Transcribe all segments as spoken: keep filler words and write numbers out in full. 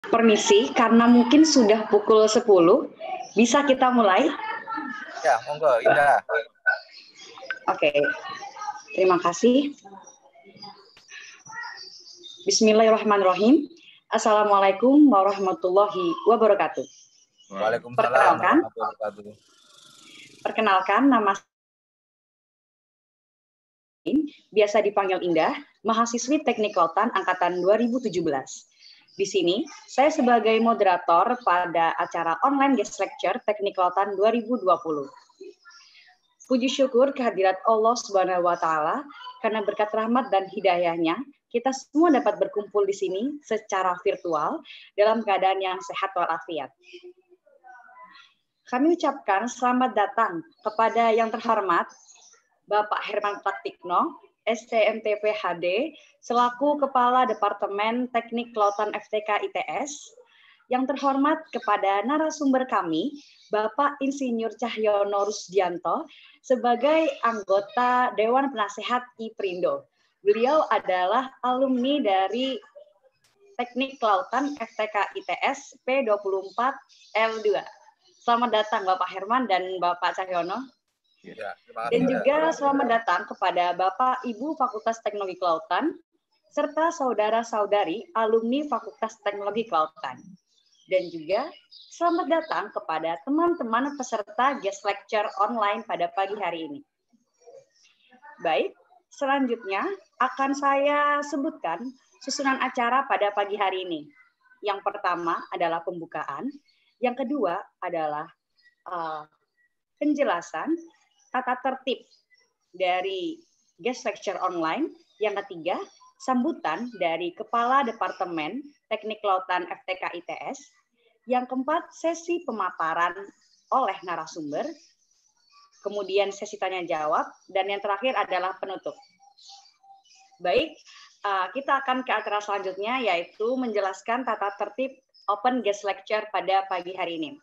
Permisi, karena mungkin sudah pukul sepuluh, bisa kita mulai? Ya, monggo, Indah. Oke, terima kasih. Bismillahirrahmanirrahim. Assalamualaikum warahmatullahi wabarakatuh. Waalaikumsalam Perkenalkan, warahmatullahi wabarakatuh. perkenalkan nama biasa dipanggil Indah, mahasiswi Teknik Kelautan angkatan dua ribu tujuh belas. Di sini, saya sebagai moderator pada acara online guest lecture Teknik Kelautan dua ribu dua puluh. Puji syukur kehadirat Allah Subhanahu wa taala karena berkat rahmat dan hidayahnya kita semua dapat berkumpul di sini secara virtual dalam keadaan yang sehat walafiat. Kami ucapkan selamat datang kepada yang terhormat Bapak Herman Praktikno, S T M T P H D, selaku Kepala Departemen Teknik Kelautan F T K I T S, yang terhormat kepada narasumber kami, Bapak Insinyur Cahyono Rusdianto, sebagai anggota Dewan Penasehat IPRindo. Beliau adalah alumni dari Teknik Kelautan F T K I T S P dua puluh empat L dua. Selamat datang Bapak Herman dan Bapak Cahyono. Ya, terima kasih. Dan juga selamat datang kepada Bapak Ibu Fakultas Teknologi Kelautan, serta saudara-saudari alumni Fakultas Teknologi Kelautan. Dan juga selamat datang kepada teman-teman peserta guest lecture online pada pagi hari ini. Baik, selanjutnya akan saya sebutkan susunan acara pada pagi hari ini. Yang pertama adalah pembukaan, yang kedua adalah uh, penjelasan tata tertib dari guest lecture online, yang ketiga sambutan dari Kepala Departemen Teknik Kelautan F T K I T S, yang keempat sesi pemaparan oleh narasumber, kemudian sesi tanya jawab, dan yang terakhir adalah penutup. Baik, kita akan ke acara selanjutnya, yaitu menjelaskan tata tertib open guest lecture pada pagi hari ini.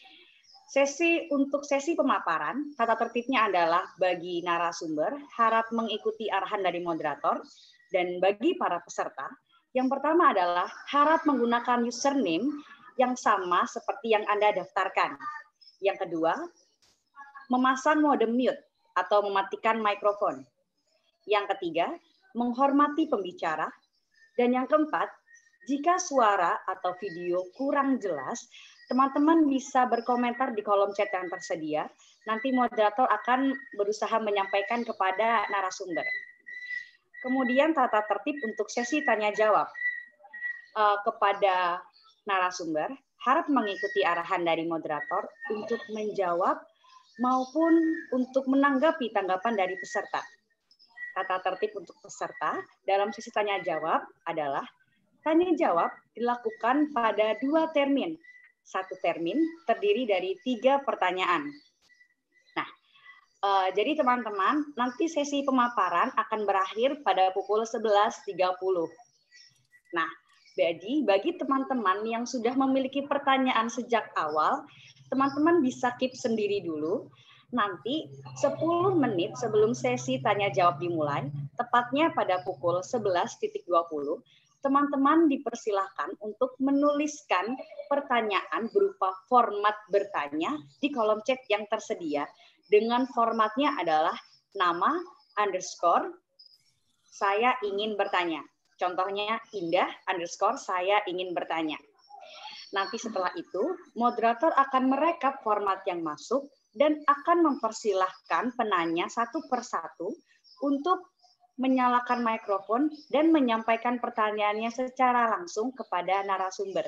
Sesi untuk sesi pemaparan, tata tertibnya adalah bagi narasumber harap mengikuti arahan dari moderator, dan bagi para peserta, yang pertama adalah harap menggunakan username yang sama seperti yang Anda daftarkan. Yang kedua, memasang mode mute atau mematikan mikrofon. Yang ketiga, menghormati pembicara. Dan yang keempat, jika suara atau video kurang jelas, teman-teman bisa berkomentar di kolom chat yang tersedia. Nanti moderator akan berusaha menyampaikan kepada narasumber. Kemudian tata tertib untuk sesi tanya jawab. Uh, kepada narasumber, harap mengikuti arahan dari moderator untuk menjawab maupun untuk menanggapi tanggapan dari peserta. Tata tertib untuk peserta dalam sesi tanya jawab adalah tanya jawab dilakukan pada dua termin. Satu termin terdiri dari tiga pertanyaan. Nah, uh, jadi teman-teman, nanti sesi pemaparan akan berakhir pada pukul sebelas tiga puluh. Nah, jadi bagi teman-teman yang sudah memiliki pertanyaan sejak awal, teman-teman bisa keep sendiri dulu. Nanti sepuluh menit sebelum sesi tanya jawab dimulai, tepatnya pada pukul sebelas dua puluh, teman-teman dipersilahkan untuk menuliskan pertanyaan berupa format bertanya di kolom chat yang tersedia. Dengan formatnya adalah nama underscore saya ingin bertanya. Contohnya Indah underscore saya ingin bertanya. Nanti setelah itu, moderator akan merekap format yang masuk dan akan mempersilahkan penanya satu persatu untuk menyalakan mikrofon dan menyampaikan pertanyaannya secara langsung kepada narasumber.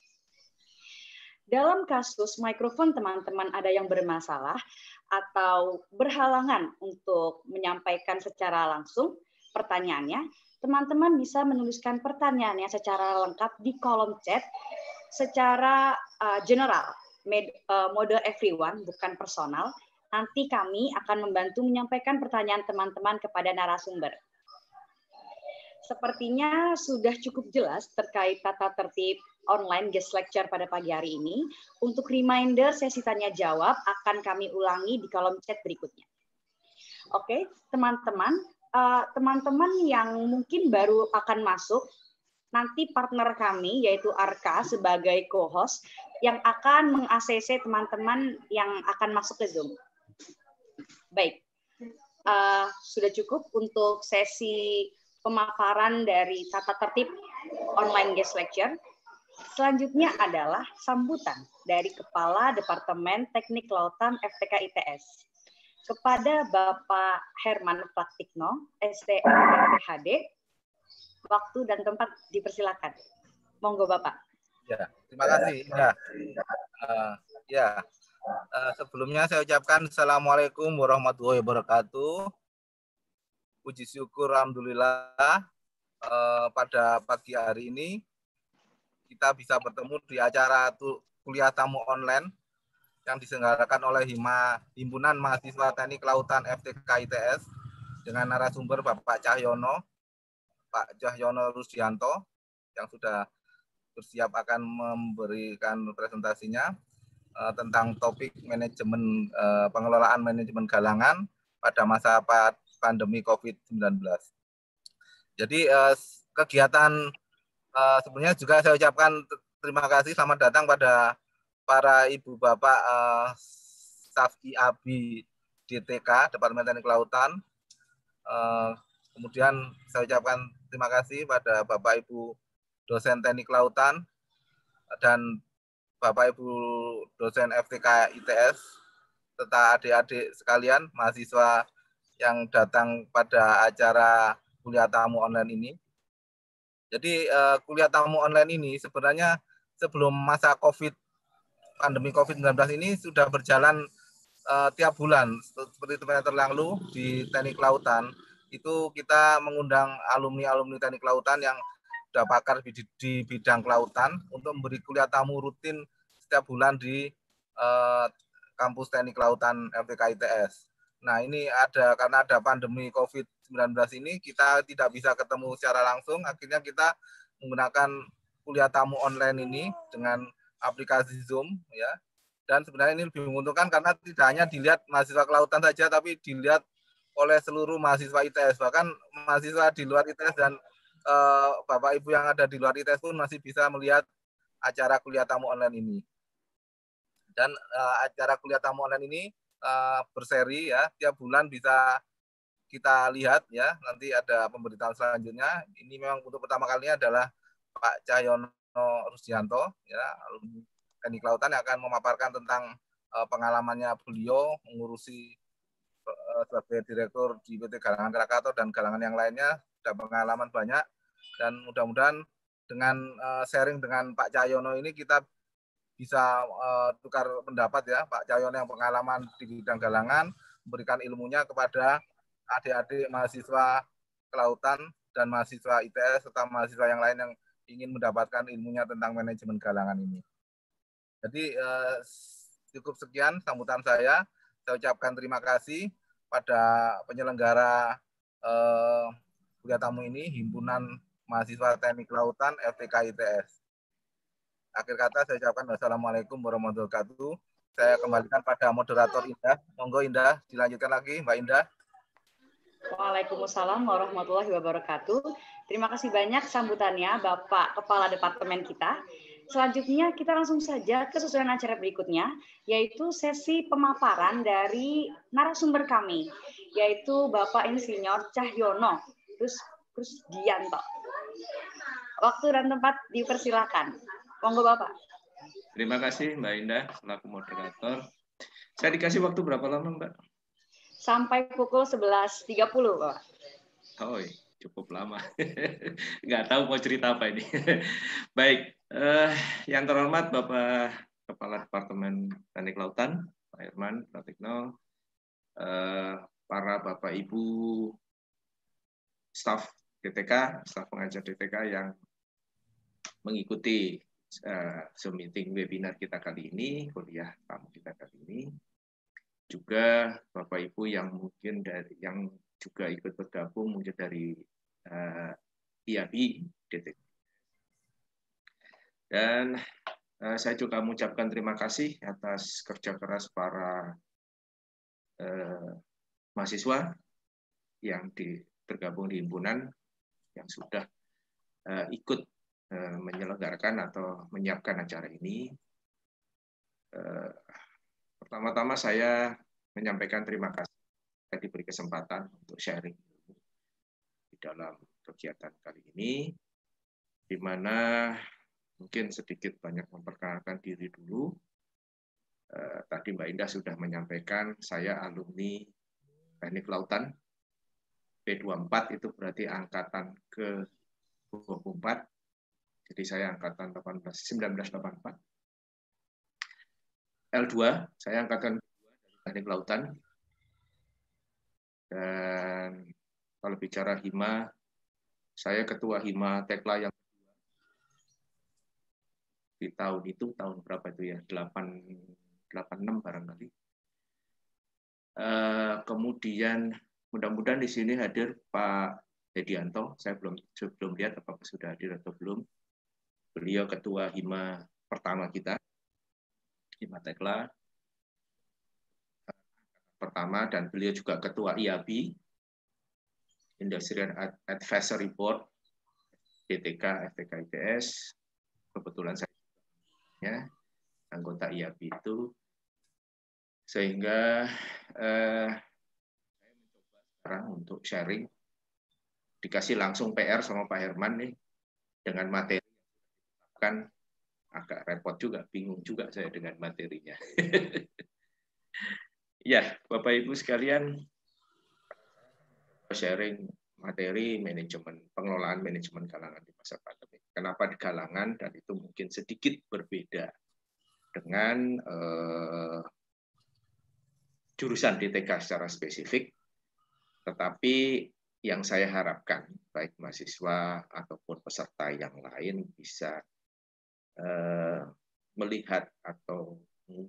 Dalam kasus mikrofon teman-teman ada yang bermasalah atau berhalangan untuk menyampaikan secara langsung pertanyaannya, teman-teman bisa menuliskan pertanyaannya secara lengkap di kolom chat secara uh, general, mode everyone, bukan personal. Nanti kami akan membantu menyampaikan pertanyaan teman-teman kepada narasumber. Sepertinya sudah cukup jelas terkait tata tertib online guest lecture pada pagi hari ini. Untuk reminder sesi tanya jawab akan kami ulangi di kolom chat berikutnya. Oke, teman-teman, uh, teman-teman yang mungkin baru akan masuk nanti partner kami yaitu Arka sebagai co-host yang akan meng-A C C teman-teman yang akan masuk ke Zoom. Baik, uh, sudah cukup untuk sesi pemaparan dari tata tertib online guest lecture. Selanjutnya adalah sambutan dari Kepala Departemen Teknik Kelautan F T K I T S. Kepada Bapak Herman Praktikno, S T M P H D, waktu dan tempat dipersilakan. Monggo Bapak. Ya, terima kasih. Ya, uh, ya. Uh, sebelumnya saya ucapkan Assalamualaikum warahmatullahi wabarakatuh. Puji syukur Alhamdulillah uh, pada pagi hari ini kita bisa bertemu di acara kuliah tamu online yang diselenggarakan oleh Hima, Himpunan Mahasiswa Teknik Kelautan F T K I T S dengan narasumber Bapak Cahyono, Pak Cahyono Rusdianto yang sudah bersiap akan memberikan presentasinya uh, tentang topik manajemen uh, pengelolaan manajemen galangan pada masa pandemi COVID sembilan belas. Jadi uh, kegiatan uh, sebenarnya juga saya ucapkan terima kasih, selamat datang pada para ibu bapak uh, staf I A B D T K Departemen Teknik Kelautan. Uh, kemudian saya ucapkan terima kasih pada bapak ibu dosen teknik kelautan dan bapak ibu dosen F T K I T S serta adik-adik sekalian mahasiswa yang datang pada acara kuliah tamu online ini. Jadi uh, kuliah tamu online ini sebenarnya sebelum masa COVID pandemi COVID sembilan belas ini sudah berjalan uh, tiap bulan. Seperti semester lalu di teknik kelautan itu kita mengundang alumni-alumni teknik kelautan yang sudah pakar di, di bidang kelautan untuk memberi kuliah tamu rutin setiap bulan di uh, kampus teknik kelautan F T K I T S. Nah ini ada karena ada pandemi COVID sembilan belas ini kita tidak bisa ketemu secara langsung, akhirnya kita menggunakan kuliah tamu online ini dengan aplikasi Zoom ya. Dan sebenarnya ini lebih menguntungkan karena tidak hanya dilihat mahasiswa kelautan saja, tapi dilihat oleh seluruh mahasiswa I T S, bahkan mahasiswa di luar I T S dan eh, Bapak Ibu yang ada di luar I T S pun masih bisa melihat acara kuliah tamu online ini. Dan eh, acara kuliah tamu online ini eh, berseri ya, tiap bulan bisa kita lihat ya, nanti ada pemberitaan selanjutnya. Ini memang untuk pertama kalinya adalah Pak Cahyono Rusdianto ya, alumni teknik kelautan yang akan memaparkan tentang uh, pengalamannya beliau mengurusi uh, sebagai direktur di P T Galangan Krakatau dan galangan yang lainnya, sudah pengalaman banyak, dan mudah-mudahan dengan uh, sharing dengan Pak Cahyono ini kita bisa uh, tukar pendapat ya, Pak Cahyono yang pengalaman di bidang galangan memberikan ilmunya kepada adik-adik mahasiswa kelautan dan mahasiswa I T S serta mahasiswa yang lain yang ingin mendapatkan ilmunya tentang manajemen galangan ini. Jadi eh, cukup sekian sambutan saya. Saya ucapkan terima kasih pada penyelenggara eh, kuliah tamu ini, Himpunan Mahasiswa Teknik Kelautan F T K I T S. Akhir kata saya ucapkan wassalamualaikum warahmatullahi wabarakatuh. Saya kembalikan pada moderator Indah. Monggo Indah, dilanjutkan lagi Mbak Indah. Waalaikumsalam warahmatullahi wabarakatuh. Terima kasih banyak sambutannya Bapak Kepala Departemen kita. Selanjutnya kita langsung saja ke susunan acara berikutnya, yaitu sesi pemaparan dari narasumber kami, yaitu Bapak Insinyur Cahyono Rusdianto. Waktu dan tempat dipersilakan. Monggo Bapak. Terima kasih Mbak Indah selaku moderator. Saya dikasih waktu berapa lama Mbak? Sampai pukul sebelas tiga puluh Bapak. Oh, cukup lama. Nggak tahu mau cerita apa ini. Baik, eh, yang terhormat Bapak Kepala Departemen Teknik Kelautan, Pak Herman Pratikno, eh, para Bapak Ibu staf D T K, staf pengajar D T K yang mengikuti uh, Zoom meeting webinar kita kali ini, kuliah tamu kita kali ini. Juga Bapak Ibu yang mungkin dari yang juga ikut bergabung mungkin dari uh, I A B D T K. Dan uh, saya juga mengucapkan terima kasih atas kerja keras para uh, mahasiswa yang di, tergabung di himpunan yang sudah uh, ikut uh, menyelenggarakan atau menyiapkan acara ini. Uh, pertama-tama saya menyampaikan terima kasih saya diberi kesempatan untuk sharing di dalam kegiatan kali ini, di mana mungkin sedikit banyak memperkenalkan diri dulu. Uh, tadi Mbak Indah sudah menyampaikan saya alumni Teknik Kelautan P dua puluh empat, itu berarti angkatan ke dua puluh empat. Jadi saya angkatan seribu sembilan ratus delapan puluh empat. L dua, saya angkatan dari Teknik Kelautan. Dan kalau bicara Hima, saya ketua Hima Tekla yang kedua. Di tahun itu, tahun berapa itu ya? delapan puluh enam barangkali. Uh, kemudian mudah-mudahan di sini hadir Pak Hedianto. Saya belum belum lihat apakah sudah hadir atau belum. Beliau ketua Hima pertama kita, Hima Tekla pertama, dan beliau juga ketua I A B, Industrial Advisory Board, D T K, F T K I T S. Kebetulan saya ya, anggota I A B itu. Sehingga eh, saya mencoba sekarang untuk sharing, dikasih langsung P R sama Pak Herman nih, dengan materi yang kan agak repot juga, bingung juga saya dengan materinya. Ya, Bapak Ibu sekalian, sharing materi manajemen, pengelolaan manajemen galangan di masa pandemi. Kenapa di galangan? Dan itu mungkin sedikit berbeda dengan eh, jurusan D T K secara spesifik, tetapi yang saya harapkan baik mahasiswa ataupun peserta yang lain bisa eh, melihat atau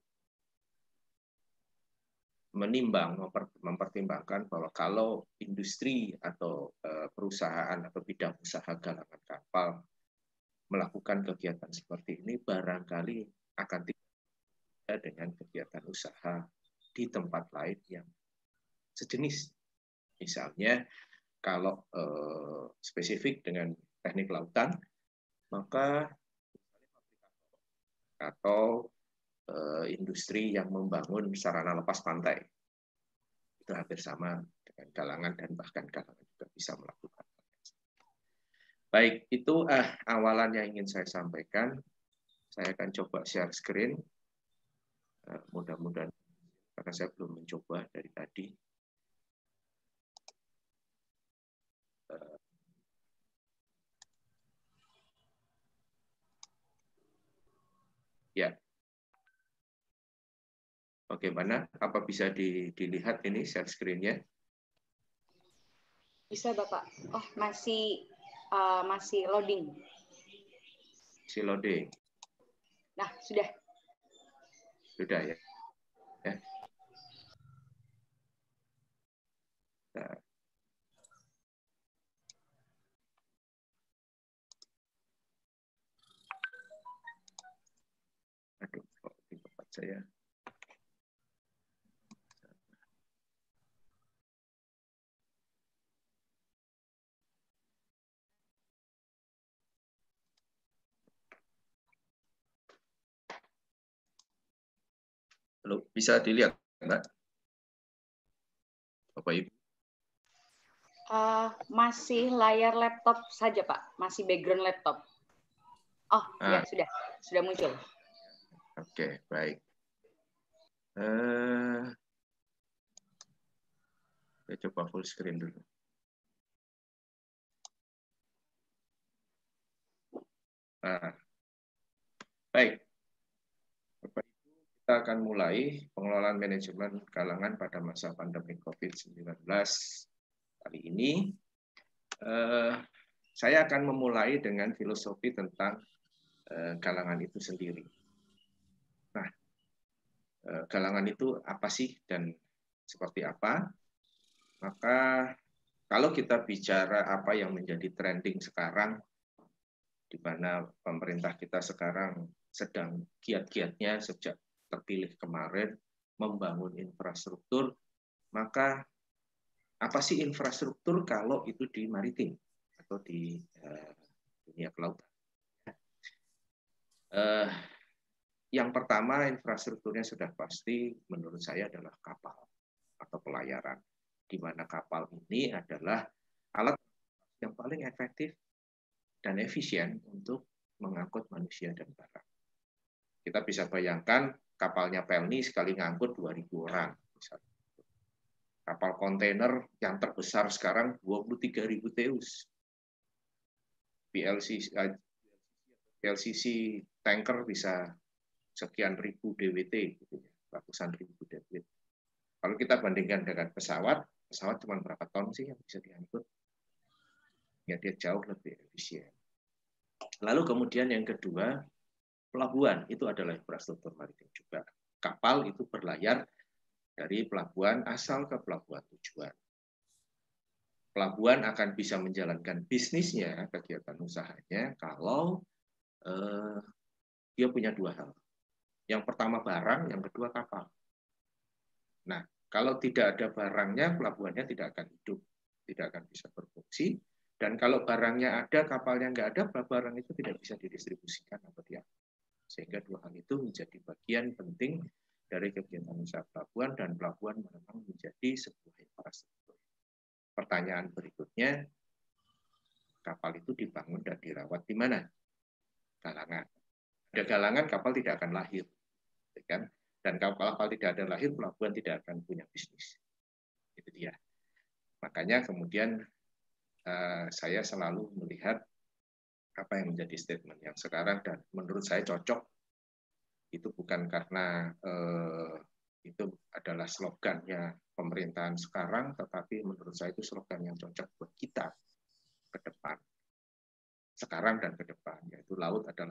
menimbang, mempertimbangkan bahwa kalau industri atau eh, perusahaan atau bidang usaha galangan kapal melakukan kegiatan seperti ini, barangkali akan tidak dengan kegiatan usaha di tempat lain yang sejenis. Misalnya, kalau eh, spesifik dengan teknik lautan, maka atau eh, industri yang membangun sarana lepas pantai, itu hampir sama dengan galangan, dan bahkan galangan juga bisa melakukan. Baik, itu ah, awalan yang ingin saya sampaikan. Saya akan coba share screen. Uh, mudah-mudahan, karena saya belum mencoba dari tadi. Uh, ya. Bagaimana? Apa bisa di, dilihat ini share screen-nya? Bisa, Bapak. Oh, masih uh, masih loading. Masih loading. Nah, sudah. Sudah ya. Ya. Nah. Aduh, kok di tempat saya. Halo, bisa dilihat, Mbak? Bapak Ibu? Uh, masih layar laptop saja, Pak. Masih background laptop. Oh, ah. ya sudah, sudah muncul. Oke, baik. Uh, saya coba full screen dulu. Nah, baik. Bapak Ibu, kita akan mulai pengelolaan manajemen galangan pada masa pandemi COVID sembilan belas kali ini. Uh, saya akan memulai dengan filosofi tentang uh, galangan itu sendiri. Nah, uh, galangan itu apa sih dan seperti apa? Maka kalau kita bicara apa yang menjadi trending sekarang, di mana pemerintah kita sekarang sedang giat-giatnya sejak terpilih kemarin membangun infrastruktur, maka apa sih infrastruktur kalau itu di maritim atau di uh, dunia kelautan? Eh, yang pertama, infrastrukturnya sudah pasti menurut saya adalah kapal atau pelayaran, di mana kapal ini adalah alat yang paling efektif dan efisien untuk mengangkut manusia dan barang. Kita bisa bayangkan kapalnya Pelni sekali ngangkut dua ribu orang. Misalnya. Kapal kontainer yang terbesar sekarang dua puluh tiga ribu teus. P L C, P L C C tanker bisa sekian ribu D W T, gitu ya, ratusan ribu D W T. Kalau kita bandingkan dengan pesawat, pesawat cuma berapa ton sih yang bisa diangkut? Ya dia jauh lebih efisien. Lalu kemudian yang kedua, pelabuhan itu adalah infrastruktur maritim juga. Kapal itu berlayar dari pelabuhan asal ke pelabuhan tujuan. Pelabuhan akan bisa menjalankan bisnisnya, kegiatan usahanya, kalau eh, dia punya dua hal. Yang pertama barang, yang kedua kapal. Nah, kalau tidak ada barangnya, pelabuhannya tidak akan hidup, tidak akan bisa berfungsi. Dan kalau barangnya ada, kapalnya nggak ada, barang itu tidak bisa didistribusikan atau dia. Sehingga dua hal itu menjadi bagian penting dari kegiatan usaha pelabuhan, dan pelabuhan memang menjadi sebuah infrastruktur. Pertanyaan berikutnya, kapal itu dibangun dan dirawat di mana? Galangan. Ada galangan, kapal tidak akan lahir. Kan? Dan kalau kapal tidak ada lahir, pelabuhan tidak akan punya bisnis. Itu dia. Makanya kemudian uh, saya selalu melihat apa yang menjadi statement yang sekarang, dan menurut saya cocok. Itu bukan karena uh, itu adalah slogannya pemerintahan sekarang, tetapi menurut saya itu slogan yang cocok buat kita ke depan. Sekarang dan ke depan, yaitu laut adalah.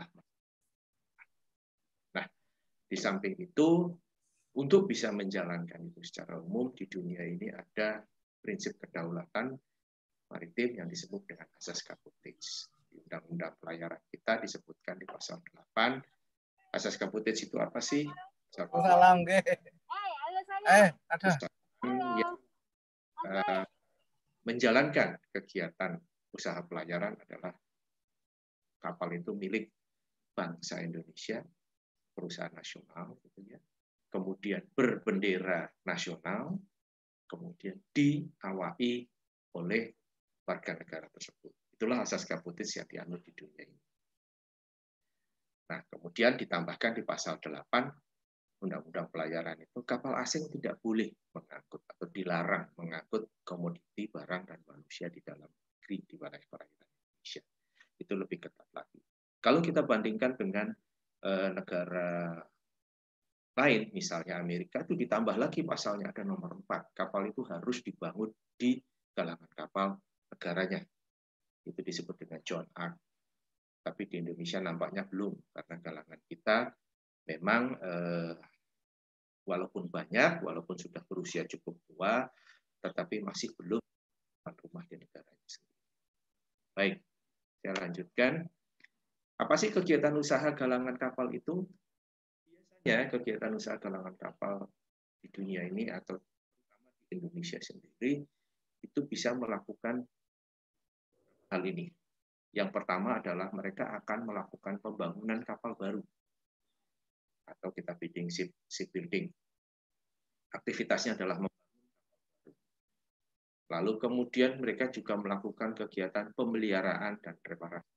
Nah, di samping itu, untuk bisa menjalankan itu secara umum, di dunia ini ada prinsip kedaulatan maritim yang disebut dengan asas Kaputage. Di Undang-Undang Pelayaran kita disebutkan di pasal delapan. Asas Kaputage itu apa sih? Salam, eh, ada. Yang uh, menjalankan kegiatan usaha pelayaran adalah kapal itu milik bangsa Indonesia, perusahaan nasional, gitu ya. Kemudian berbendera nasional, kemudian diawaki oleh warga negara tersebut. Itulah asas Kaputage yang dianut di dunia ini. Nah, kemudian ditambahkan di pasal delapan Undang-Undang Pelayaran itu, kapal asing tidak boleh mengangkut atau dilarang mengangkut komoditi, barang, dan manusia di dalam negeri di wilayah perairan Indonesia. Itu lebih ketat lagi. Kalau kita bandingkan dengan eh, negara lain, misalnya Amerika, itu ditambah lagi pasalnya, ada nomor empat. Kapal itu harus dibangun di galangan kapal negaranya. Itu disebut dengan John Ark. Tapi di Indonesia nampaknya belum, karena galangan kita memang eh, walaupun banyak, walaupun sudah berusia cukup tua, tetapi masih belum rumah di negaranya sendiri. Baik, saya lanjutkan. Apa sih kegiatan usaha galangan kapal itu? Biasanya kegiatan usaha galangan kapal di dunia ini atau terutama di Indonesia sendiri itu bisa melakukan hal ini. Yang pertama adalah mereka akan melakukan pembangunan kapal baru atau kita bidding ship, shipbuilding. Aktivitasnya adalah membangun kapal baru. Lalu kemudian mereka juga melakukan kegiatan pemeliharaan dan reparasi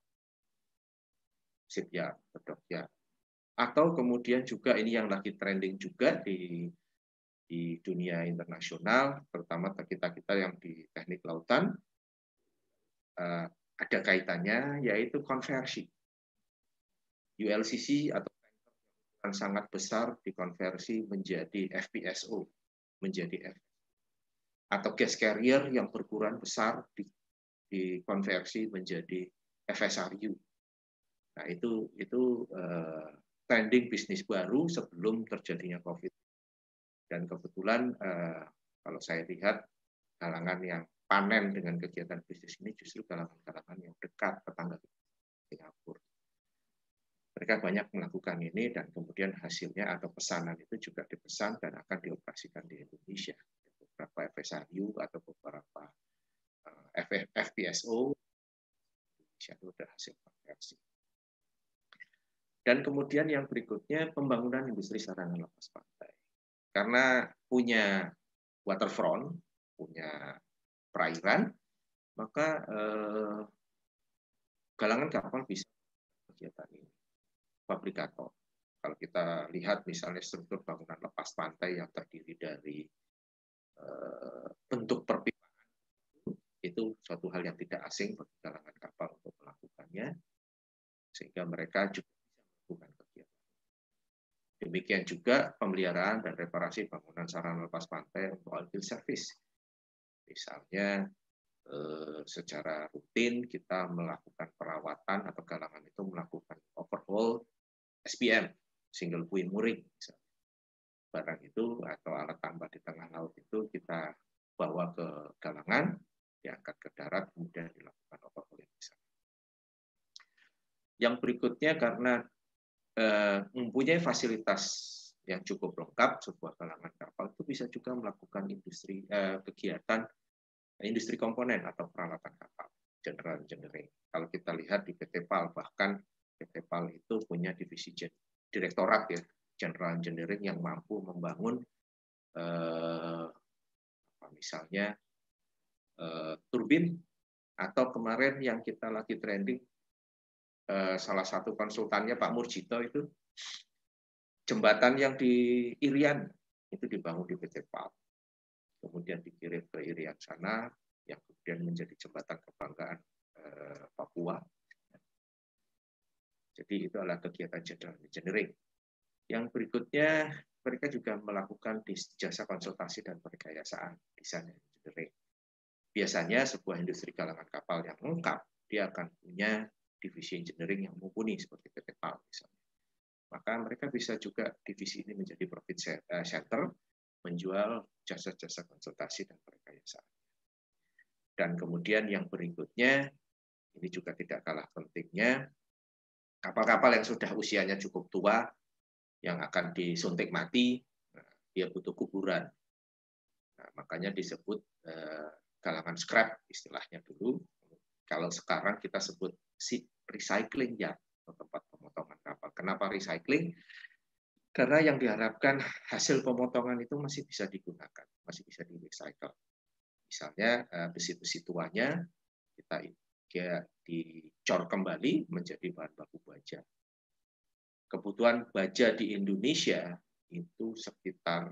shipyard, dockyard. Atau kemudian juga ini yang lagi trending juga di di dunia internasional, terutama kita-kita yang di teknik lautan, uh, ada kaitannya, yaitu konversi. U L C C atau tanker yang sangat besar dikonversi menjadi F P S O, menjadi F, atau gas carrier yang berukuran besar di, dikonversi menjadi F S R U. Nah itu itu uh, trending bisnis baru sebelum terjadinya COVID. Dan kebetulan uh, kalau saya lihat galangan yang panen dengan kegiatan bisnis ini justru galangan-galangan yang dekat tetangga Singapura. Mereka banyak melakukan ini dan kemudian hasilnya atau pesanan itu juga dipesan dan akan dioperasikan di Indonesia. Beberapa F S R U atau beberapa uh, F P S O Indonesia itu sudah hasil konversi. Dan kemudian yang berikutnya pembangunan industri sarana lepas pantai. Karena punya waterfront, punya perairan, maka eh, galangan kapal bisa kegiatan ini. Fabrikator. Kalau kita lihat misalnya struktur bangunan lepas pantai yang terdiri dari eh, bentuk perpipaan, itu suatu hal yang tidak asing bagi galangan kapal untuk melakukannya, sehingga mereka juga bisa melakukan kegiatan. Demikian juga pemeliharaan dan reparasi bangunan sarana lepas pantai untuk oilfield service. Misalnya eh, secara rutin kita melakukan perawatan atau galangan itu melakukan overhaul S P M, single buoy mooring. Misalnya. Barang itu atau alat tambah di tengah laut itu kita bawa ke galangan, diangkat ke darat, kemudian dilakukan overhauling. Yang berikutnya karena eh, mempunyai fasilitas yang cukup lengkap, sebuah galangan kapal itu bisa juga melakukan industri eh, kegiatan industri komponen atau peralatan kapal, general engineering. Kalau kita lihat di P T PAL, bahkan P T PAL itu punya divisi direktorat ya, general engineering yang mampu membangun eh, misalnya eh, turbin, atau kemarin yang kita lagi trending eh, salah satu konsultannya Pak Murjito itu jembatan yang di Irian itu dibangun di P T PAL, kemudian dikirim ke Irian sana yang kemudian menjadi jembatan kebanggaan eh, Papua. Jadi itu adalah kegiatan general engineering. Yang berikutnya mereka juga melakukan jasa konsultasi dan perkayasaan, desain engineering. Biasanya sebuah industri galangan kapal yang lengkap, dia akan punya divisi engineering yang mumpuni seperti P T PAL misalnya. Maka mereka bisa juga divisi ini menjadi profit center, menjual jasa-jasa konsultasi dan perkayasaan. Dan kemudian yang berikutnya, ini juga tidak kalah pentingnya, kapal-kapal yang sudah usianya cukup tua, yang akan disuntik mati, dia butuh kuburan. Nah, makanya disebut eh, galangan scrap istilahnya dulu. Kalau sekarang kita sebut si recycling ya, tempat pemotongan kapal. Kenapa recycling? Karena yang diharapkan hasil pemotongan itu masih bisa digunakan, masih bisa di recycle. Misalnya besi-besi tuanya kita dicor kembali menjadi bahan baku baja. Kebutuhan baja di Indonesia itu sekitar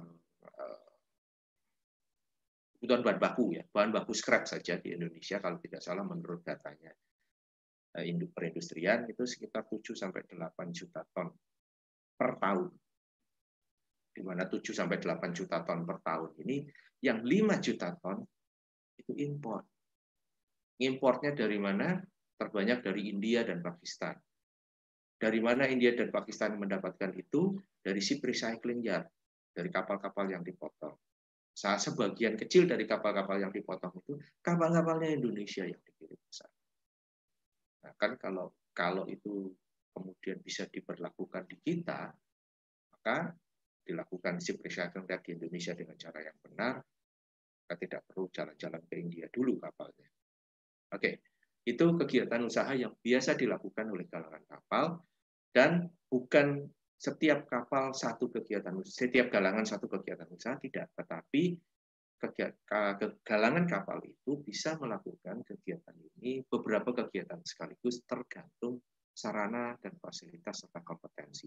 kebutuhan bahan baku ya, bahan baku scrap saja di Indonesia kalau tidak salah menurut datanya perindustrian itu sekitar tujuh sampai delapan juta ton per tahun. Di mana tujuh sampai delapan juta ton per tahun ini yang lima juta ton itu impor. Importnya dari mana? Terbanyak dari India dan Pakistan. Dari mana India dan Pakistan mendapatkan itu? Dari ship recycling yard, dari kapal-kapal yang dipotong. Saat sebagian kecil dari kapal-kapal yang dipotong itu kapal-kapalnya Indonesia yang dikirim ke sana. Nah, kan kalau kalau itu kemudian bisa diberlakukan di kita, maka dilakukan ship recycling di Indonesia dengan cara yang benar, maka tidak perlu jalan-jalan ke India dulu kapalnya. Oke, itu kegiatan usaha yang biasa dilakukan oleh galangan kapal, dan bukan setiap kapal satu kegiatan, setiap galangan satu kegiatan usaha, tidak, tetapi galangan kapal itu bisa melakukan kegiatan ini, beberapa kegiatan sekaligus tergantung sarana dan fasilitas serta kompetensi.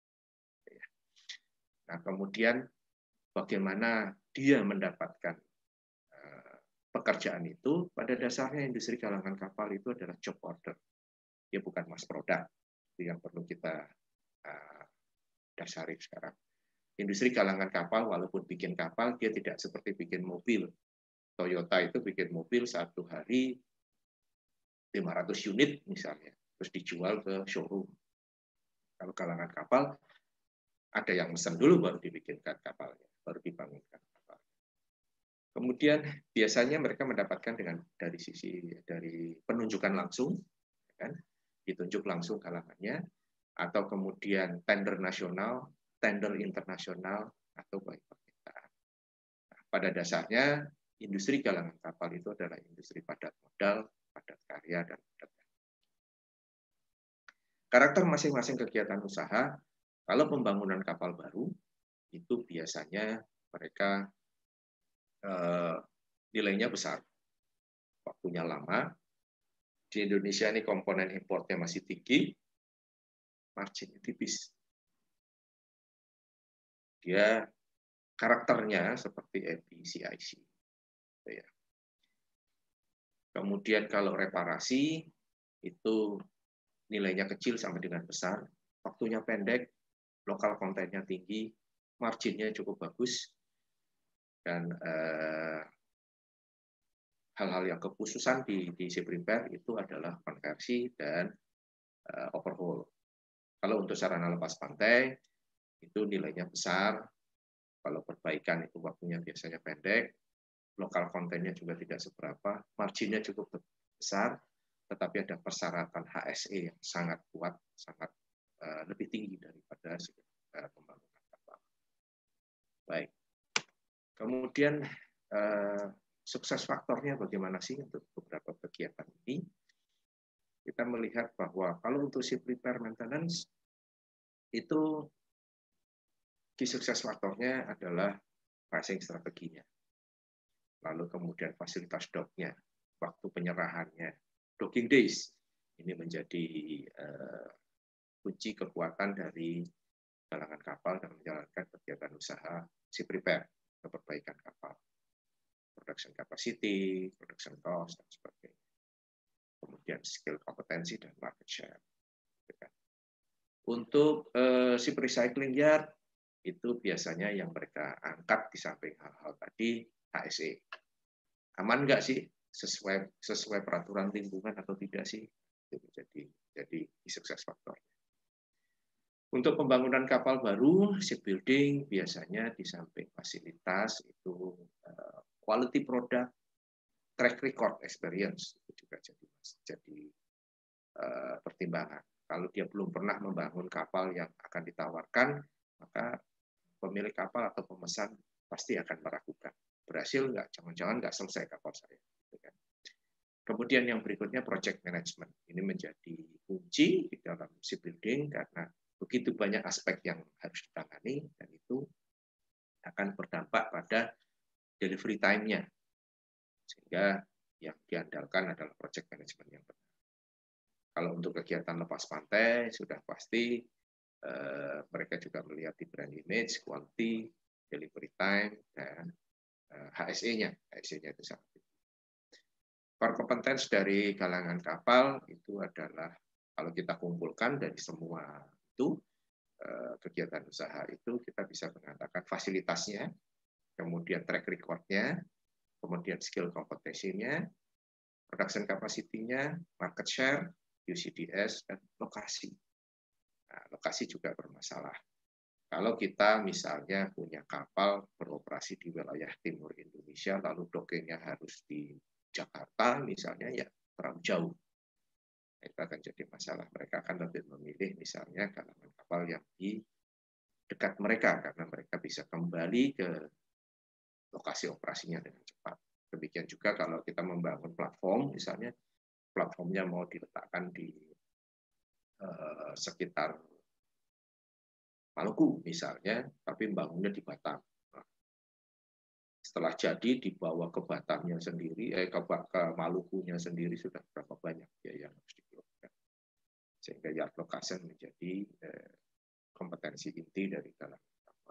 Nah, kemudian bagaimana dia mendapatkan pekerjaan itu? Pada dasarnya industri galangan kapal itu adalah job order. Dia bukan mass product. Itu yang perlu kita uh, dasari sekarang. Industri galangan kapal walaupun bikin kapal, dia tidak seperti bikin mobil. Toyota itu bikin mobil satu hari lima ratus unit misalnya, terus dijual ke showroom. Kalau galangan kapal, ada yang pesan dulu baru dibikinkan kapalnya, baru dibangunkan kapal. Kemudian biasanya mereka mendapatkan dengan dari sisi dari penunjukan langsung, kan, ditunjuk langsung galangannya, atau kemudian tender nasional, tender internasional, atau baik permintaan. Nah, pada dasarnya industri galangan kapal itu adalah industri padat modal, padat karya, dan padat. Karakter masing-masing kegiatan usaha, kalau pembangunan kapal baru, itu biasanya mereka eh, nilainya besar, waktunya lama. Di Indonesia ini komponen importnya masih tinggi, marginnya tipis. Dia karakternya seperti E P C I C. Kemudian kalau reparasi, itu nilainya kecil sampai dengan besar, waktunya pendek, lokal kontennya tinggi, marginnya cukup bagus, dan eh, hal-hal yang kekhususan di, di ship repair itu adalah konversi dan uh, overhaul. Kalau untuk sarana lepas pantai, itu nilainya besar, kalau perbaikan itu waktunya biasanya pendek, lokal kontennya juga tidak seberapa, marginnya cukup besar, tetapi ada persyaratan H S E yang sangat kuat, sangat uh, lebih tinggi daripada uh, pembangunan kapal. Baik. Kemudian uh, sukses faktornya bagaimana sih untuk beberapa kegiatan ini? Kita melihat bahwa kalau untuk ship repair maintenance, itu key sukses faktornya adalah pricing strateginya. Lalu kemudian fasilitas docknya, waktu penyerahannya, docking days. Ini menjadi uh, kunci kekuatan dari galangan kapal dalam menjalankan kegiatan usaha ship repair, perbaikan kapal. Production capacity, production cost, dan sebagainya. Kemudian skill kompetensi dan market share. Untuk uh, ship recycling yard, itu biasanya yang mereka angkat di samping hal-hal tadi, H S E. Aman nggak sih? Sesuai sesuai peraturan lingkungan atau tidak sih? Itu jadi jadi sukses faktor. Untuk pembangunan kapal baru, shipbuilding biasanya di samping fasilitas itu uh, quality product, track record experience itu juga jadi jadi uh, pertimbangan. Kalau dia belum pernah membangun kapal yang akan ditawarkan, maka pemilik kapal atau pemesan pasti akan meragukan. Berhasil nggak? Jangan-jangan nggak selesai kapal saya. Kemudian yang berikutnya project management. Ini menjadi kunci di dalam shipbuilding karena begitu banyak aspek yang harus ditangani dan itu akan berdampak pada delivery time-nya. Sehingga yang diandalkan adalah project management yang benar. Kalau untuk kegiatan lepas pantai sudah pasti eh, mereka juga melihat di brand image, quality, delivery time, dan eh, H S E-nya. H S E-nya itu sangat tinggi. Core competence dari galangan kapal itu adalah kalau kita kumpulkan dari semua itu eh, kegiatan usaha itu kita bisa mengatakan fasilitasnya, kemudian track record-nya, kemudian skill kompetensinya, production capacity-nya, market share, U C D S, dan lokasi. Nah, lokasi juga bermasalah. Kalau kita misalnya punya kapal beroperasi di wilayah timur Indonesia, lalu dockingnya harus di Jakarta, misalnya, ya terlalu jauh. Itu akan jadi masalah. Mereka akan lebih memilih misalnya galangan kapal yang di dekat mereka, karena mereka bisa kembali ke lokasi operasinya dengan cepat. Demikian juga kalau kita membangun platform, misalnya platformnya mau diletakkan di uh, sekitar Maluku misalnya, tapi bangunnya di Batam. Nah, setelah jadi dibawa ke Batamnya sendiri, eh, ke, ke Malukunya sendiri sudah berapa banyak biaya yang harus dikeluarkan. Sehingga yard location menjadi eh, kompetensi inti dari galangan kapal.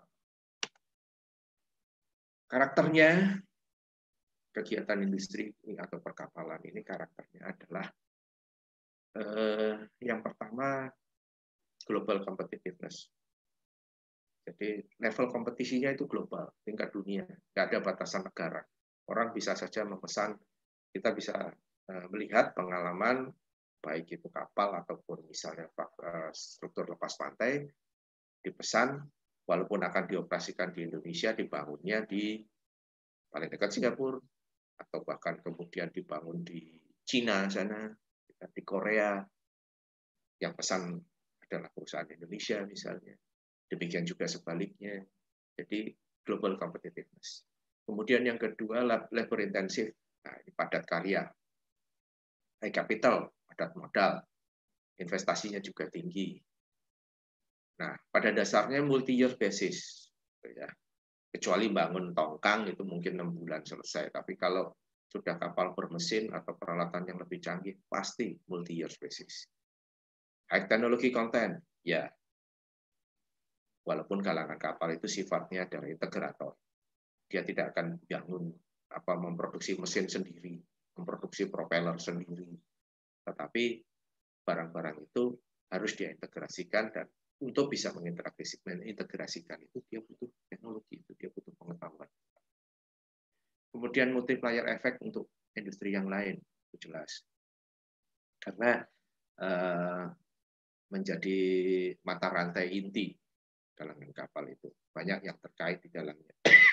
Karakternya, kegiatan industri atau perkapalan ini karakternya adalah eh, yang pertama global competitiveness. Jadi level kompetisinya itu global, tingkat dunia, nggak ada batasan negara. Orang bisa saja memesan, kita bisa melihat pengalaman baik itu kapal ataupun misalnya struktur lepas pantai dipesan, walaupun akan dioperasikan di Indonesia, dibangunnya di paling dekat Singapura atau bahkan kemudian dibangun di Cina sana, di Korea, yang pesan adalah perusahaan Indonesia misalnya. Demikian juga sebaliknya. Jadi global competitiveness. Kemudian yang kedua labor intensif. Nah, ini padat karya. High capital, padat modal. investasinya juga tinggi. Nah, pada dasarnya multi-year basis, ya. Kecuali bangun tongkang itu mungkin enam bulan selesai. Tapi kalau sudah kapal bermesin atau peralatan yang lebih canggih, pasti multi-year basis. High technology content, ya. Walaupun galangan kapal itu sifatnya dari integrator, dia tidak akan bangun apa memproduksi mesin sendiri, memproduksi propeller sendiri, tetapi barang-barang itu harus diintegrasikan, dan untuk bisa mengintegrasikan itu dia butuh teknologi, itu dia butuh pengetahuan. Kemudian multiplier effect untuk industri yang lain, itu jelas, karena eh, menjadi mata rantai inti galangan kapal itu banyak yang terkait di dalamnya.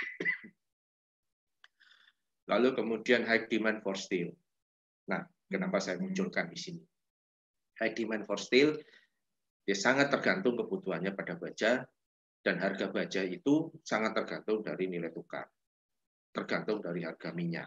Lalu kemudian high demand for steel. Nah, kenapa saya munculkan di sini? High demand for steel, dia sangat tergantung kebutuhannya pada baja, dan harga baja itu sangat tergantung dari nilai tukar, tergantung dari harga minyak.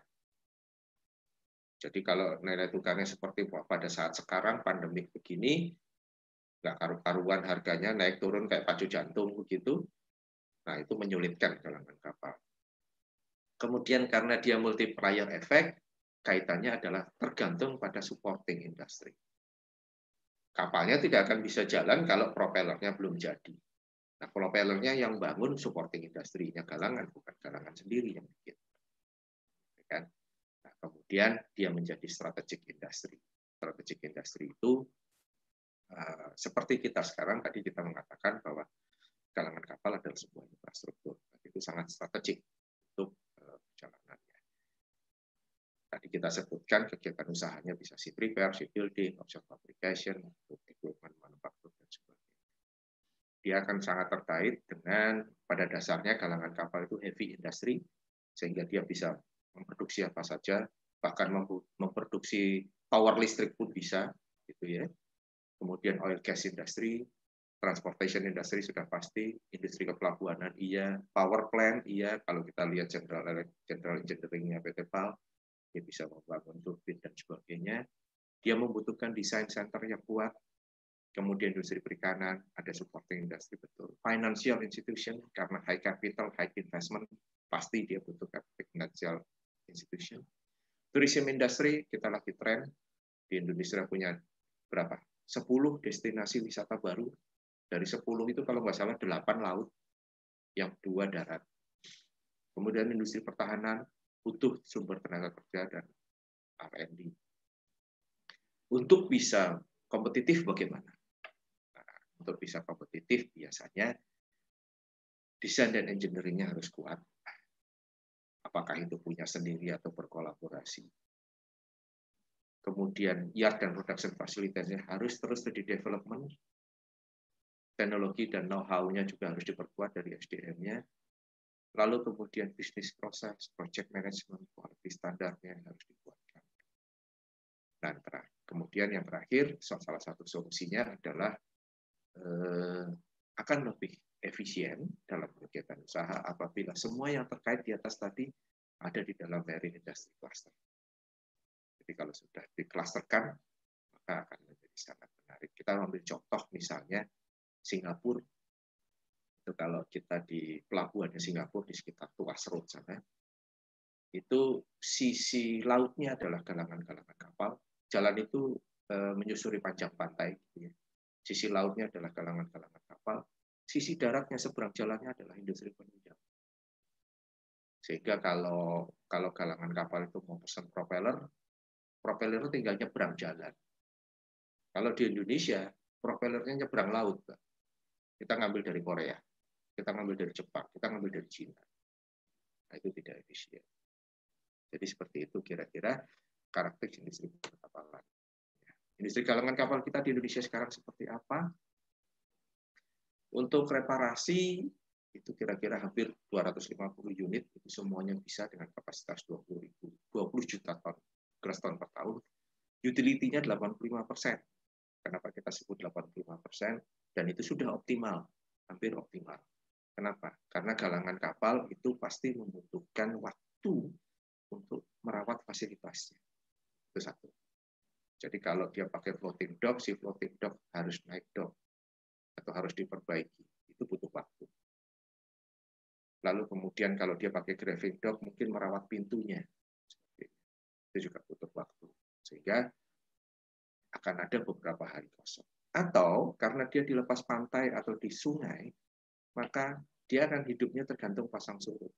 Jadi kalau nilai tukarnya seperti pada saat sekarang pandemik begini, nggak karu-karuan harganya, naik turun kayak pacu jantung begitu, nah itu menyulitkan galangan kapal. Kemudian karena dia multiplier effect, kaitannya adalah tergantung pada supporting industry. Kapalnya tidak akan bisa jalan kalau propellernya belum jadi. Nah, propellernya yang bangun supporting industry-nya galangan, bukan galangan sendiri yang bikin. Kan? Nah, kemudian dia menjadi strategic industry. Strategic industry itu uh, seperti kita sekarang, tadi kita mengatakan bahwa galangan kapal adalah sebuah infrastruktur. Itu sangat strategik untuk uh, perjalanannya. Tadi kita sebutkan kegiatan usahanya bisa ship repair, ship building, offshore fabrication, equipment manufacture, dan sebagainya. Dia akan sangat terkait dengan, pada dasarnya galangan kapal itu heavy industry, sehingga dia bisa memproduksi apa saja, bahkan memproduksi power listrik pun bisa, gitu ya. Kemudian oil gas industry, transportation industry sudah pasti, industri kepelabuhanan iya, power plant iya, kalau kita lihat general general engineering-nya P T P A L, dia bisa membangun turbin dan sebagainya. Dia membutuhkan desain center yang kuat. Kemudian industri perikanan, ada supporting industry, betul. Financial institution, karena high capital, high investment, pasti dia butuh financial institution. Tourism industry, kita lagi tren. Di Indonesia punya berapa? sepuluh destinasi wisata baru. Dari sepuluh itu kalau nggak salah delapan laut, yang dua darat. Kemudian industri pertahanan, butuh sumber tenaga kerja dan R and D. Untuk bisa kompetitif bagaimana? Nah, untuk bisa kompetitif biasanya desain dan engineering-nya harus kuat. Apakah itu punya sendiri atau berkolaborasi. Kemudian yard dan production facilities-nya harus terus di development. Teknologi dan know-how-nya juga harus diperkuat dari S D M-nya. Lalu kemudian bisnis proses, project management, quality standarnya harus dikuatkan. Dan kemudian yang terakhir, salah satu solusinya adalah eh, akan lebih efisien dalam kegiatan usaha apabila semua yang terkait di atas tadi ada di dalam marine industry cluster. Jadi kalau sudah diklasterkan, maka akan menjadi sangat menarik. Kita ambil contoh misalnya Singapura. Itu kalau kita di pelabuhan di Singapura, di sekitar Tuas Road sana, itu sisi lautnya adalah galangan-galangan kapal. Jalan itu e, menyusuri panjang pantai. Gitu ya. Sisi lautnya adalah galangan-galangan kapal. Sisi daratnya seberang jalannya adalah industri penunjang. Sehingga kalau kalau galangan kapal itu mau pesan propeller, propeller itu tinggal nyebrang jalan. Kalau di Indonesia, propellernya nyebrang laut. Kita ngambil dari Korea, kita ngambil dari Jepang, kita ngambil dari Cina. Nah, itu tidak efisien. Jadi seperti itu kira-kira karakteristik industri perkapalan. Industri galangan kapal kita di Indonesia sekarang seperti apa? Untuk reparasi, itu kira-kira hampir dua ratus lima puluh unit, itu semuanya bisa dengan kapasitas dua puluh juta ton, gross ton per tahun. Utility-nya delapan puluh lima persen. Kenapa kita sebut delapan puluh lima persen? Dan itu sudah optimal, hampir optimal. Kenapa? Karena galangan kapal itu pasti membutuhkan waktu untuk merawat fasilitasnya. Itu satu. Jadi kalau dia pakai floating dock, si floating dock harus naik dock atau harus diperbaiki. Itu butuh waktu. Lalu kemudian kalau dia pakai graving dock, mungkin merawat pintunya. Itu juga butuh waktu. Sehingga akan ada beberapa hari kosong. Atau karena dia dilepas pantai atau di sungai, maka dia akan hidupnya tergantung pasang surut.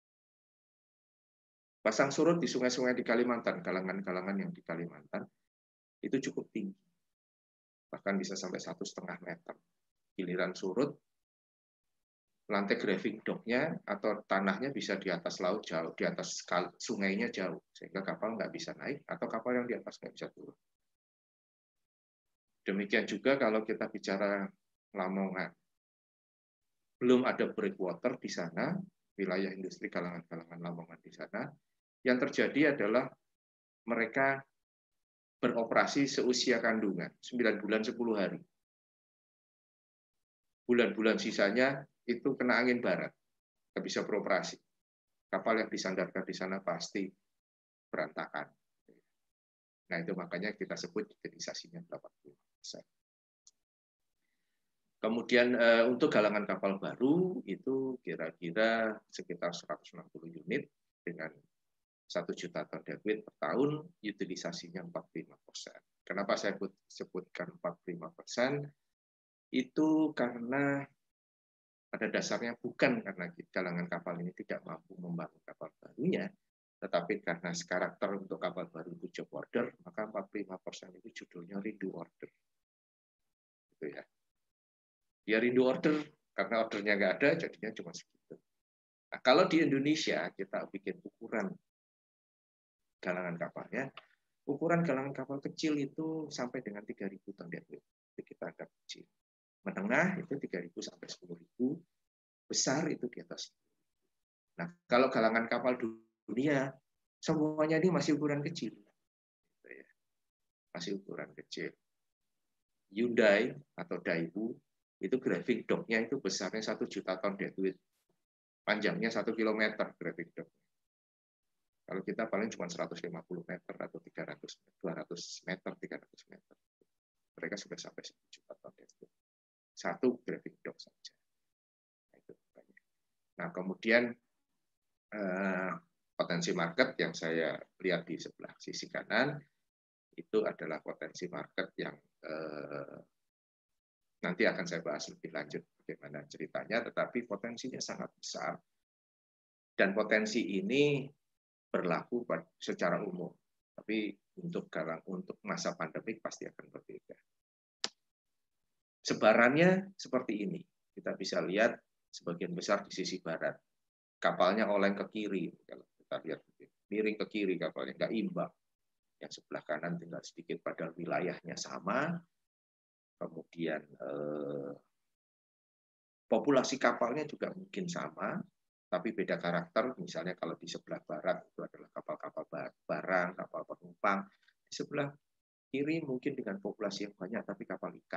Pasang surut di sungai-sungai di Kalimantan, galangan-galangan yang di Kalimantan, itu cukup tinggi. Bahkan bisa sampai satu setengah meter. Giliran surut, lantai graving dock-nya atau tanahnya bisa di atas laut jauh, di atas sungainya jauh, sehingga kapal nggak bisa naik, atau kapal yang di atas nggak bisa turun. Demikian juga kalau kita bicara Lamongan. Belum ada breakwater di sana, wilayah industri galangan-galangan Lamongan di sana. Yang terjadi adalah mereka beroperasi seusia kandungan, sembilan bulan sepuluh hari. Bulan-bulan sisanya itu kena angin barat, nggak bisa beroperasi. Kapal yang disandarkan di sana pasti berantakan. Nah, itu makanya kita sebut utilisasinya delapan puluh persen. Kemudian untuk galangan kapal baru itu kira-kira sekitar seratus enam puluh unit dengan satu juta ton deadweight per tahun, utilisasinya empat puluh lima persen. Kenapa saya sebutkan empat puluh lima persen? Itu karena pada dasarnya bukan karena galangan kapal ini tidak mampu membangun kapal barunya, tetapi karena karakter untuk kapal baru itu job order, maka empat puluh lima persen itu judulnya rindu order. Gitu ya. Dia rindu order, karena ordernya nggak ada, jadinya cuma segitu. Nah, kalau di Indonesia, kita bikin ukuran galangan kapalnya, ukuran galangan kapal kecil itu sampai dengan tiga ribu ton deadweight. Itu kita anggap kecil. Menengah itu tiga ribu sampai sepuluh ribu, besar itu di atas. Nah, kalau galangan kapal dunia, semuanya ini masih ukuran kecil. Masih ukuran kecil. Hyundai atau Daewoo, itu graving dock-nya itu besarnya satu juta ton deadweight. Panjangnya satu kilometer graving dock. Kalau kita paling cuma seratus lima puluh meter atau tiga ratus, dua ratus meter, tiga ratus meter. Mereka sudah sampai satu juta ton deadweight. Satu graving dock saja. Nah, itu banyak. Nah, kemudian eh, potensi market yang saya lihat di sebelah sisi kanan, itu adalah potensi market yang eh, nanti akan saya bahas lebih lanjut bagaimana ceritanya, tetapi potensinya sangat besar. Dan potensi ini berlaku secara umum, tapi untuk galang untuk masa pandemik pasti akan berbeda. Sebarannya seperti ini, kita bisa lihat sebagian besar di sisi barat, kapalnya oleng ke kiri, kalau kita lihat miring ke kiri kapalnya, nggak imbang. Yang sebelah kanan tinggal sedikit pada wilayahnya sama, kemudian eh, populasi kapalnya juga mungkin sama, tapi beda karakter. Misalnya kalau di sebelah barat itu adalah kapal-kapal barang, kapal penumpang. Di sebelah kiri mungkin dengan populasi yang banyak, tapi kapal ikan.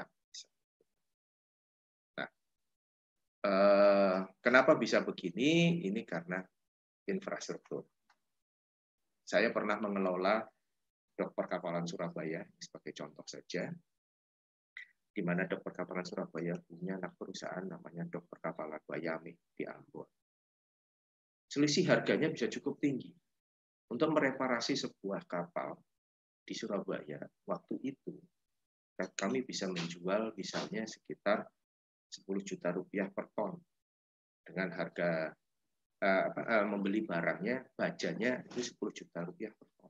Nah, eh, kenapa bisa begini? Ini karena infrastruktur. Saya pernah mengelola dok perkapalan Surabaya, sebagai contoh saja, di mana dok perkapalan Surabaya punya anak perusahaan namanya dok perkapalan Bayame di Ambon. Selisih harganya bisa cukup tinggi. Untuk mereparasi sebuah kapal di Surabaya, waktu itu kami bisa menjual misalnya sekitar sepuluh juta rupiah per ton. Dengan harga uh, uh, membeli barangnya, bajanya itu sepuluh juta rupiah per ton.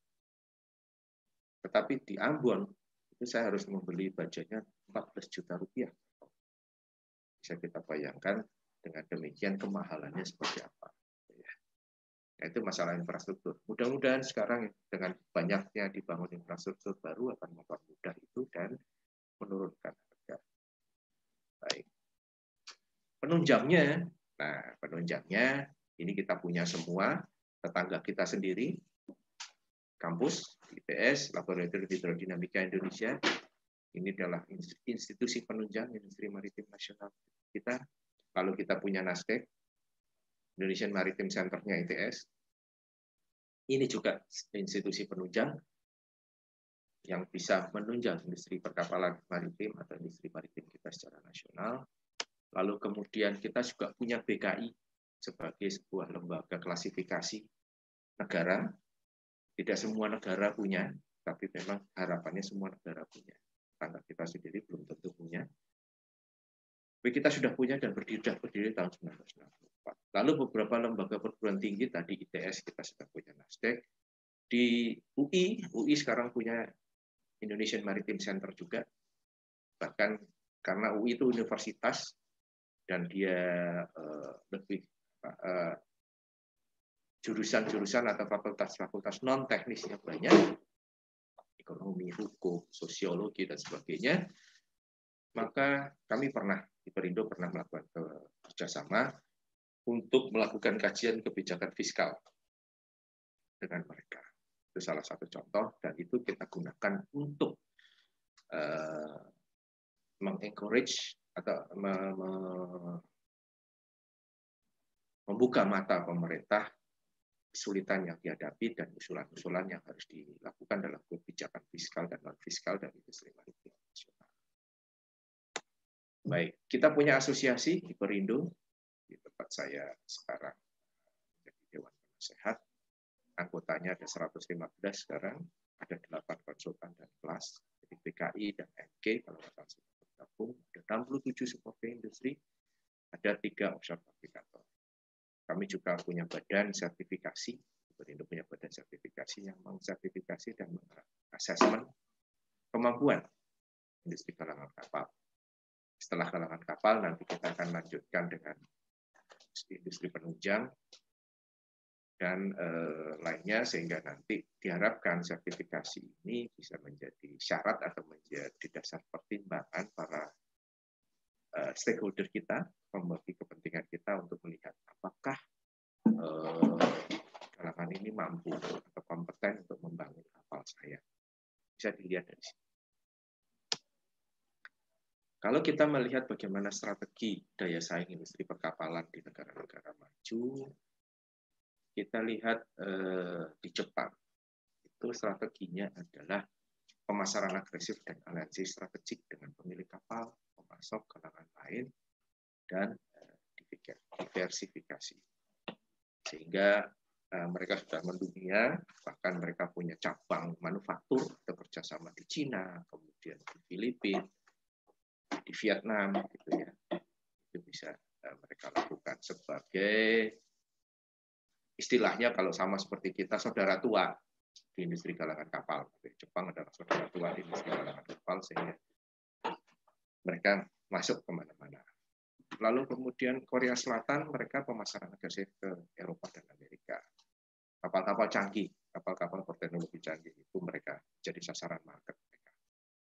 Tetapi di Ambon, itu saya harus membeli bajanya empat belas juta rupiah. Bisa kita bayangkan dengan demikian kemahalannya seperti apa. Nah, itu masalah infrastruktur. Mudah-mudahan sekarang dengan banyaknya dibangun infrastruktur baru akan mempermudah itu dan menurunkan harga. Baik. Penunjangnya, nah penunjangnya ini kita punya semua, tetangga kita sendiri, kampus, I P S, Laboratorium Hidrodinamika Indonesia, ini adalah institusi penunjang industri maritim nasional kita. Lalu kita punya NASDAQ, Indonesian Maritime Center-nya I T S. Ini juga institusi penunjang. yang bisa menunjang industri perkapalan maritim atau industri maritim kita secara nasional. Lalu kemudian kita juga punya B K I sebagai sebuah lembaga klasifikasi negara. Tidak semua negara punya, tapi memang harapannya semua negara punya. Karena kita sendiri belum tentu punya. Tapi kita sudah punya dan berdiri, sudah berdiri tahun seribu sembilan ratus enam puluh empat. Lalu beberapa lembaga perguruan tinggi, tadi I T S kita sudah punya NASDAQ. Di U I, U I sekarang punya Indonesian Maritime Center juga. Bahkan karena U I itu universitas dan dia uh, lebih uh, jurusan-jurusan atau fakultas-fakultas non-teknisnya banyak, ekonomi, hukum, sosiologi, dan sebagainya, maka kami pernah, di Perindo pernah melakukan kerjasama untuk melakukan kajian kebijakan fiskal dengan mereka. Itu salah satu contoh, dan itu kita gunakan untuk uh, mengencourage atau me me membuka mata pemerintah kesulitan yang dihadapi dan usulan-usulan yang harus dilakukan dalam kebijakan fiskal dan non-fiskal dan industri maritim nasional. Baik, kita punya asosiasi di Perindo, di tempat saya sekarang menjadi Dewan Penasehat. Anggotanya ada seratus lima belas sekarang, ada delapan konsultan dan kelas, jadi B K I dan M K kalau nggak salah bergabung, ada enam puluh tujuh supporting industri, ada tiga offshore fabrikator. Kami juga punya badan sertifikasi, Perindo punya badan sertifikasi yang mengsertifikasi dan mengasesmen kemampuan industri galangan kapal. Setelah galangan kapal, nanti kita akan lanjutkan dengan industri penunjang dan eh, lainnya, sehingga nanti diharapkan sertifikasi ini bisa menjadi syarat atau menjadi dasar pertimbangan para eh, stakeholder kita, pembagi kepentingan kita untuk melihat apakah eh, galangan ini mampu atau kompeten untuk membangun kapal saya. Bisa dilihat dari sini. Kalau kita melihat bagaimana strategi daya saing industri perkapalan di negara-negara maju, kita lihat eh, di Jepang, itu strateginya adalah pemasaran agresif dan aliansi strategik dengan pemilik kapal, pemasok, galangan lain, dan eh, diversifikasi. Sehingga eh, mereka sudah mendunia, bahkan mereka punya cabang manufaktur atau kerjasama di Cina, kemudian di Filipina, di Vietnam, gitu ya. Itu bisa eh, mereka lakukan sebagai istilahnya kalau sama seperti kita saudara tua di industri galangan kapal. Jepang adalah saudara tua di industri galangan kapal, sehingga mereka masuk kemana-mana. Lalu kemudian Korea Selatan, mereka pemasaran agresif ke Eropa dan Amerika. Kapal-kapal canggih, kapal-kapal berteknologi canggih itu mereka jadi sasaran market mereka.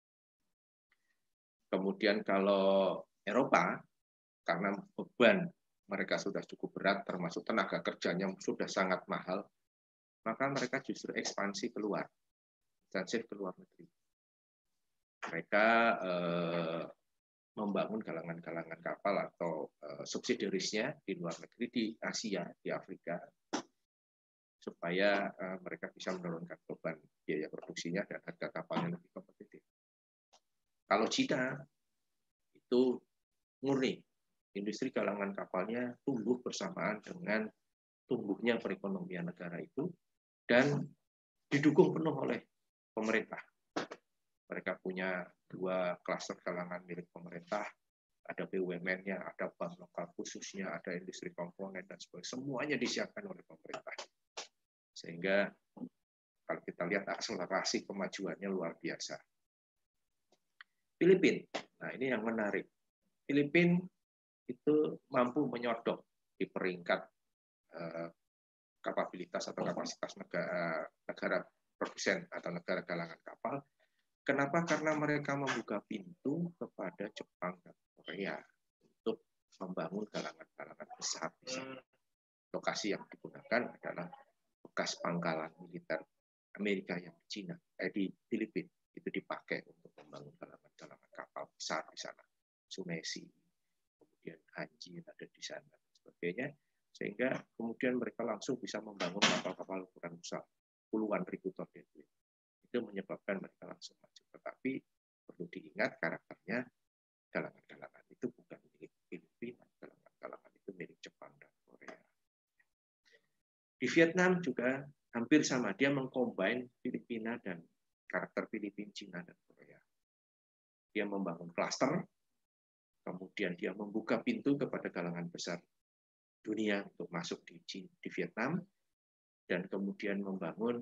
Kemudian kalau Eropa, karena beban mereka sudah cukup berat, termasuk tenaga kerjanya sudah sangat mahal, maka mereka justru ekspansi keluar, ekspansif ke luar negeri. Mereka eh, membangun galangan-galangan kapal atau eh, subsidiarisnya di luar negeri, di Asia, di Afrika, supaya eh, mereka bisa menurunkan beban biaya produksinya dan harga kapalnya lebih kompetitif. Kalau Cina, itu murni. Industri galangan kapalnya tumbuh bersamaan dengan tumbuhnya perekonomian negara itu dan didukung penuh oleh pemerintah. Mereka punya dua klaster galangan milik pemerintah, ada B U M N-nya, ada bank lokal khususnya, ada industri komponen dan sebagainya. Semuanya disiapkan oleh pemerintah. Sehingga kalau kita lihat akselerasi kemajuannya luar biasa. Filipina, nah ini yang menarik. Filipina itu mampu menyodok di peringkat eh, kapabilitas atau kapasitas negara, negara produsen atau negara galangan kapal. Kenapa? Karena mereka membuka pintu kepada Jepang dan Korea untuk membangun galangan-galangan besar di sini. Lokasi yang digunakan adalah bekas pangkalan militer Amerika yang di Cina, eh, di Filipina. Itu dipakai untuk membangun galangan-galangan kapal besar di sana. Sunesi, kemudian Hanjin ada di sana, dan sebagainya. Sehingga kemudian mereka langsung bisa membangun kapal-kapal ukuran besar, puluhan ribu ton deadweight. itu menyebabkan mereka langsung maju. Tetapi perlu diingat karakternya galangan-galangan itu bukan milik Filipina, galangan-galangan itu milik Jepang dan Korea. Di Vietnam juga hampir sama, dia mengcombine Filipina dan karakter Filipina, Cina, dan Korea. Dia membangun klaster, kemudian dia membuka pintu kepada galangan besar dunia untuk masuk di, di Vietnam, dan kemudian membangun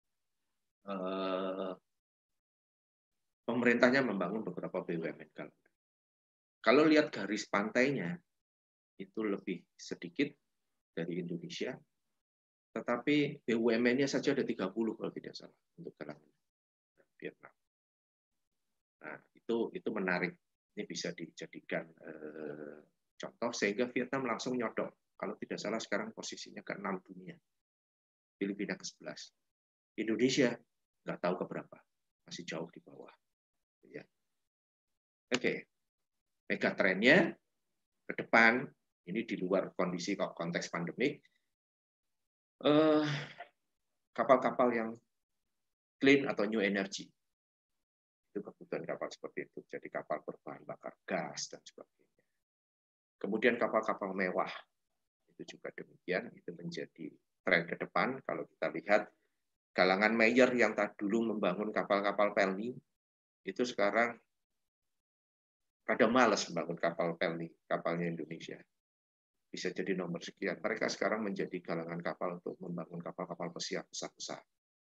eh, pemerintahnya membangun beberapa B U M N galangan. Kalau lihat garis pantainya itu lebih sedikit dari Indonesia, tetapi B U M N-nya saja ada tiga puluh kalau tidak salah untuk galangan Vietnam. Nah, itu itu menarik. Ini bisa dijadikan eh, contoh sehingga Vietnam langsung nyodok. Kalau tidak salah sekarang posisinya ke enam dunia. Filipina ke sebelas. Indonesia nggak tahu ke berapa. Masih jauh di bawah. Ya. Oke. Mega trennya ke depan, ini di luar kondisi konteks pandemik, eh, kapal-kapal yang clean atau new energy. Itu kebutuhan kapal seperti itu. Jadi kapal berbahan bakar gas dan sebagainya. Kemudian kapal-kapal mewah. Itu juga demikian, itu menjadi tren ke depan. Kalau kita lihat galangan Mayer yang tadi dulu membangun kapal-kapal Pelni, itu sekarang pada malas membangun kapal Pelni, kapalnya Indonesia. Bisa jadi nomor sekian. Mereka sekarang menjadi galangan kapal untuk membangun kapal-kapal pesiar besar-besar.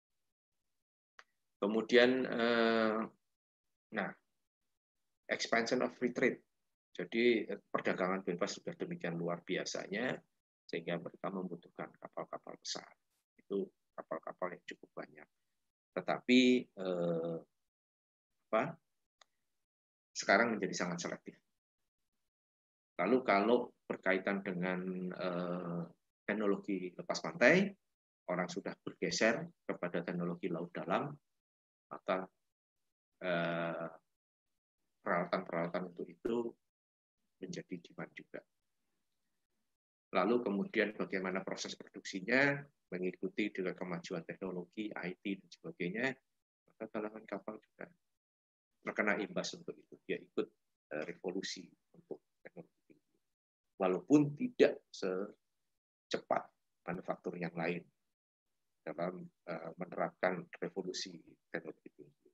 Kemudian, eh, nah, expansion of free trade. Jadi perdagangan bebas sudah demikian luar biasanya, sehingga mereka membutuhkan kapal-kapal besar. Itu kapal-kapal yang cukup banyak. Tetapi eh, apa? Sekarang menjadi sangat selektif. Lalu kalau berkaitan dengan eh, teknologi lepas pantai, orang sudah bergeser kepada teknologi laut dalam, maka eh, peralatan-peralatan untuk itu menjadi demand juga. Lalu kemudian bagaimana proses produksinya, mengikuti dengan kemajuan teknologi, I T, dan sebagainya, maka galangan kapal juga terkena imbas untuk itu. Dia ikut revolusi untuk teknologi tinggi. Walaupun tidak secepat manufaktur yang lain dalam menerapkan revolusi teknologi tinggi.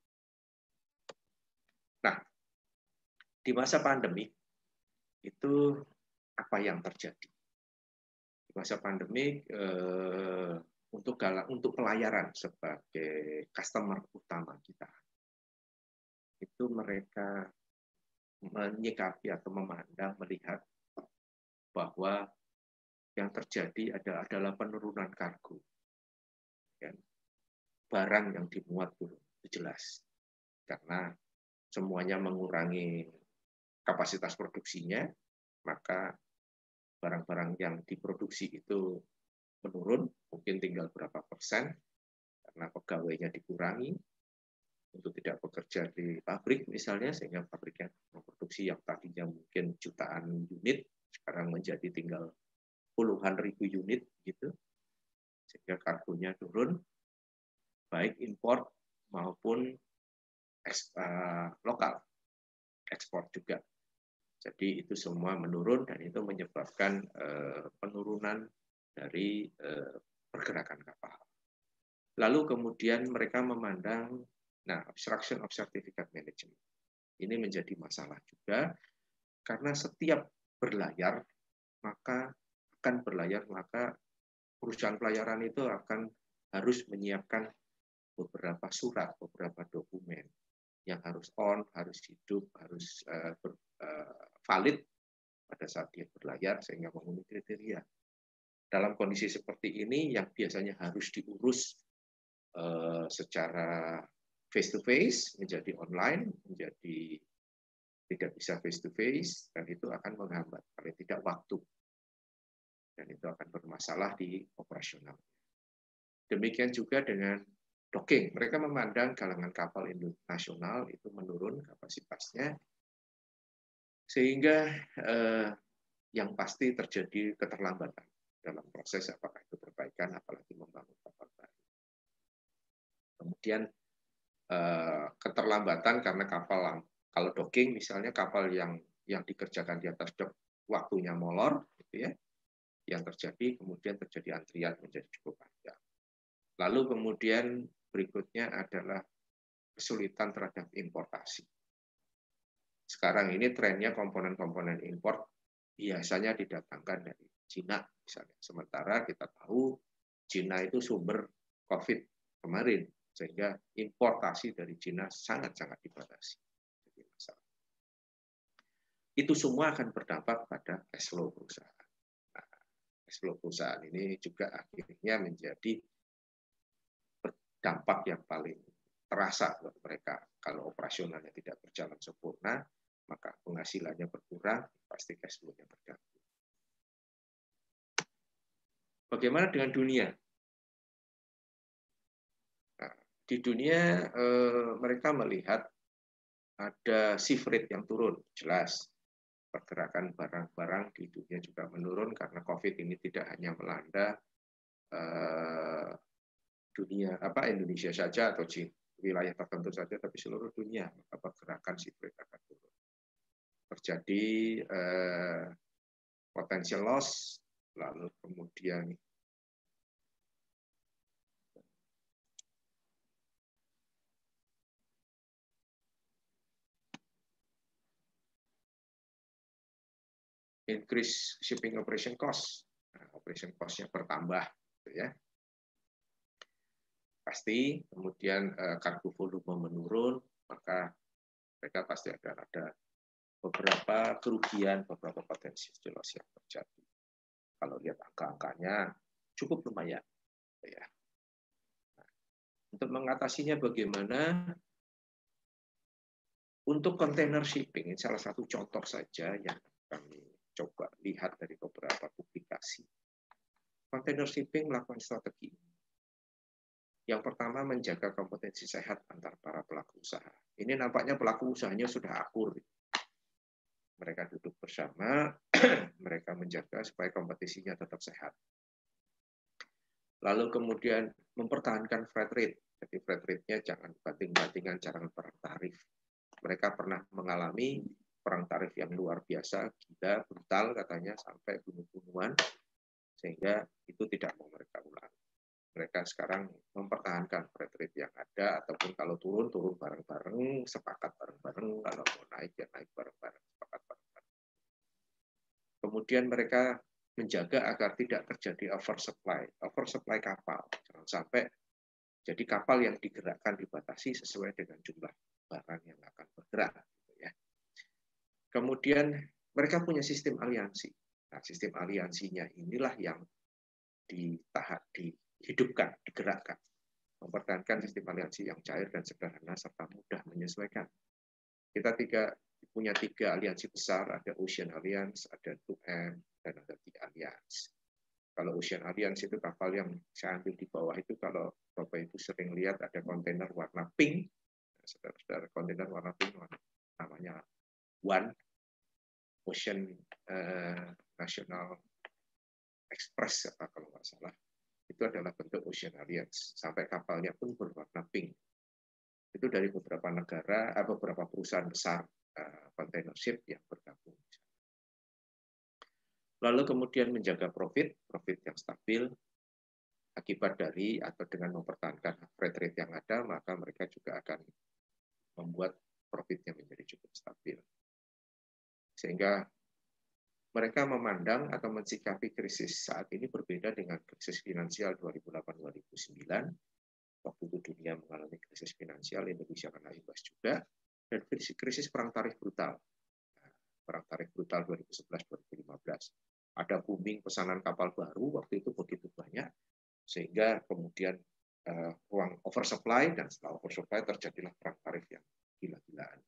Nah, di masa pandemi, itu apa yang terjadi? Di masa pandemi eh, untuk galang, untuk pelayaran sebagai customer utama kita, itu mereka menyikapi atau memandang, melihat bahwa yang terjadi ada, adalah penurunan kargo. Ya. Barang yang dimuat turun, itu jelas. Karena semuanya mengurangi kapasitas produksinya, maka barang-barang yang diproduksi itu menurun, mungkin tinggal berapa persen, karena pegawainya dikurangi, untuk tidak bekerja di pabrik misalnya, sehingga pabriknya memproduksi yang tadinya mungkin jutaan unit, sekarang menjadi tinggal puluhan ribu unit, gitu, sehingga kargonya turun, baik impor maupun eks, uh, lokal, ekspor juga. Jadi itu semua menurun, dan itu menyebabkan uh, penurunan dari uh, pergerakan kapal. Lalu kemudian mereka memandang, nah, obstruction of certificate management. Ini menjadi masalah juga, karena setiap berlayar, maka akan berlayar, maka perusahaan pelayaran itu akan harus menyiapkan beberapa surat, beberapa dokumen yang harus on, harus hidup, harus uh, ber, uh, valid pada saat dia berlayar, sehingga memenuhi kriteria. Dalam kondisi seperti ini, yang biasanya harus diurus uh, secara face to face menjadi online, menjadi tidak bisa face to face, dan itu akan menghambat, paling tidak waktu, dan itu akan bermasalah di operasional. Demikian juga dengan docking, mereka memandang galangan kapal internasional itu menurun kapasitasnya, sehingga eh, yang pasti terjadi keterlambatan dalam proses apakah itu perbaikan, apalagi membangun kapal baru. Kemudian eh, keterlambatan karena kapal kalau docking misalnya kapal yang yang dikerjakan di atas dok waktunya molor, gitu ya, yang terjadi kemudian terjadi antrian menjadi cukup panjang. Lalu kemudian berikutnya adalah kesulitan terhadap importasi. Sekarang ini trennya komponen-komponen import biasanya didatangkan dari Cina misalnya. Sementara kita tahu Cina itu sumber COVID kemarin, sehingga importasi dari Cina sangat-sangat dibatasi. Jadi masalah. Itu semua akan berdampak pada cash flow perusahaan. Nah, cash flow perusahaan ini juga akhirnya menjadi dampak yang paling terasa buat mereka. Kalau operasionalnya tidak berjalan sempurna, maka penghasilannya berkurang, pasti cash flow-nya terganggu. Bagaimana dengan dunia? Nah, di dunia eh, mereka melihat ada sea freight yang turun, jelas. Pergerakan barang-barang di dunia juga menurun karena COVID ini tidak hanya melanda eh, dunia apa Indonesia saja atau wilayah tertentu saja, tapi seluruh dunia, maka pergerakan sea freight akan turun. Terjadi eh, potential loss, lalu kemudian increase shipping operation cost, nah, operation cost-nya bertambah, gitu ya. Pasti kemudian eh, kargo volume menurun, maka mereka pasti akan ada beberapa kerugian, beberapa potensi jelas yang terjadi. Kalau lihat angka-angkanya cukup lumayan, ya. Nah, untuk mengatasinya bagaimana? Untuk container shipping, ini salah satu contoh saja yang kami coba lihat dari beberapa publikasi. Container shipping melakukan strategi. Yang pertama, menjaga kompetensi sehat antar para pelaku usaha. Ini nampaknya pelaku usahanya sudah akur. Mereka duduk bersama, mereka menjaga supaya kompetisinya tetap sehat. Lalu kemudian mempertahankan freight rate. Jadi freight rate-nya jangan banting-bantingan, jangan perang tarif. Mereka pernah mengalami perang tarif yang luar biasa, gila, brutal katanya, sampai bunuh-bunuhan, sehingga itu tidak mau mereka ulang. Mereka sekarang mempertahankan freight rate yang ada, ataupun kalau turun, turun bareng-bareng, sepakat bareng-bareng, kalau mau naik, ya naik bareng-bareng, sepakat bareng-bareng. Kemudian mereka menjaga agar tidak terjadi oversupply, oversupply kapal. Jangan sampai jadi kapal yang digerakkan dibatasi sesuai dengan jumlah barang yang akan bergerak. Gitu ya. Kemudian mereka punya sistem aliansi. Nah, sistem aliansinya inilah yang ditahap, dihidupkan, digerakkan. Mempertahankan sistem aliansi yang cair dan sederhana serta mudah menyesuaikan. Kita tiga, punya tiga aliansi besar, ada Ocean Alliance, ada two M, dan ada T Alliance. Kalau Ocean Alliance itu kapal yang saya ambil di bawah itu, kalau Bapak Ibu sering lihat ada kontainer warna pink, saudara-saudara, kontainer warna pink namanya One Ocean eh, National Express, apa kalau nggak salah, itu adalah bentuk Ocean Alliance. Sampai kapalnya pun berwarna pink. Itu dari beberapa negara, eh, beberapa perusahaan besar eh, container ship yang bergabung. Lalu kemudian menjaga profit, profit yang stabil, akibat dari atau dengan mempertahankan freight rate yang ada, maka mereka juga akan membuat profitnya menjadi cukup stabil. Sehingga mereka memandang atau mensikapi krisis saat ini berbeda dengan krisis finansial dua ribu delapan dua ribu sembilan. Waktu itu dunia mengalami krisis finansial, Indonesia kena imbas juga, dan krisis, krisis perang tarif brutal. Perang tarif brutal dua ribu sebelas dua ribu lima belas. Ada booming pesanan kapal baru, waktu itu begitu banyak, sehingga kemudian uh, ruang oversupply, dan setelah oversupply terjadilah perang tarif yang gila-gilaan.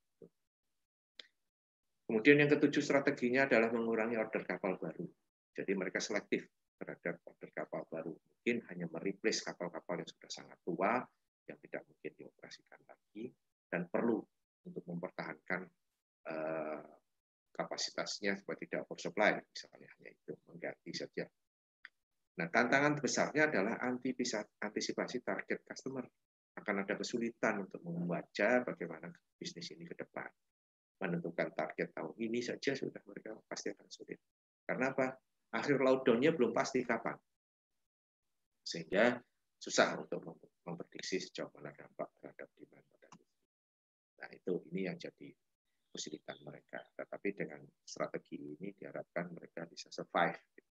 Kemudian yang ketujuh strateginya adalah mengurangi order kapal baru. Jadi mereka selektif terhadap order kapal baru. Mungkin hanya mereplace kapal-kapal yang sudah sangat tua, yang tidak mungkin dioperasikan lagi, dan perlu untuk mempertahankan uh, kapasitasnya supaya tidak oversupply, misalnya hanya itu, mengganti saja. Nah, tantangan besarnya adalah antisipasi target customer. akan ada kesulitan untuk membaca bagaimana bisnis ini ke depan. Menentukan target tahun ini saja sudah mereka pasti akan sulit. Karena apa? Akhir lockdown-nya belum pasti kapan. Sehingga susah untuk memprediksi sejauh mana dampak terhadap demand pada industri. Nah, itu ini yang jadi kesulitan mereka. Tetapi dengan strategi ini diharapkan mereka bisa survive.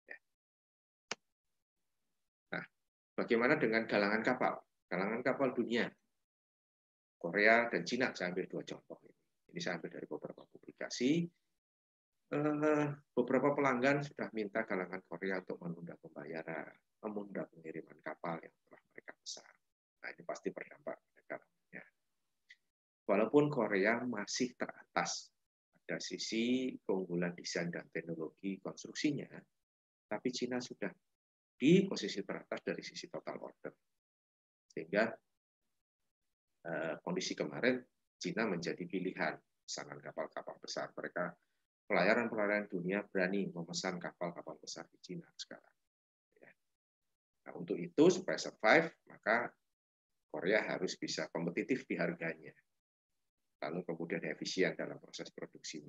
Nah, bagaimana dengan galangan kapal? Galangan kapal dunia, Korea dan Cina, saya ambil dua contoh ini. Ini saya ambil dari beberapa publikasi. Beberapa pelanggan sudah minta galangan Korea untuk menunda pembayaran, menunda pengiriman kapal yang telah mereka pesan. Nah, ini pasti berdampak pada galangannya. Walaupun Korea masih teratas pada sisi keunggulan desain dan teknologi konstruksinya, tapi Cina sudah di posisi teratas dari sisi total order. Sehingga eh, kondisi kemarin Cina menjadi pilihan pesanan kapal-kapal besar. Mereka pelayaran-pelayaran dunia berani memesan kapal-kapal besar di Cina sekarang. Nah, untuk itu supaya survive, maka Korea harus bisa kompetitif di harganya. Lalu kemudian efisien dalam proses produksinya.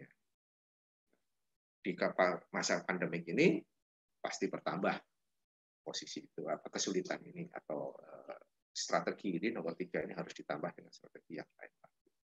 Di kapal masa pandemik ini pasti bertambah posisi itu, apa kesulitan ini atau uh, strategi ini nomor tiga ini harus ditambah dengan strategi yang lain.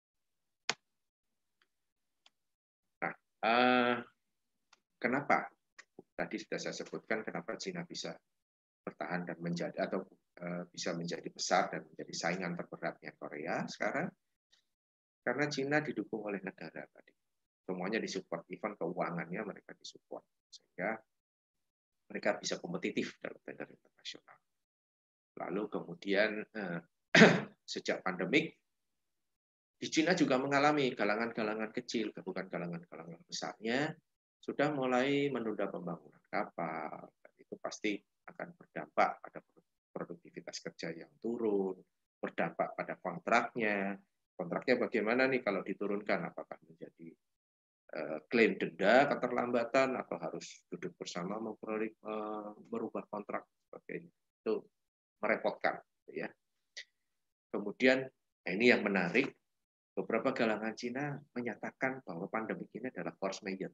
Nah, uh, kenapa? Tadi sudah saya sebutkan kenapa Cina bisa bertahan dan menjadi atau uh, bisa menjadi besar dan menjadi saingan terberatnya Korea sekarang. Karena Cina didukung oleh negara tadi. Semuanya disupport, even keuangannya mereka disupport. Sehingga mereka bisa kompetitif dalam tender internasional. Lalu kemudian eh, sejak pandemik, di Cina juga mengalami galangan-galangan kecil, bukan galangan-galangan besarnya, sudah mulai menunda pembangunan kapal. Dan itu pasti akan berdampak pada produktivitas kerja yang turun, berdampak pada kontraknya. Kontraknya bagaimana nih kalau diturunkan? Apakah menjadi uh, klaim denda keterlambatan atau harus duduk bersama memperoleh uh, merubah kontrak sebagainya? Itu merepotkan, ya. Kemudian nah ini yang menarik, beberapa galangan Cina menyatakan bahwa pandemi ini adalah force majeure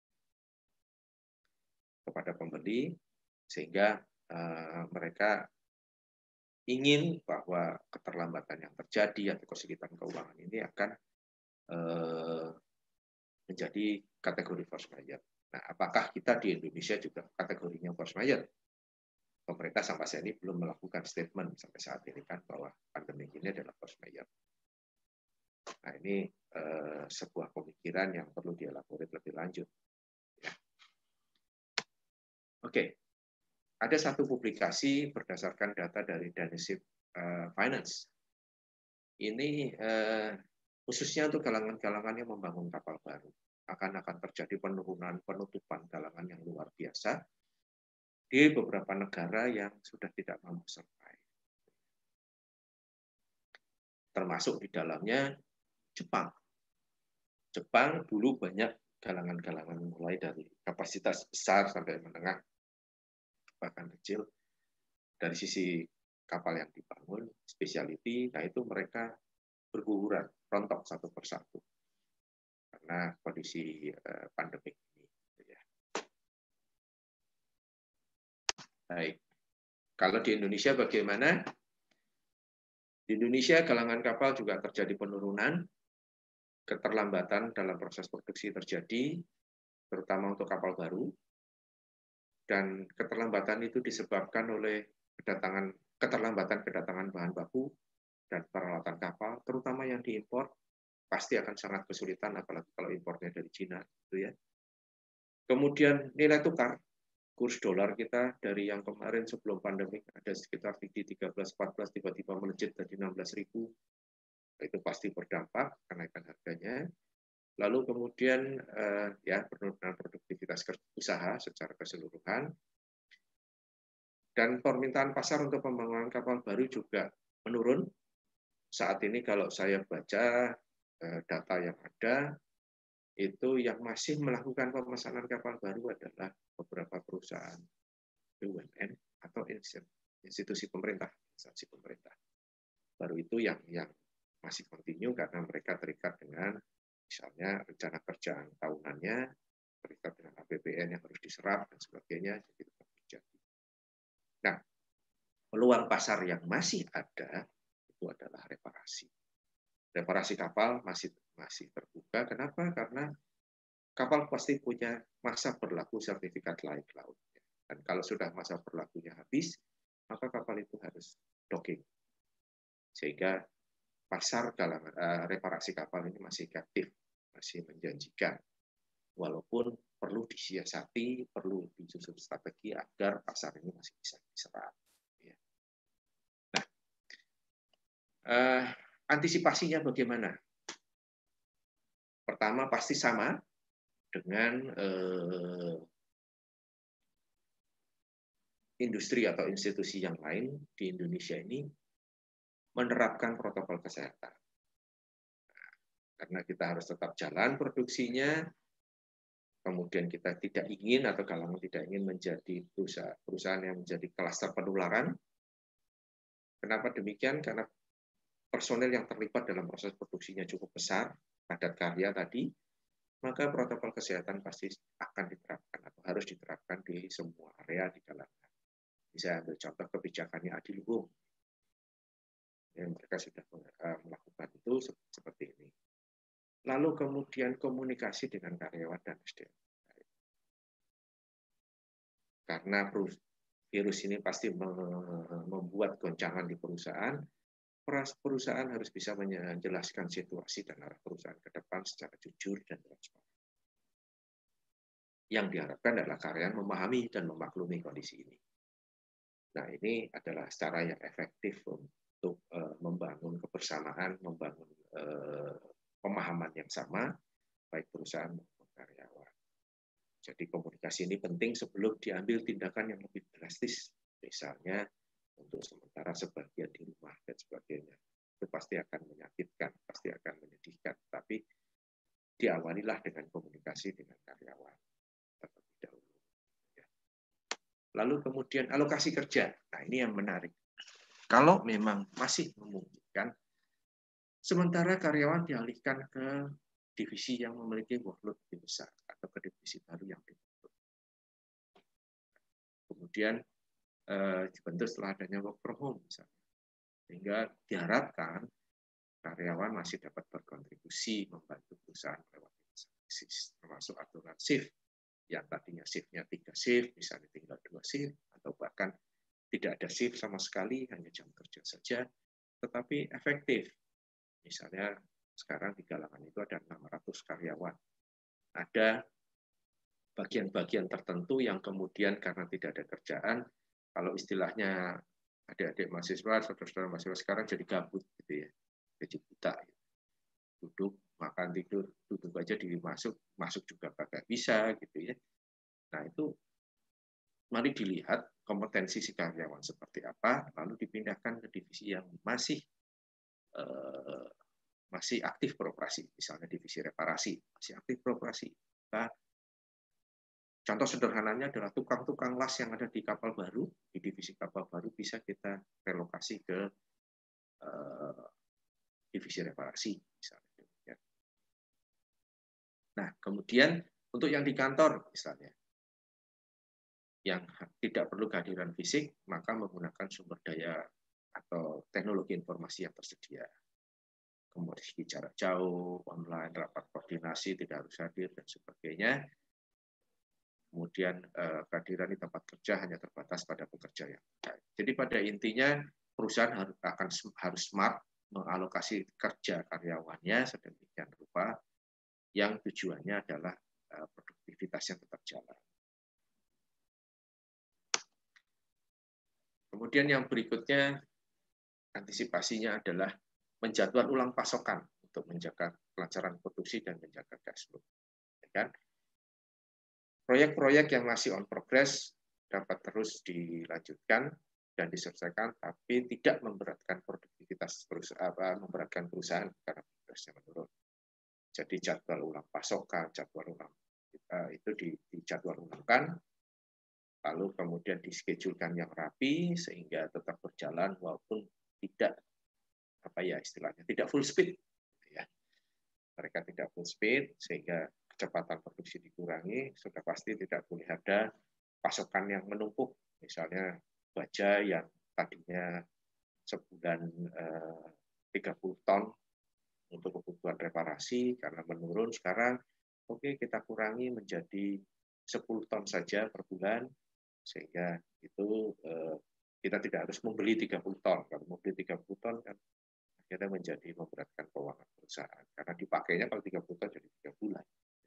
kepada pembeli, sehingga uh, mereka ingin bahwa keterlambatan yang terjadi atau kesulitan keuangan ini akan uh, menjadi kategori force majeure. Nah, apakah kita di Indonesia juga kategorinya force majeure? Pemerintah sampai saat ini belum melakukan statement sampai saat ini kan bahwa pandemi ini adalah force majeure. Nah, ini eh, sebuah pemikiran yang perlu dielaborasi lebih lanjut. Ya. Oke, ada satu publikasi berdasarkan data dari Danish eh, Finance. Ini eh, khususnya untuk galangan-galangan yang membangun kapal baru. Akan akan terjadi penurunan penutupan galangan yang luar biasa di beberapa negara yang sudah tidak mampu survive. Termasuk di dalamnya Jepang. Jepang dulu banyak galangan-galangan mulai dari kapasitas besar sampai menengah, bahkan kecil. Dari sisi kapal yang dibangun, specialty, nah itu mereka berguguran, rontok satu persatu. Karena kondisi pandemik ini. Baik. Kalau di Indonesia bagaimana? Di Indonesia galangan kapal juga terjadi penurunan, keterlambatan dalam proses produksi terjadi, terutama untuk kapal baru, dan keterlambatan itu disebabkan oleh kedatangan keterlambatan kedatangan bahan baku dan peralatan kapal, terutama yang diimpor, pasti akan sangat kesulitan, apalagi kalau impornya dari Cina, gitu ya. Kemudian nilai tukar. Kurs dolar kita dari yang kemarin sebelum pandemi ada sekitar di tiga belas empat belas tiba-tiba melejit jadi enam belas ribu. Itu pasti berdampak kenaikan harganya. Lalu kemudian eh, ya penurunan produktivitas usaha secara keseluruhan. Dan permintaan pasar untuk pembangunan kapal baru juga menurun. Saat ini kalau saya baca eh, data yang ada, itu yang masih melakukan pemesanan kapal baru adalah beberapa perusahaan B U M N atau institusi pemerintah, instansi pemerintah. baru itu yang yang masih kontinu karena mereka terikat dengan misalnya rencana kerjaan tahunannya, terikat dengan A P B N yang harus diserap dan sebagainya, jadi tetap terjadi. Nah, peluang pasar yang masih ada itu adalah reparasi. Reparasi kapal masih masih terbuka. Kenapa? Karena kapal pasti punya masa berlaku sertifikat layak laut. Dan kalau sudah masa berlakunya habis, maka kapal itu harus docking. Sehingga pasar galangan uh, reparasi kapal ini masih aktif, masih menjanjikan. Walaupun perlu disiasati, perlu disusun strategi agar pasar ini masih bisa diserap. Ya. Nah, uh, antisipasinya bagaimana? Pertama pasti sama dengan uh, industri atau institusi yang lain di Indonesia ini menerapkan protokol kesehatan. Nah, karena kita harus tetap jalan produksinya, kemudian kita tidak ingin atau galangan tidak ingin menjadi perusahaan, perusahaan yang menjadi klaster penularan. Kenapa demikian? Karena personel yang terlibat dalam proses produksinya cukup besar, padat karya tadi, maka protokol kesehatan pasti akan diterapkan atau harus diterapkan di semua area di galangan. Bisa ambil contoh kebijakannya Adiluhung. Yang mereka sudah melakukan itu seperti ini. Lalu kemudian komunikasi dengan karyawan dan S D M. Karena virus ini pasti membuat goncangan di perusahaan, perusahaan harus bisa menjelaskan situasi dan arah perusahaan ke depan secara jujur dan transparan. Yang diharapkan adalah karyawan memahami dan memaklumi kondisi ini. Nah, ini adalah cara yang efektif untuk uh, membangun kebersamaan, membangun uh, pemahaman yang sama, baik perusahaan maupun karyawan. Jadi komunikasi ini penting sebelum diambil tindakan yang lebih drastis, misalnya untuk sementara sebagian di rumah dan sebagainya. Itu pasti akan menyakitkan, pasti akan menyedihkan. Tapi diawalilah dengan komunikasi dengan karyawan terlebih dahulu. Lalu kemudian alokasi kerja. Nah, ini yang menarik. Kalau memang masih memungkinkan, sementara karyawan dialihkan ke divisi yang memiliki workload lebih besar atau ke divisi baru yang dibentuk. Kemudian eh, dibentuk setelah adanya work from home misalnya. Sehingga diharapkan karyawan masih dapat berkontribusi membantu perusahaan lewat bisnis, termasuk aturan shift yang tadinya shift-nya tiga shift, misalnya tinggal dua shift, atau bahkan tidak ada shift sama sekali, hanya jam kerja saja, tetapi efektif. Misalnya sekarang di galangan itu ada enam ratus karyawan. Ada bagian-bagian tertentu yang kemudian karena tidak ada kerjaan, kalau istilahnya adik-adik mahasiswa, saudara-saudara mahasiswa sekarang jadi gabut gitu ya, jadi buta. Duduk, makan, tidur, duduk aja diri masuk, masuk juga kagak bisa gitu ya. Nah itu mari dilihat kompetensi si karyawan seperti apa, lalu dipindahkan ke divisi yang masih eh, masih aktif beroperasi, misalnya divisi reparasi, masih aktif beroperasi. Nah, contoh sederhananya adalah tukang-tukang las yang ada di kapal baru, di divisi kapal baru bisa kita relokasi ke eh, divisi reparasi, misalnya. Nah, kemudian untuk yang di kantor, misalnya, yang tidak perlu kehadiran fisik, maka menggunakan sumber daya atau teknologi informasi yang tersedia. Komunikasi jarak jauh, online, rapat koordinasi, tidak harus hadir, dan sebagainya. Kemudian eh, kehadiran di tempat kerja hanya terbatas pada pekerja yang terkait. Jadi pada intinya perusahaan harus akan harus smart mengalokasi kerja karyawannya sedemikian rupa yang tujuannya adalah eh, produktivitasnya tetap jalan. Kemudian yang berikutnya antisipasinya adalah menjadwal ulang pasokan untuk menjaga kelancaran produksi dan menjaga cash flow. Ya kan? Proyek-proyek yang masih on progress dapat terus dilanjutkan dan diselesaikan, tapi tidak memberatkan produktivitas perusahaan, memberatkan perusahaan karena progresnya menurun. Jadi jadwal ulang pasokan, jadwal ulang itu dijadwal ulangkan, lalu kemudian dischedule-kan yang rapi sehingga tetap berjalan walaupun tidak apa ya istilahnya, tidak full speed. Ya. Mereka tidak full speed, sehingga kecepatan produksi dikurangi, sudah pasti tidak boleh ada pasokan yang menumpuk. Misalnya baja yang tadinya sebulan eh, tiga puluh ton untuk kebutuhan reparasi, karena menurun sekarang, oke okay, kita kurangi menjadi sepuluh ton saja per bulan, sehingga itu eh, kita tidak harus membeli tiga puluh ton. Kalau membeli tiga puluh ton kan akhirnya menjadi memberatkan keuangan perusahaan, karena dipakainya kalau tiga puluh ton jadi tiga bulan.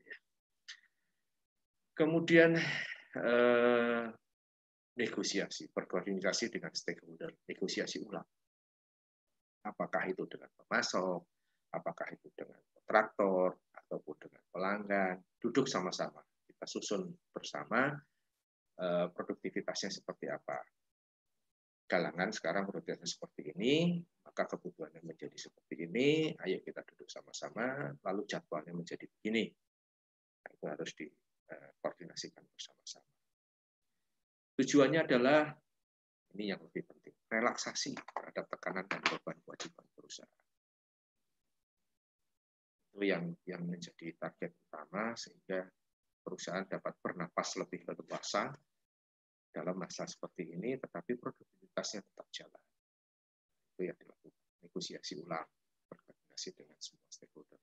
Kemudian eh, negosiasi, berkoordinasi dengan stakeholder, negosiasi ulang. Apakah itu dengan pemasok, apakah itu dengan kontraktor, ataupun dengan pelanggan, duduk sama-sama. Kita susun bersama eh, produktivitasnya seperti apa. Galangan sekarang produktivitasnya seperti ini, maka kebutuhannya menjadi seperti ini, ayo kita duduk sama-sama, lalu jadwalnya menjadi begini. Nah, itu harus dikoordinasikan bersama-sama. Tujuannya adalah, ini yang lebih penting, relaksasi terhadap tekanan dan beban kewajiban perusahaan. Itu yang yang menjadi target utama, sehingga perusahaan dapat bernapas lebih leluasa dalam masa seperti ini, tetapi produktivitasnya tetap jalan. Itu yang dilakukan, negosiasi ulang, berkoordinasi dengan semua stakeholder.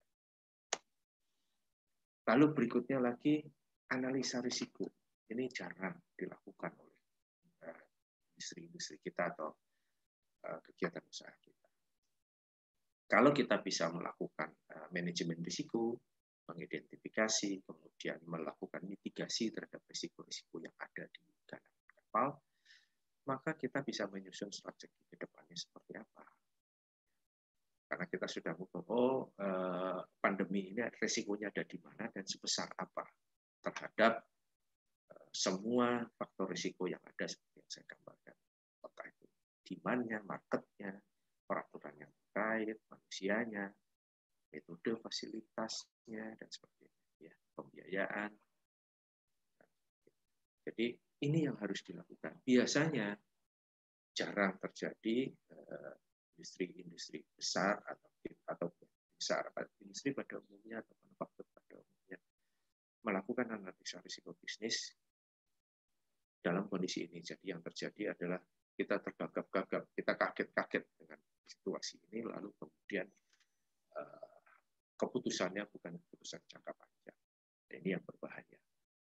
Lalu berikutnya lagi, analisa risiko. Ini jarang dilakukan oleh industri-industri kita atau kegiatan usaha kita. Kalau kita bisa melakukan manajemen risiko, mengidentifikasi, kemudian melakukan mitigasi terhadap risiko-risiko yang ada di galangan kapal, maka kita bisa menyusun strategi ke depannya seperti apa. Karena kita sudah mengukur, oh, pandemi ini risikonya ada di mana dan sebesar apa terhadap semua faktor risiko yang ada seperti yang saya gambarkan. Apakah itu demand-nya, market-nya, peraturan yang terkait, manusianya, metode fasilitasnya, dan sebagainya. Ya, pembiayaan. Jadi ini yang harus dilakukan. Biasanya jarang terjadi industri-industri besar atau atau besar, industri pada umumnya atau manufaktur pada umumnya melakukan analisa risiko bisnis dalam kondisi ini. Jadi yang terjadi adalah kita tergagap-gagap, kita kaget-kaget dengan situasi ini, lalu kemudian uh, keputusannya bukan keputusan jangka panjang. Ini yang berbahaya.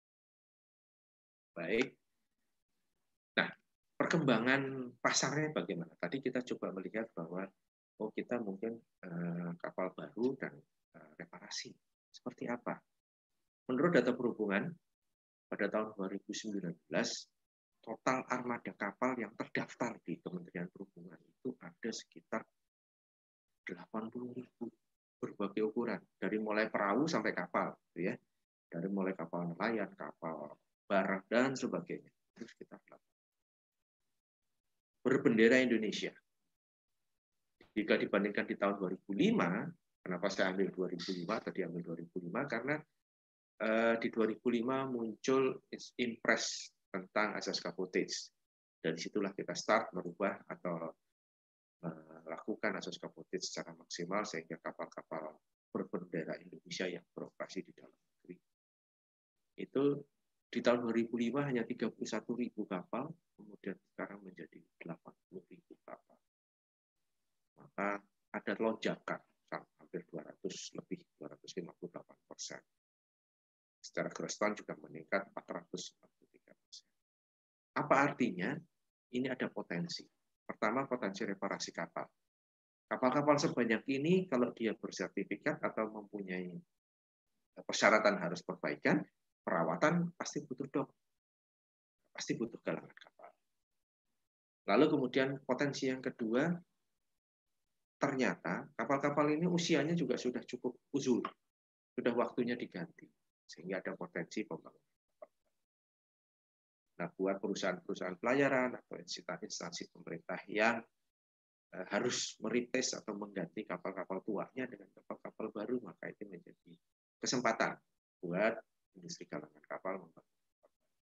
Baik. Nah, perkembangan pasarnya bagaimana? Tadi kita coba melihat bahwa oh kita mungkin uh, kapal baru dan uh, reparasi. Seperti apa? Menurut data perhubungan, pada tahun dua ribu sembilan belas, total armada kapal yang terdaftar di Kementerian Perhubungan itu ada sekitar delapan puluh ribu berbagai ukuran, dari mulai perahu sampai kapal, gitu ya, dari mulai kapal nelayan, kapal barang dan sebagainya. Itu sekitar delapan. Berbendera Indonesia. Jika dibandingkan di tahun dua ribu lima, kenapa saya ambil dua ribu lima? Tadi ambil dua ribu lima karena di dua ribu lima muncul impres tentang asas kabotage. Dari situlah kita start merubah atau melakukan asas kabotage secara maksimal sehingga kapal-kapal berbendera Indonesia yang beroperasi di dalam negeri. Itu di tahun dua ribu lima hanya tiga puluh satu ribu kapal, kemudian sekarang menjadi delapan puluh ribu kapal. Maka ada lonjakan hampir dua ratus lebih, dua ratus lima puluh delapan persen. Secara gross ton juga meningkat empat ratus empat puluh tiga persen. Apa artinya? Ini ada potensi. Pertama, potensi reparasi kapal. Kapal-kapal sebanyak ini, kalau dia bersertifikat atau mempunyai persyaratan harus perbaikan, perawatan pasti butuh dok. Pasti butuh galangan kapal. Lalu kemudian potensi yang kedua, ternyata kapal-kapal ini usianya juga sudah cukup uzur. Sudah waktunya diganti. Sehingga ada potensi pembangunan. Nah, buat perusahaan-perusahaan pelayaran atau instansi pemerintah yang harus merites atau mengganti kapal-kapal tuanya dengan kapal-kapal baru, maka itu menjadi kesempatan buat industri galangan kapal membangun.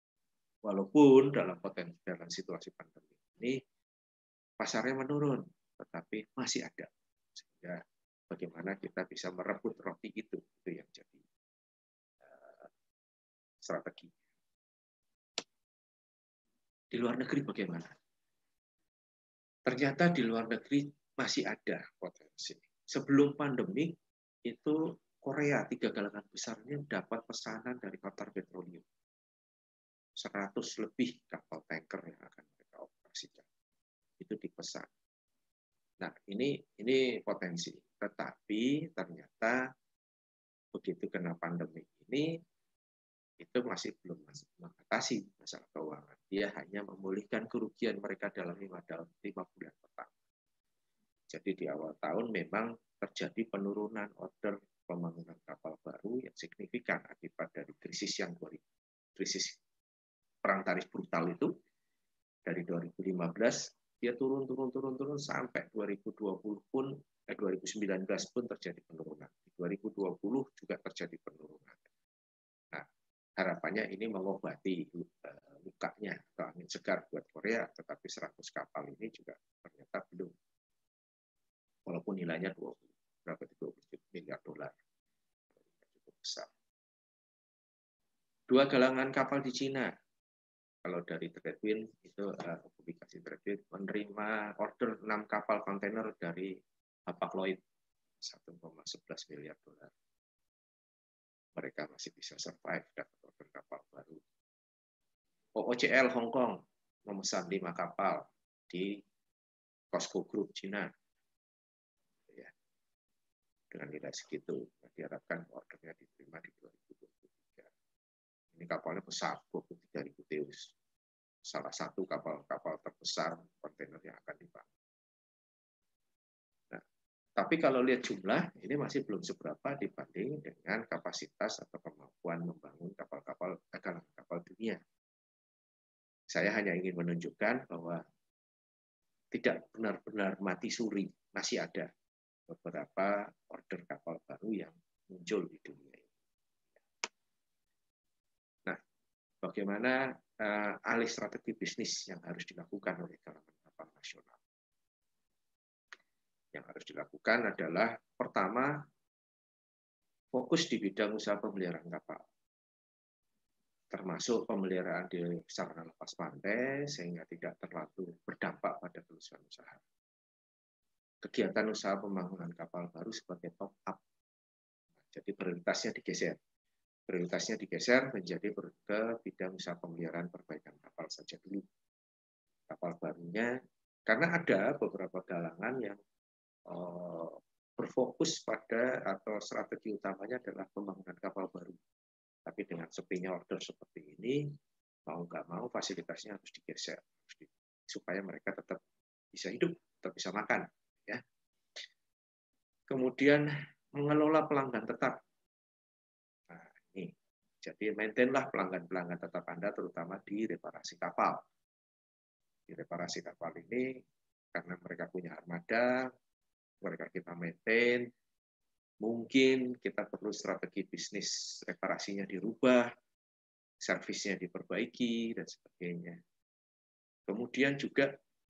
Walaupun dalam potensi dalam situasi pandemi ini pasarnya menurun, tetapi masih ada. Sehingga bagaimana kita bisa merebut roti itu, itu yang jadi uh, strategi. Di luar negeri bagaimana? Ternyata di luar negeri masih ada potensi. Sebelum pandemi itu Korea, tiga galangan besarnya dapat pesanan dari Qatar Petroleum. seratus lebih kapal tanker yang akan mereka operasikan. Itu dipesan. Nah, ini ini potensi. Tetapi ternyata begitu kena pandemi ini, itu masih belum mengatasi masalah keuangan. Dia hanya memulihkan kerugian mereka dalam lima, dalam lima bulan pertama. Jadi di awal tahun memang terjadi penurunan order pembangunan kapal baru yang signifikan akibat dari krisis yang krisis perang tarif brutal itu. Dari dua ribu lima belas dia turun turun turun turun sampai dua ribu dua puluh pun eh, dua ribu sembilan belas pun terjadi penurunan. Di dua ribu dua puluh juga terjadi penurunan. Nah, harapannya ini mengobati uh, lukanya atau angin segar buat Korea, tetapi seratus kapal ini juga ternyata belum. Walaupun nilainya dua puluh berapa dua puluh miliar dolar. Cukup besar. Dua galangan kapal di Cina. Kalau dari Tradewin itu uh, publikasi Tradewin menerima order enam kapal kontainer dari Hapag-Lloyd satu koma sebelas miliar dolar. Mereka masih bisa survive dapat order kapal baru. O O C L Hong Kong memesan lima kapal di COSCO Group Cina. Ya. Dengan nilai segitu, diharapkan ordernya diterima di dua ribu dua puluh tiga. Ini kapalnya besar, dua puluh tiga ribu teus. Salah satu kapal-kapal terbesar kontainer yang akan dibangun. Nah, tapi kalau lihat jumlah, ini masih belum seberapa dibanding dengan kapasitas atau kemampuan membangun kapal-kapal galangan kapal dunia. Saya hanya ingin menunjukkan bahwa tidak benar-benar mati suri, masih ada beberapa order kapal baru yang muncul di dunia ini. Nah, bagaimana uh, alih strategi bisnis yang harus dilakukan oleh galangan kapal nasional? Yang harus dilakukan adalah pertama, fokus di bidang usaha pemeliharaan kapal, termasuk pemeliharaan di sarana lepas pantai sehingga tidak terlalu berdampak pada kelulusan usaha. Kegiatan usaha pembangunan kapal baru sebagai top up. Jadi prioritasnya digeser. Prioritasnya digeser menjadi ke bidang usaha pemeliharaan perbaikan kapal saja dulu. Kapal barunya, karena ada beberapa galangan yang uh, berfokus pada atau strategi utamanya adalah pembangunan kapal baru. Tapi dengan sepinya order seperti ini, mau nggak mau fasilitasnya harus digeser harus di, supaya mereka tetap bisa hidup, tetap bisa makan. Ya. Kemudian mengelola pelanggan tetap. Nah, ini. Jadi maintainlah pelanggan-pelanggan tetap Anda, terutama di reparasi kapal. Di reparasi kapal ini, karena mereka punya armada, mereka kita maintain, mungkin kita perlu strategi bisnis reparasinya dirubah, servisnya diperbaiki, dan sebagainya. Kemudian juga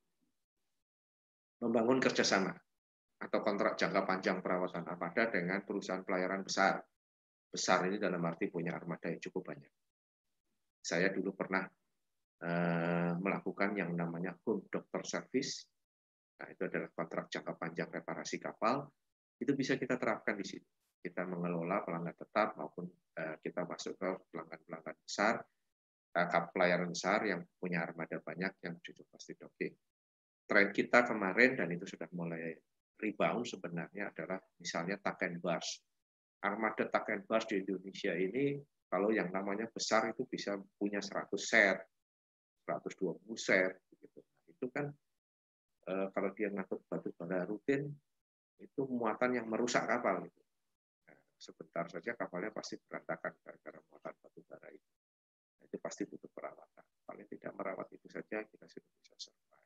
membangun kerjasama atau kontrak jangka panjang perawatan armada dengan perusahaan pelayaran besar. Besar ini dalam arti punya armada yang cukup banyak. Saya dulu pernah eh, melakukan yang namanya home doctor service. Nah, itu adalah kontrak jangka panjang reparasi kapal. Itu bisa kita terapkan di sini. Kita mengelola pelanggan tetap maupun eh, kita masuk ke pelanggan-pelanggan besar, kapal pelayaran besar yang punya armada banyak yang cukup pasti docking. Tren kita kemarin, dan itu sudah mulai rebound sebenarnya, adalah misalnya tug and barge. Armada tug and barge di Indonesia ini, kalau yang namanya besar itu bisa punya seratus set, seratus dua puluh set. Gitu. Nah, itu kan eh, kalau dia ngangkut batu bara rutin, itu muatan yang merusak kapal. Gitu. Nah, sebentar saja kapalnya pasti berantakan gara-gara muatan batu bara itu. Nah, itu pasti butuh perawatan. Paling tidak merawat itu saja kita sudah bisa survive.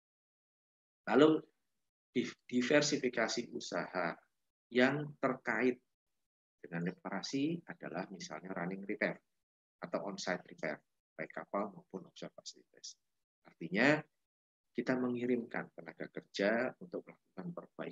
Lalu diversifikasi usaha yang terkait dengan reparasi adalah misalnya running repair atau on-site repair, baik kapal maupun offshore facilities. Artinya kita mengirimkan tenaga kerja untuk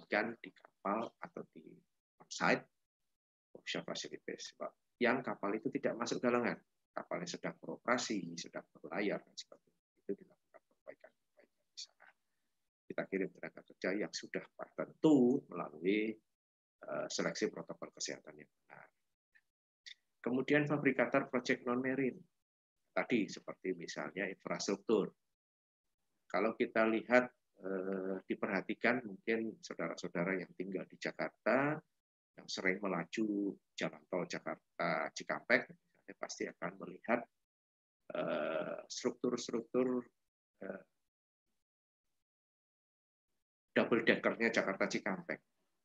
disajikan di kapal atau di on-site workshop facilities. Yang kapal itu tidak masuk galangan, kapalnya sedang beroperasi, sedang berlayar dan sebagainya, itu dilakukan perbaikan-perbaikan di sana. Kita kirim tenaga kerja yang sudah tertentu melalui uh, seleksi protokol kesehatan yang benar. Kemudian fabrikator project non-marine, tadi seperti misalnya infrastruktur. Kalau kita lihat, uh, diperhatikan mungkin saudara-saudara yang tinggal di Jakarta, yang sering melaju jalan tol Jakarta Cikampek, misalnya, pasti akan melihat struktur-struktur uh, uh, double deckernya Jakarta Cikampek.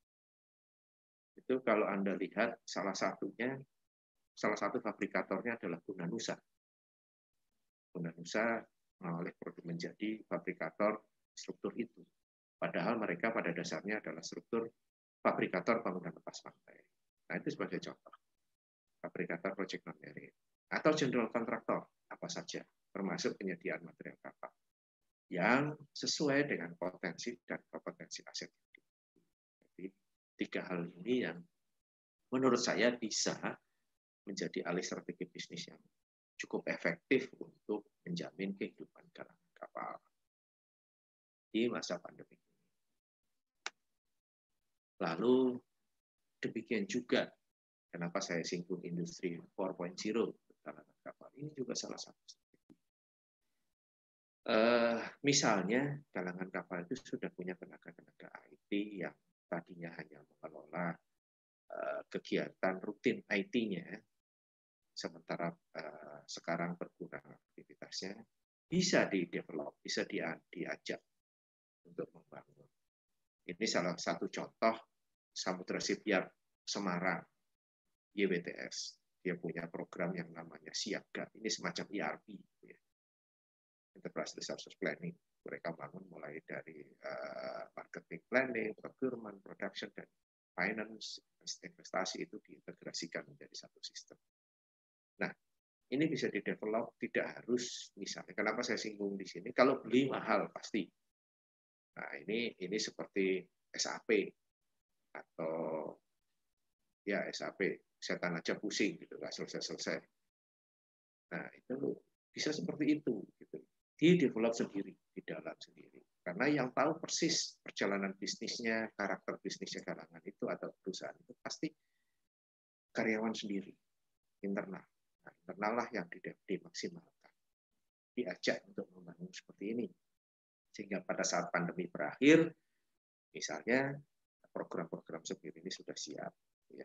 Itu kalau Anda lihat, salah satunya, salah satu fabrikatornya adalah Gunanusa. Gunanusa oleh produk menjadi fabrikator struktur itu. Padahal mereka pada dasarnya adalah struktur fabrikator bangunan lepas pantai. Nah, itu sebagai contoh. Fabrikator project non-marine. Atau general contractor, apa saja, termasuk penyediaan material kapal, yang sesuai dengan potensi dan kompetensi aset. Jadi, tiga hal ini yang menurut saya bisa menjadi alih strategi bisnis yang cukup efektif untuk menjamin kehidupan galangan kapal di masa pandemi. Lalu demikian juga, kenapa saya singgung industri empat titik nol galangan kapal, ini juga salah satu. Uh, misalnya, galangan kapal itu sudah punya tenaga-tenaga I T yang tadinya hanya mengelola uh, kegiatan rutin I T-nya, sementara uh, sekarang berkurang aktivitasnya, bisa di-develop, bisa di diajak untuk membangun. Ini salah satu contoh Samudra Shipyard Semarang, Y W T S. Dia punya program yang namanya Siaga. Ini semacam E R P, ya. Enterprise Resource Planning. Mereka bangun mulai dari uh, marketing planning, procurement, production, dan finance, investasi itu diintegrasikan menjadi satu sistem. Nah, ini bisa di-develop, tidak harus, misalnya, kenapa saya singgung di sini, kalau beli mahal pasti. Nah, ini ini seperti S A P atau ya S A P, setan aja pusing gitu, nggak selesai-selesai. Nah, itu bisa seperti itu gitu. Di-develop sendiri, di dalam sendiri. Karena yang tahu persis perjalanan bisnisnya, karakter bisnisnya galangan itu atau perusahaan itu pasti karyawan sendiri, internal. Nah, internal lah yang dimaksimalkan. Diajak untuk membangun seperti ini. Sehingga pada saat pandemi berakhir, misalnya program-program seperti ini sudah siap. Ya.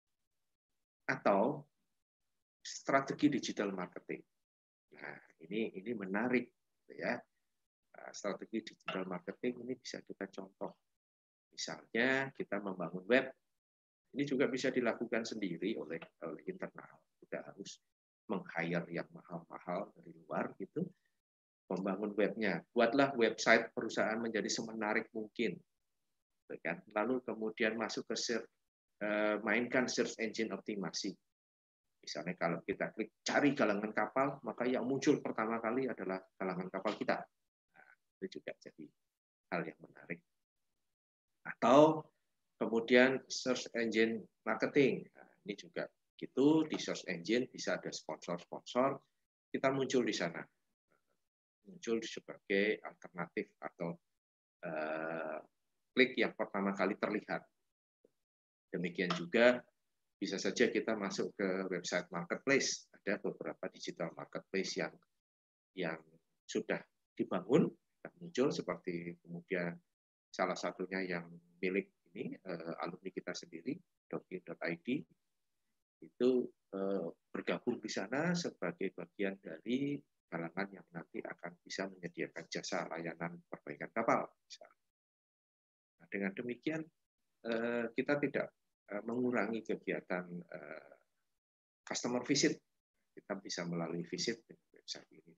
Atau strategi digital marketing. Nah, ini ini menarik, ya. Strategi digital marketing ini bisa kita contoh. Misalnya kita membangun web, ini juga bisa dilakukan sendiri oleh, oleh internal. Tidak harus meng-hire yang mahal-mahal dari luar gitu. Membangun webnya, buatlah website perusahaan menjadi semenarik mungkin, kan? Lalu kemudian masuk ke search, mainkan search engine optimasi. Misalnya kalau kita klik cari galangan kapal, maka yang muncul pertama kali adalah galangan kapal kita. Nah, itu juga jadi hal yang menarik. Atau kemudian search engine marketing, nah, ini juga gitu, di search engine bisa ada sponsor-sponsor, kita muncul di sana. Muncul sebagai alternatif atau uh, klik yang pertama kali terlihat. Demikian juga bisa saja kita masuk ke website marketplace. Ada beberapa digital marketplace yang yang sudah dibangun dan muncul, seperti kemudian salah satunya yang milik ini uh, alumni kita sendiri, dokin dot I D, itu uh, bergabung di sana sebagai bagian dari galangan yang nanti akan bisa menyediakan jasa layanan perbaikan kapal. Nah, dengan demikian kita tidak mengurangi kegiatan customer visit. Kita bisa melalui visit dengan website ini.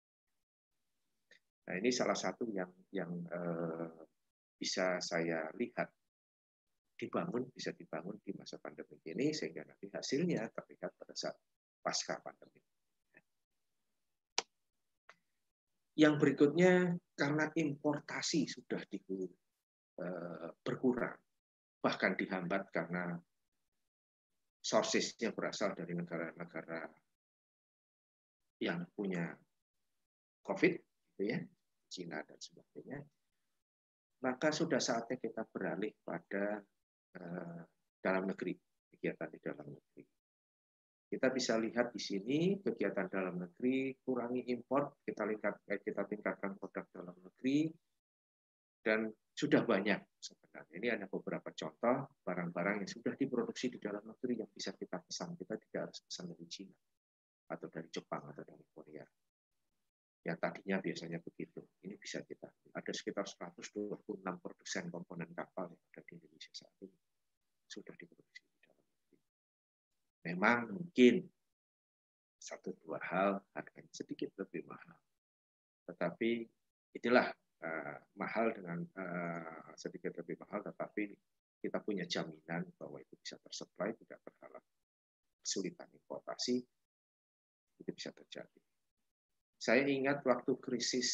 Nah, ini salah satu yang yang bisa saya lihat dibangun, bisa dibangun di masa pandemi ini, sehingga nanti hasilnya terlihat pada saat pasca pandemi. Yang berikutnya, karena importasi sudah di hulu, eh, berkurang, bahkan dihambat karena sources-nya berasal dari negara-negara yang punya COVID, gitu ya, Cina dan sebagainya, maka sudah saatnya kita beralih pada uh, dalam negeri, kegiatan di dalam negeri. Kita bisa lihat di sini kegiatan dalam negeri, kurangi impor, kita tingkat, kita tingkatkan produk dalam negeri, dan sudah banyak sebenarnya. Ini ada beberapa contoh barang-barang yang sudah diproduksi di dalam negeri yang bisa kita pesan. Kita tidak harus pesan dari Cina atau dari Jepang atau dari Korea. Yang tadinya biasanya begitu. Ini bisa kita. Ada sekitar seratus dua puluh enam produsen komponen kapal yang ada di Indonesia saat ini sudah diproduksi di dalam negeri. Memang mungkin satu dua hal harganya sedikit lebih mahal. Tetapi inilah uh, mahal dengan uh, sedikit lebih mahal, tetapi kita punya jaminan bahwa itu bisa tersuplai, tidak berhalang kesulitan importasi, itu bisa terjadi. Saya ingat waktu krisis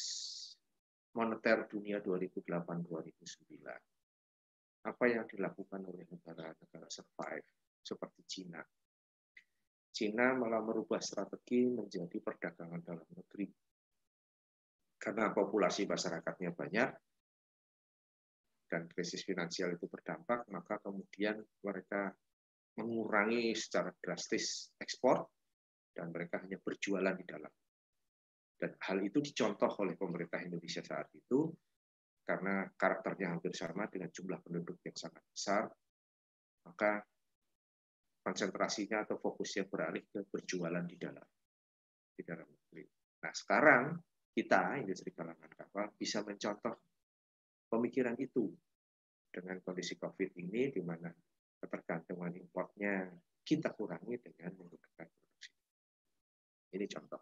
moneter dunia dua ribu delapan dua ribu sembilan, apa yang dilakukan oleh negara-negara survive seperti Cina. Cina malah merubah strategi menjadi perdagangan dalam negeri. Karena populasi masyarakatnya banyak dan krisis finansial itu berdampak, maka kemudian mereka mengurangi secara drastis ekspor dan mereka hanya berjualan di dalam. Dan hal itu dicontoh oleh pemerintah Indonesia saat itu karena karakternya hampir sama dengan jumlah penduduk yang sangat besar, maka konsentrasinya atau fokusnya beralih ke berjualan di dalam di dalam negeri. Nah, sekarang kita industri kalangan kapal bisa mencontoh pemikiran itu dengan kondisi COVID ini, di mana ketergantungan importnya kita kurangi dengan menggunakan produksi. Ini contoh.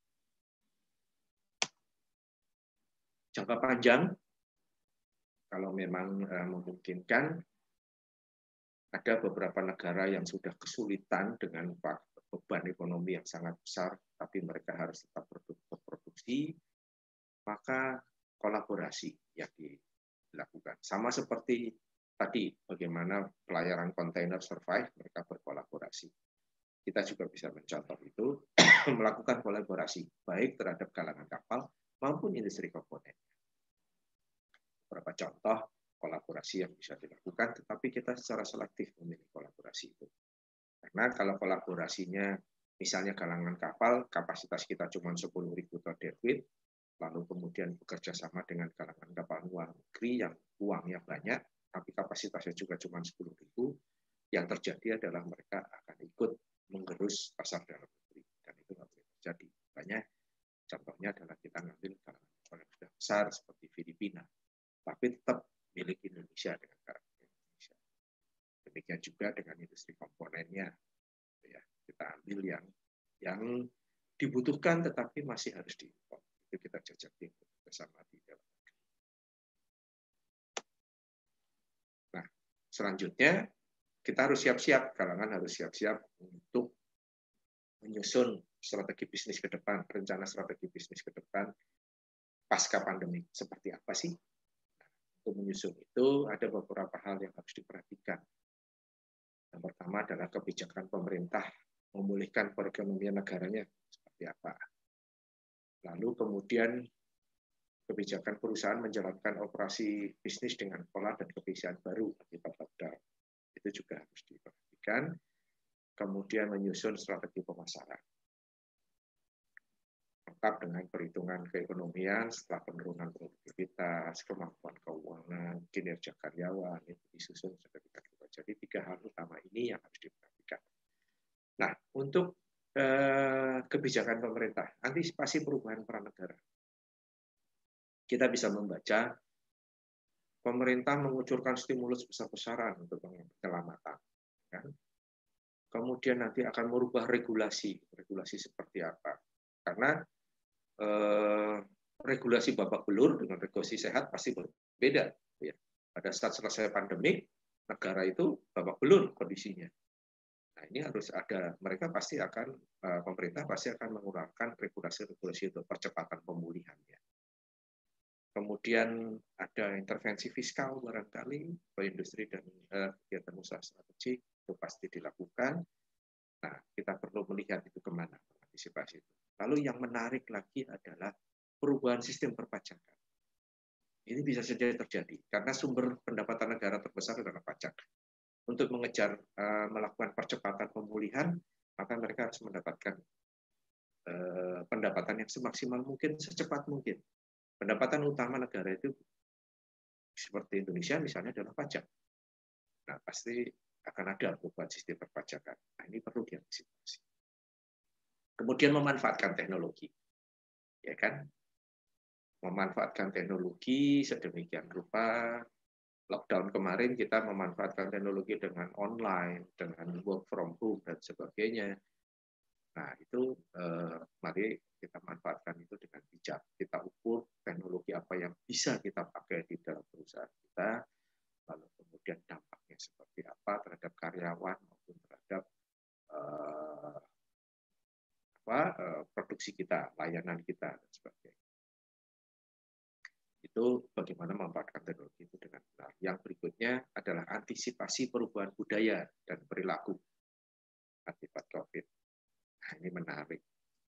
Jangka panjang, kalau memang uh, memungkinkan, ada beberapa negara yang sudah kesulitan dengan beban ekonomi yang sangat besar, tapi mereka harus tetap berproduksi, maka kolaborasi yang dilakukan. Sama seperti tadi, bagaimana pelayaran kontainer survive, mereka berkolaborasi. Kita juga bisa mencontoh itu, melakukan kolaborasi, baik terhadap kalangan kapal, maupun industri komponen. Beberapa contoh kolaborasi yang bisa dilakukan, tetapi kita secara selektif memilih kolaborasi itu. Karena kalau kolaborasinya, misalnya kalangan kapal, kapasitas kita cuma sepuluh ribu ton deadweight, lalu kemudian bekerja sama dengan kalangan kapal luar negeri yang uangnya banyak, tapi kapasitasnya juga cuma sepuluh ribu, yang terjadi adalah mereka akan ikut menggerus pasar dalam negeri. Dan itu nggak boleh terjadi. Banyak contohnya adalah kita ngambil kalangan kapal yang sudah besar seperti Filipina, tapi tetap milik Indonesia dengan karakter Indonesia. Demikian juga dengan industri komponennya, ya, kita ambil yang yang dibutuhkan tetapi masih harus diimpor. Itu kita jajaki bersama di dalam negeri. Nah, selanjutnya kita harus siap-siap, kalangan harus siap-siap untuk menyusun strategi bisnis ke depan, rencana strategi bisnis ke depan pasca pandemi. Seperti apa sih? Untuk menyusun itu ada beberapa hal yang harus diperhatikan. Yang pertama adalah kebijakan pemerintah memulihkan perekonomian negaranya seperti apa. Lalu kemudian kebijakan perusahaan menjalankan operasi bisnis dengan pola dan kebiasaan baru akibat lockdown. Itu juga harus diperhatikan. Kemudian menyusun strategi pemasaran. Lengkap dengan perhitungan keekonomian setelah penurunan produktivitas, kemampuan keuangan, kinerja karyawan, itu disusun sedemikian rupa. Jadi tiga hal utama ini yang harus diperhatikan. Nah, untuk eh, kebijakan pemerintah, antisipasi perubahan peran negara. Kita bisa membaca pemerintah mengucurkan stimulus besar-besaran untuk penyelamatan. Kan? Kemudian nanti akan merubah regulasi, regulasi seperti apa? Karena eh, regulasi babak belur dengan regulasi sehat pasti berbeda. Ya. Pada saat selesai pandemik, negara itu babak belur kondisinya. Nah, ini harus ada, mereka pasti akan, eh, pemerintah pasti akan mengeluarkan regulasi-regulasi untuk percepatan pemulihannya. Kemudian ada intervensi fiskal barangkali ke industri dan uh, kegiatan usaha strategik itu pasti dilakukan. Nah, kita perlu melihat itu kemana antisipasi itu. Lalu yang menarik lagi adalah perubahan sistem perpajakan. Ini bisa saja terjadi karena sumber pendapatan negara terbesar adalah pajak. Untuk mengejar uh, melakukan percepatan pemulihan, maka mereka harus mendapatkan uh, pendapatan yang semaksimal mungkin, secepat mungkin. Pendapatan utama negara itu seperti Indonesia misalnya adalah pajak. Nah, pasti akan ada perubahan sistem perpajakan. Nah, ini perlu diantisipasi. Kemudian memanfaatkan teknologi. Ya kan? Memanfaatkan teknologi sedemikian rupa. Lockdown kemarin kita memanfaatkan teknologi dengan online, dengan work from home dan sebagainya. Nah, itu eh, mari kita manfaatkan itu dengan bijak. Kita ukur teknologi apa yang bisa kita pakai di dalam perusahaan kita, lalu kemudian dampaknya seperti apa terhadap karyawan maupun terhadap eh, apa, eh, produksi kita, layanan kita dan sebagainya. Itu bagaimana memanfaatkan teknologi itu dengan benar. Yang berikutnya adalah antisipasi perubahan budaya dan perilaku akibat COVID. Nah, ini menarik.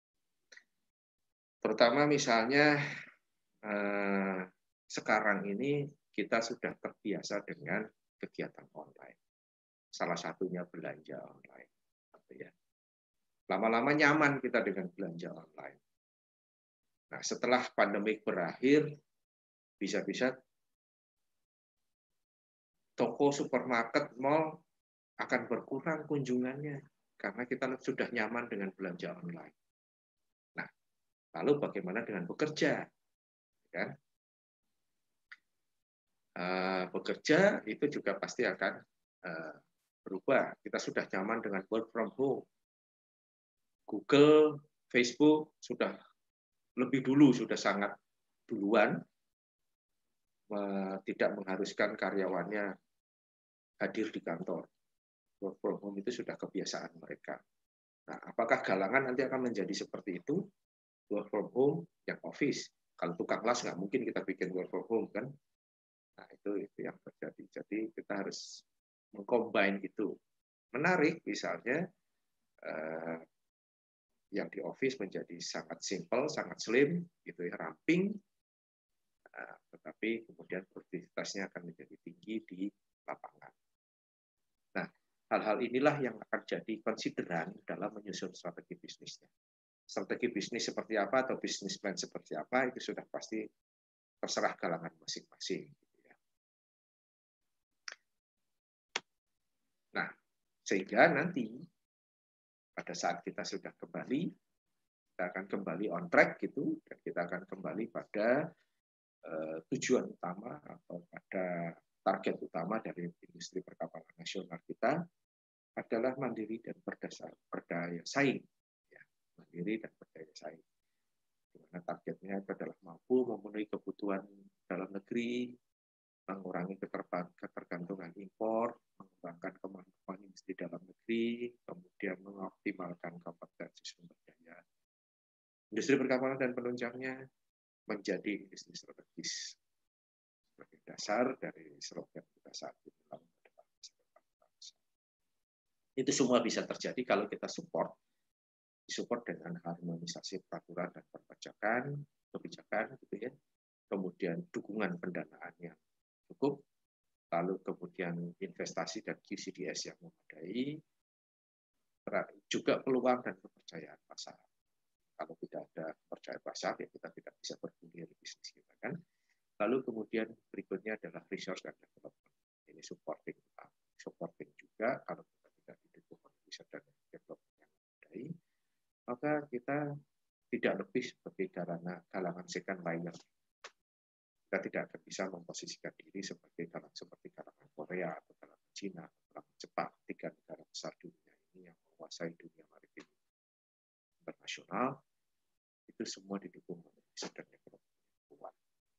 Terutama misalnya eh, sekarang ini kita sudah terbiasa dengan kegiatan online. Salah satunya belanja online. Lama-lama nyaman kita dengan belanja online. Nah, setelah pandemi berakhir, bisa-bisa toko, supermarket, mall akan berkurang kunjungannya karena kita sudah nyaman dengan belanja online. Nah, lalu bagaimana dengan bekerja? Kan? Uh, bekerja itu juga pasti akan uh, berubah. Kita sudah nyaman dengan work from home. Google, Facebook sudah lebih dulu, sudah sangat duluan tidak mengharuskan karyawannya hadir di kantor. Work from home itu sudah kebiasaan mereka. Nah, apakah galangan nanti akan menjadi seperti itu? Work from home yang office. Kalau tukang las nggak mungkin kita bikin work from home kan? Nah, itu itu yang terjadi. Jadi kita harus mengcombine itu. Menarik misalnya eh, yang di office menjadi sangat simple, sangat slim, gitu ya, ramping. Nah, tetapi kemudian produktivitasnya akan menjadi tinggi di lapangan. Nah, hal-hal inilah yang akan jadi konsideran dalam menyusun strategi bisnisnya. Strategi bisnis seperti apa atau bisnis plan seperti apa itu sudah pasti terserah kalangan masing-masing. Nah, sehingga nanti pada saat kita sudah kembali, kita akan kembali on track gitu, dan kita akan kembali pada uh, tujuan utama atau pada target utama dari industri perkapalan nasional kita adalah mandiri dan berdasar berdaya saing, ya, mandiri dan berdaya saing. Di mana targetnya adalah mampu memenuhi kebutuhan dalam negeri, mengurangi ketergantungan impor, mengembangkan kemampuan industri dalam negeri, kemudian mengoptimalkan kompetensi sumber daya industri perkapalan dan penunjangnya menjadi industri strategis sebagai dasar dari slogan kita saat ini. Itu semua bisa terjadi kalau kita support, disupport dengan harmonisasi peraturan dan perpajakan, kebijakan, gitu ya. Kemudian dukungan pendanaan yang cukup, lalu kemudian investasi dan Q C D S yang memadai, juga peluang dan kepercayaan pasar. Kalau tidak ada percaya pasar, ya kita tidak bisa bergulir di bisnis kita kan. Lalu kemudian berikutnya adalah resource dan development. Ini supporting, supporting juga kalau kita tidak didukung oleh research dan development yang memadai, maka kita tidak lebih seperti kalangan, kalangan second liner. Kita tidak akan bisa memposisikan diri sebagai kalangan seperti kalangan Korea atau kalangan Cina atau kalangan Jepang, tiga negara besar dunia ini yang menguasai dunia maritim internasional. Itu semua didukung oleh riset dan development kuat.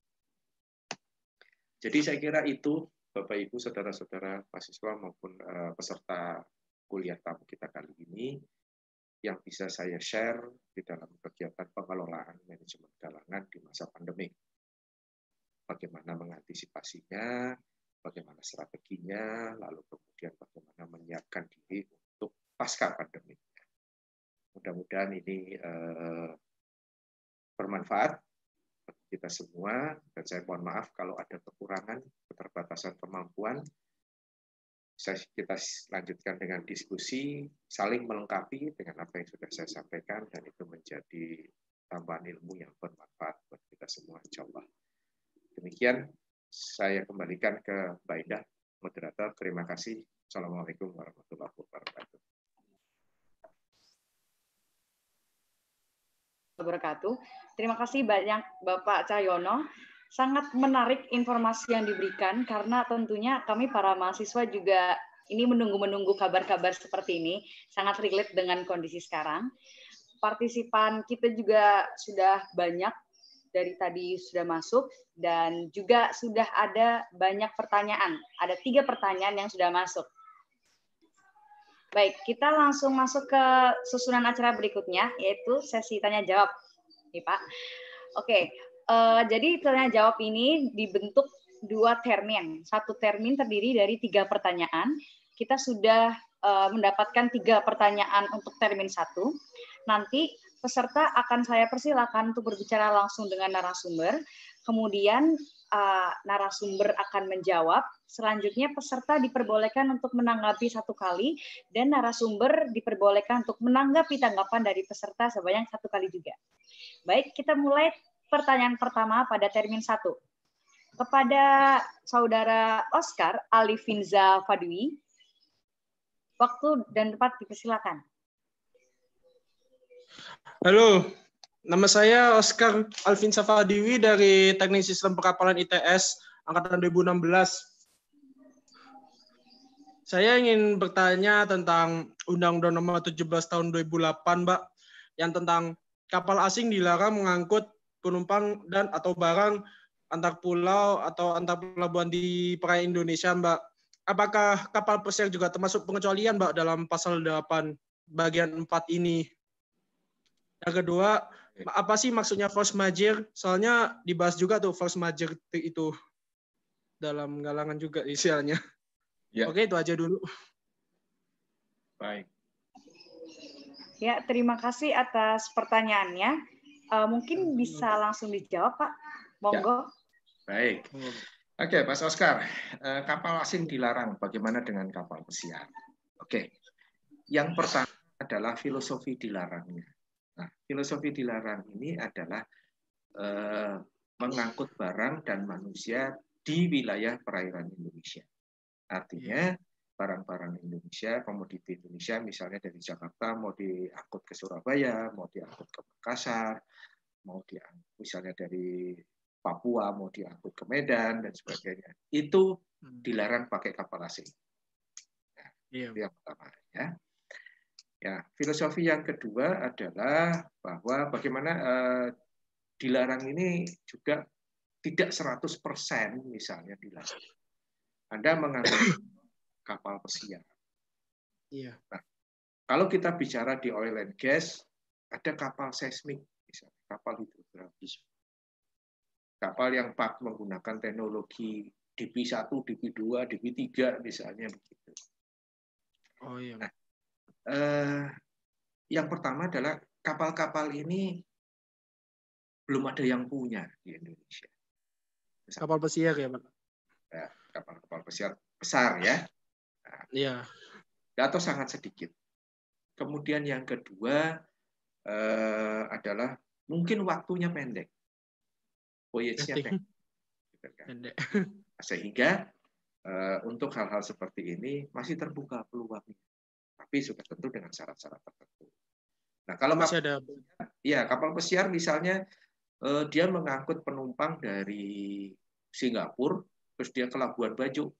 Jadi saya kira itu Bapak Ibu saudara-saudara mahasiswa maupun uh, peserta kuliah tamu kita kali ini yang bisa saya share di dalam kegiatan pengelolaan manajemen galangan di masa pandemi. bagaimana mengantisipasinya, bagaimana strateginya, lalu kemudian bagaimana menyiapkan diri untuk pasca pandemi. Mudah-mudahan ini eh, bermanfaat bagi kita semua, dan saya mohon maaf kalau ada kekurangan, keterbatasan kemampuan. Saya, kita lanjutkan dengan diskusi, saling melengkapi dengan apa yang sudah saya sampaikan, dan itu menjadi tambahan ilmu yang bermanfaat buat kita semua, insya Allah. Demikian, saya kembalikan ke Mbak Indah, moderator. Terima kasih. Assalamualaikum warahmatullahi wabarakatuh. Wabarakatuh. Terima kasih banyak Bapak Cahyono. Sangat menarik informasi yang diberikan karena tentunya kami para mahasiswa juga ini menunggu-menunggu kabar-kabar seperti ini. Sangat relate dengan kondisi sekarang. Partisipan kita juga sudah banyak dari tadi sudah masuk dan juga sudah ada banyak pertanyaan. Ada tiga pertanyaan yang sudah masuk. Baik, kita langsung masuk ke susunan acara berikutnya, yaitu sesi tanya-jawab. Nih, Pak. Oke, uh, jadi tanya-jawab ini dibentuk dua termin. Satu termin terdiri dari tiga pertanyaan. Kita sudah uh, mendapatkan tiga pertanyaan untuk termin satu. Nanti peserta akan saya persilakan untuk berbicara langsung dengan narasumber. Kemudian uh, narasumber akan menjawab. Selanjutnya peserta diperbolehkan untuk menanggapi satu kali dan narasumber diperbolehkan untuk menanggapi tanggapan dari peserta sebanyak satu kali juga. Baik, kita mulai pertanyaan pertama pada termin satu. Kepada Saudara Oscar Alifinza Fadwi, waktu dan tempat dipersilakan. Halo, nama saya Oscar Alvinsa Fadiwi dari Teknik Sistem Perapalan I T S Angkatan dua ribu enam belas. Saya ingin bertanya tentang Undang-Undang Nomor tujuh belas Tahun dua ribu delapan, Mbak, yang tentang kapal asing dilarang mengangkut penumpang dan atau barang antar pulau atau antar pelabuhan di perairan Indonesia, Mbak. Apakah kapal pesiar juga termasuk pengecualian, Mbak, dalam pasal delapan bagian empat ini? Yang kedua, apa sih maksudnya force majeure? Soalnya dibahas juga tuh force majeure itu dalam galangan juga istilahnya. Ya. Oke, itu aja dulu. Baik. Ya, terima kasih atas pertanyaannya. Uh, mungkin bisa langsung dijawab, Pak. Monggo. Ya. Baik. Oke, Mas Oscar. Uh, kapal asing dilarang. Bagaimana dengan kapal pesiar? Oke. Yang pertama adalah filosofi dilarangnya. Nah, filosofi dilarang ini adalah uh, mengangkut barang dan manusia di wilayah perairan Indonesia. Artinya barang-barang Indonesia, komoditi Indonesia, misalnya dari Jakarta mau diangkut ke Surabaya, mau diangkut ke Makassar, mau diangkut misalnya dari Papua mau diangkut ke Medan dan sebagainya. Itu dilarang pakai kapal asing. Nah, yeah. Itu yang pertama ya. Ya, filosofi yang kedua adalah bahwa bagaimana eh, dilarang ini juga tidak seratus persen misalnya dilarang. Anda mengangkut kapal pesiar. Iya. Nah, kalau kita bicara di oil and gas, ada kapal seismik, misalnya kapal hidrografis, kapal yang pak menggunakan teknologi D P satu, D P dua, D P tiga, misalnya begitu. Oh iya. Nah, eh, yang pertama adalah kapal-kapal ini belum ada yang punya di Indonesia. Misalnya, kapal pesiar ya, Pak? Ya, kapal-kapal pesiar besar ya. Nah, iya. Atau sangat sedikit. Kemudian yang kedua eh, adalah mungkin waktunya pendek. Voyage-nya pendek. pendek. Sehingga eh, untuk hal-hal seperti ini masih terbuka peluangnya. Tapi sudah tentu dengan syarat-syarat tertentu. Nah, kalau masih ada ya kapal pesiar misalnya eh, dia mengangkut penumpang dari Singapura terus dia ke Labuan Bajo.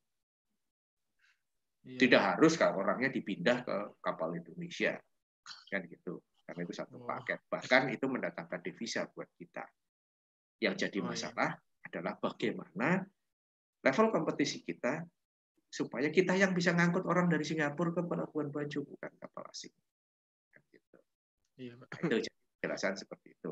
Iya. Tidak harus kalau orangnya dipindah ke kapal Indonesia. Kan gitu. Karena itu satu paket. Bahkan itu mendatangkan devisa buat kita. Yang jadi masalah oh, iya. adalah bagaimana level kompetisi kita supaya kita yang bisa ngangkut orang dari Singapura ke Labuan Bajo, bukan kapal asing. Kan gitu. Iya, Pak. Nah, itu penjelasan seperti itu.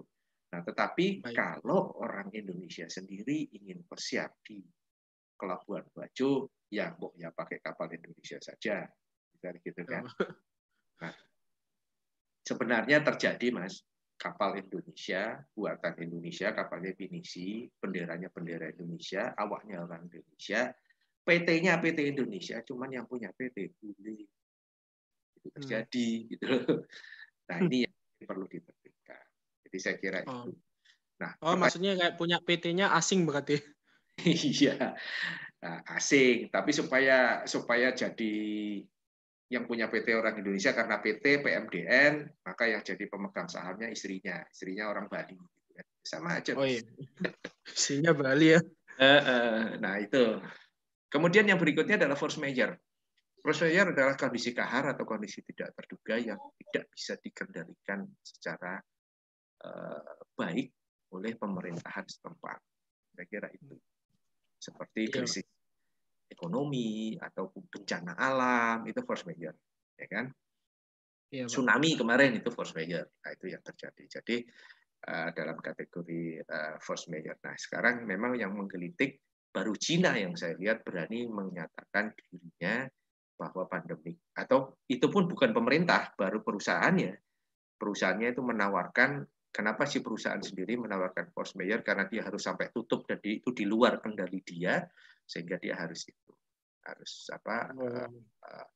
Nah, tetapi Baik. kalau orang Indonesia sendiri ingin bersiap di Pelabuhan Bajo, ya mbok ya pakai kapal Indonesia saja, gitu kan. Nah, sebenarnya terjadi, Mas, kapal Indonesia, buatan Indonesia, kapalnya pinisi, benderanya bendera Indonesia, awaknya orang Indonesia, P T-nya P T Indonesia, cuman yang punya P T bule. Itu terjadi, hmm. gitu loh. Nah, ini yang perlu ditertibkan. Jadi saya kira oh. itu. Nah, oh, maksudnya kayak punya P T-nya asing berarti? Iya, nah, asing. Tapi supaya supaya jadi yang punya P T orang Indonesia karena P T P M D N, maka yang jadi pemegang sahamnya istrinya, istrinya orang Bali. Sama aja. Oh iya, istrinya Bali ya. Nah itu. Kemudian yang berikutnya adalah force majeure. Force majeure adalah kondisi kahar atau kondisi tidak terduga yang tidak bisa dikendalikan secara uh, baik oleh pemerintahan setempat. Saya kira itu. Seperti krisis iya, ekonomi atau bencana alam, itu force majeure, ya kan? Iya, tsunami kemarin itu force majeure. Nah, itu yang terjadi. Jadi uh, dalam kategori uh, force majeure. Nah, sekarang memang yang menggelitik baru Cina yang saya lihat berani menyatakan dirinya bahwa pandemi, atau itu pun bukan pemerintah, baru perusahaannya. Perusahaannya itu menawarkan, kenapa sih perusahaan sendiri menawarkan force majeure? Karena dia harus sampai tutup dan itu di luar kendali dia, sehingga dia harus itu harus apa uh, uh,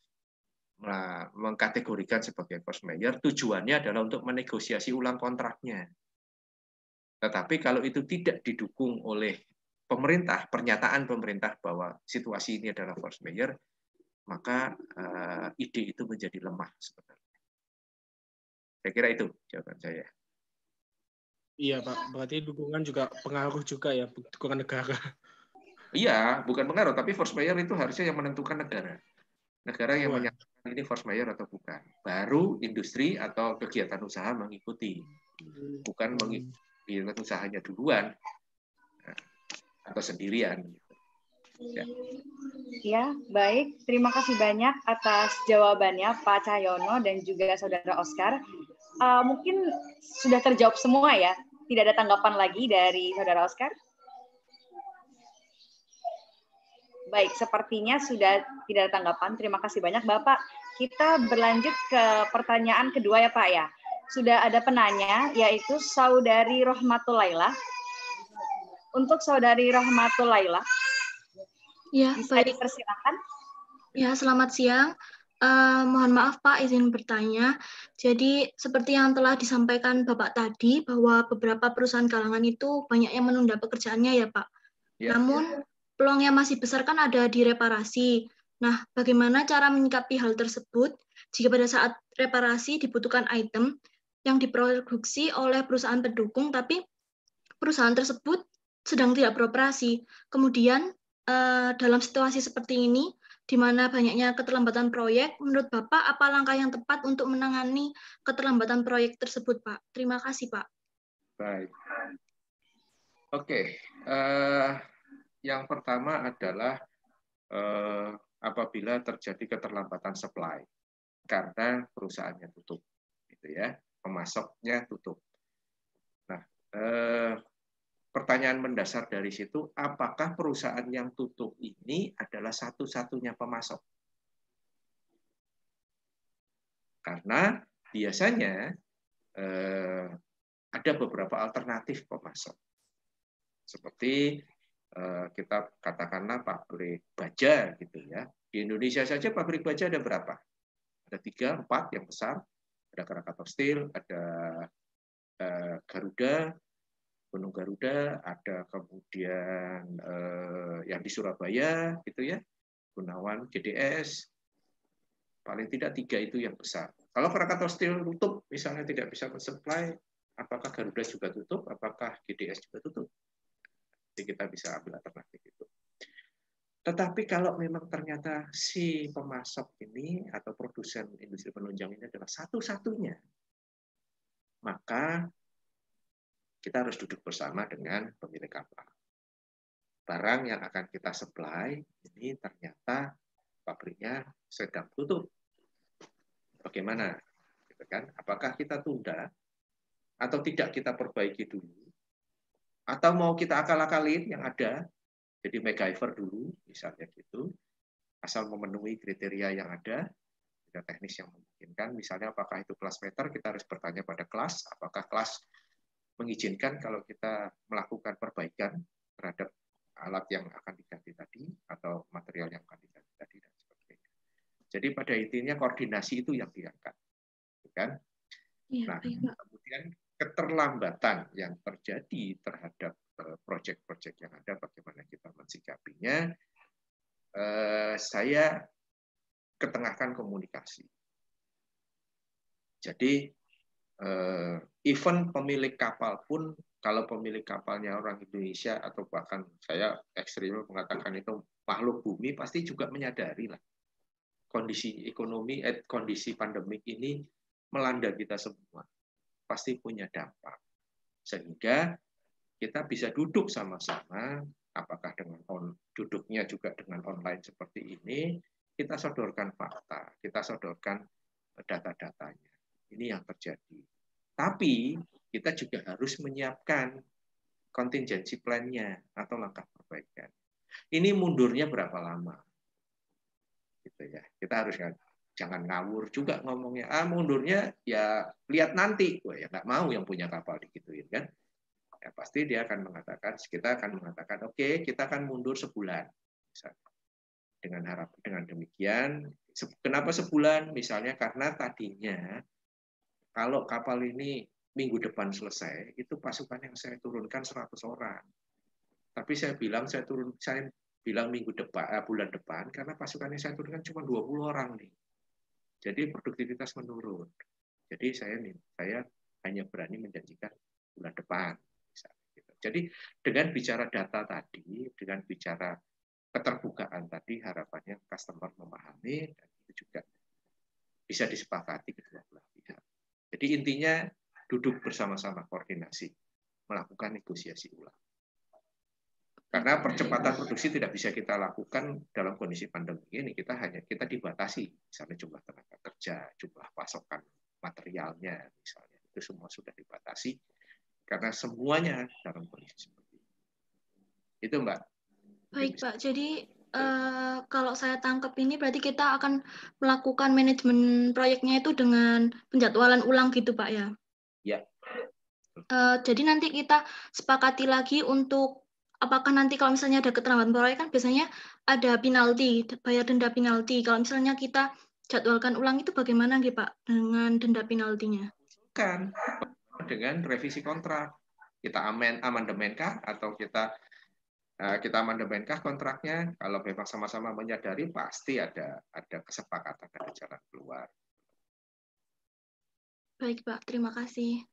mengkategorikan sebagai force majeure. Tujuannya adalah untuk menegosiasi ulang kontraknya. Tetapi kalau itu tidak didukung oleh pemerintah, pernyataan pemerintah bahwa situasi ini adalah force majeure, maka uh, ide itu menjadi lemah sebenarnya. Saya kira itu jawaban saya. Iya Pak, berarti dukungan juga pengaruh juga ya, dukungan negara. Iya, bukan pengaruh, tapi force majeure itu harusnya yang menentukan negara. Negara yang Wah. menyatakan ini force majeure atau bukan. Baru industri atau kegiatan usaha mengikuti. Bukan mengikuti kegiatan usahanya duluan atau sendirian. Ya. Ya, baik. Terima kasih banyak atas jawabannya Pak Cahyono dan juga Saudara Oscar. Uh, mungkin sudah terjawab semua ya? Tidak ada tanggapan lagi dari Saudara Oscar? Baik, sepertinya sudah tidak ada tanggapan. Terima kasih banyak Bapak. Kita berlanjut ke pertanyaan kedua ya Pak ya. Sudah ada penanya, yaitu Saudari Rohmatul Laila. Untuk Saudari Rohmatul Laila, ya, bisa baik. dipersilakan. Ya, selamat siang. Uh, mohon maaf Pak, izin bertanya. Jadi seperti yang telah disampaikan Bapak tadi, bahwa beberapa perusahaan galangan itu banyak yang menunda pekerjaannya ya Pak. Ya. Namun peluang yang masih besar kan ada di reparasi. Nah, bagaimana cara menyikapi hal tersebut jika pada saat reparasi dibutuhkan item yang diproduksi oleh perusahaan pendukung, tapi perusahaan tersebut sedang tidak beroperasi. Kemudian uh, dalam situasi seperti ini, di mana banyaknya keterlambatan proyek, menurut Bapak apa langkah yang tepat untuk menangani keterlambatan proyek tersebut, Pak? Terima kasih, Pak. Baik. Oke, uh, yang pertama adalah uh, apabila terjadi keterlambatan supply karena perusahaannya tutup, gitu ya, pemasoknya tutup. Nah, uh, pertanyaan mendasar dari situ, apakah perusahaan yang tutup ini adalah satu-satunya pemasok? Karena biasanya eh, ada beberapa alternatif pemasok. Seperti eh, kita katakanlah pabrik baja gitu ya. Di Indonesia saja pabrik baja ada berapa? Ada tiga, empat yang besar. Ada Krakatau Steel, ada eh, Garuda, Gunung Garuda, ada kemudian eh, yang di Surabaya, gitu ya, Gunawan, G D S, paling tidak tiga itu yang besar. Kalau Krakatau Steel tutup, misalnya tidak bisa mensuplai, apakah Garuda juga tutup, apakah G D S juga tutup? Jadi kita bisa ambil alternatif itu. Tetapi kalau memang ternyata si pemasok ini atau produsen industri penunjang ini adalah satu-satunya, maka kita harus duduk bersama dengan pemilik kapal. Barang yang akan kita supply ini ternyata pabriknya sedang tutup. Bagaimana? Gitu kan? Apakah kita tunda atau tidak kita perbaiki dulu, atau mau kita akal-akalin yang ada, jadi MacGyver dulu, misalnya gitu, asal memenuhi kriteria yang ada, ada teknis yang memungkinkan, misalnya apakah itu kelas meter, kita harus bertanya pada kelas, apakah kelas mengizinkan kalau kita melakukan perbaikan terhadap alat yang akan diganti tadi, atau material yang akan diganti tadi, dan sebagainya. Jadi pada intinya koordinasi itu yang diangkat. Kan? Nah, kemudian keterlambatan yang terjadi terhadap proyek-proyek yang ada, bagaimana kita mensikapinya, eh, saya ketengahkan komunikasi. Jadi, eh, even pemilik kapal pun, kalau pemilik kapalnya orang Indonesia, atau bahkan saya ekstrim mengatakan itu makhluk bumi, pasti juga menyadari lah kondisi ekonomi, eh, kondisi pandemik ini melanda kita semua. Pasti punya dampak. Sehingga kita bisa duduk sama-sama, apakah dengan on, duduknya juga dengan online seperti ini, kita sodorkan fakta, kita sodorkan data-datanya. Ini yang terjadi. Tapi kita juga harus menyiapkan contingency plan-nya atau langkah perbaikan. Ini mundurnya berapa lama? Gitu ya. Kita harus jangan ngawur juga ngomongnya. Ah, mundurnya ya lihat nanti. Wah, ya nggak mau yang punya kapal digituin kan. Ya pasti dia akan mengatakan, kita akan mengatakan, oke, okay, kita akan mundur sebulan. Misalnya. Dengan harap dengan demikian, kenapa sebulan? Misalnya karena tadinya kalau kapal ini minggu depan selesai, itu pasukan yang saya turunkan seratus orang. Tapi saya bilang saya turun saya bilang minggu depan, bulan depan, karena pasukan yang saya turunkan cuma dua puluh orang nih. Jadi produktivitas menurun. Jadi saya saya hanya berani menjanjikan bulan depan. Jadi dengan bicara data tadi, dengan bicara keterbukaan tadi, harapannya customer memahami, dan itu juga bisa disepakati kedua belah pihak. Jadi intinya duduk bersama-sama koordinasi, melakukan negosiasi ulang. Karena percepatan produksi tidak bisa kita lakukan dalam kondisi pandemi ini, kita hanya kita dibatasi, misalnya jumlah tenaga kerja, jumlah pasokan materialnya, misalnya itu semua sudah dibatasi karena semuanya dalam kondisi seperti itu. Itu Mbak. Baik Pak, jadi uh, kalau saya tangkap ini berarti kita akan melakukan manajemen proyeknya itu dengan penjadwalan ulang gitu Pak ya? Ya. Uh, jadi nanti kita sepakati lagi untuk apakah nanti kalau misalnya ada keterlambatan proyek kan biasanya ada penalti, bayar denda penalti. Kalau misalnya kita jadwalkan ulang itu bagaimana gitu Pak dengan denda penaltinya? Kan dengan revisi kontrak, kita amen amandemenkah atau kita kita amandemenkah kontraknya? Kalau memang sama-sama menyadari pasti ada ada kesepakatan dan jalan keluar. Baik Pak, terima kasih.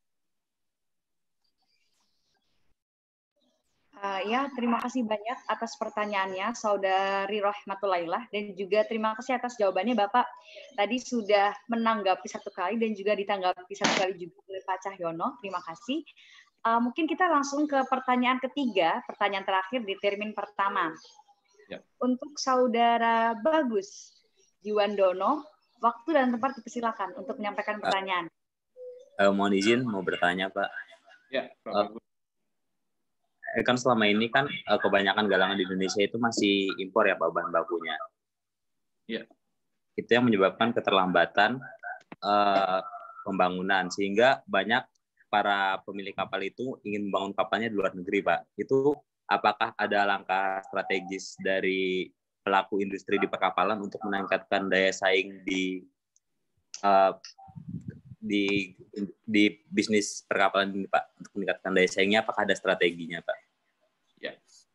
Uh, ya, terima kasih banyak atas pertanyaannya, Saudari Rahmatulailah, dan juga terima kasih atas jawabannya, Bapak. Tadi sudah menanggapi satu kali dan juga ditanggapi satu kali juga oleh Pak Cahyono. Terima kasih. Uh, mungkin kita langsung ke pertanyaan ketiga, pertanyaan terakhir di termin pertama. Ya. Untuk Saudara Bagus Jiwandono, waktu dan tempat dipersilakan untuk menyampaikan pertanyaan. Uh, mohon izin, mau bertanya, Pak. Ya, Pak uh, Bagus. Kan selama ini kan kebanyakan galangan di Indonesia itu masih impor ya Pak bahan bakunya. Ya. Itu yang menyebabkan keterlambatan uh, pembangunan sehingga banyak para pemilik kapal itu ingin membangun kapalnya di luar negeri Pak. Itu apakah ada langkah strategis dari pelaku industri di perkapalan untuk meningkatkan daya saing di uh, di di bisnis perkapalan ini Pak, untuk meningkatkan daya saingnya, apakah ada strateginya Pak? Ya,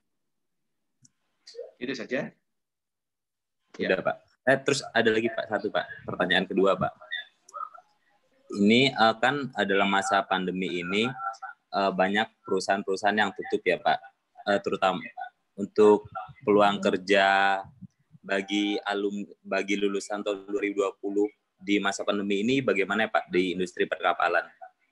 itu saja. Sudah ya. Pak. Eh, terus ada lagi Pak satu Pak, pertanyaan kedua Pak. Ini uh, kan adalah masa pandemi ini uh, banyak perusahaan-perusahaan yang tutup ya Pak, uh, terutama untuk peluang kerja bagi alum bagi lulusan tahun dua ribu dua puluh. Di masa pandemi ini bagaimana Pak di industri perkapalan?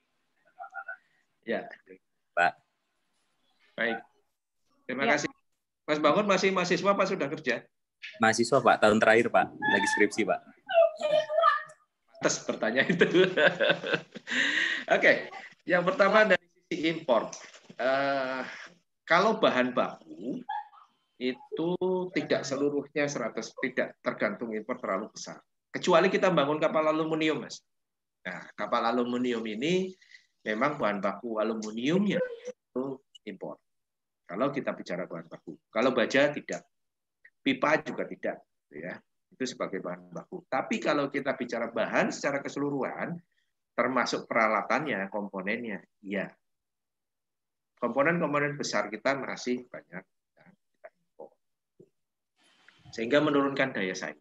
Ya, Pak. Baik. Terima ya. kasih. Mas Bangun masih mahasiswa Pak sudah kerja? Mahasiswa Pak, tahun terakhir Pak, lagi skripsi Pak. Atas pertanyaan itu. Oke, Yang pertama dari sisi impor. Uh, kalau bahan baku itu tidak seluruhnya seratus tidak tergantung impor terlalu besar. Kecuali kita bangun kapal aluminium, Mas. Nah, kapal aluminium ini memang bahan baku aluminiumnya itu impor. Kalau kita bicara bahan baku. Kalau baja tidak. Pipa juga tidak, ya. Itu sebagai bahan baku. Tapi kalau kita bicara bahan secara keseluruhan, termasuk peralatannya, komponennya, iya. Komponen-komponen besar kita masih banyak ya, kita impor. Sehingga menurunkan daya saing.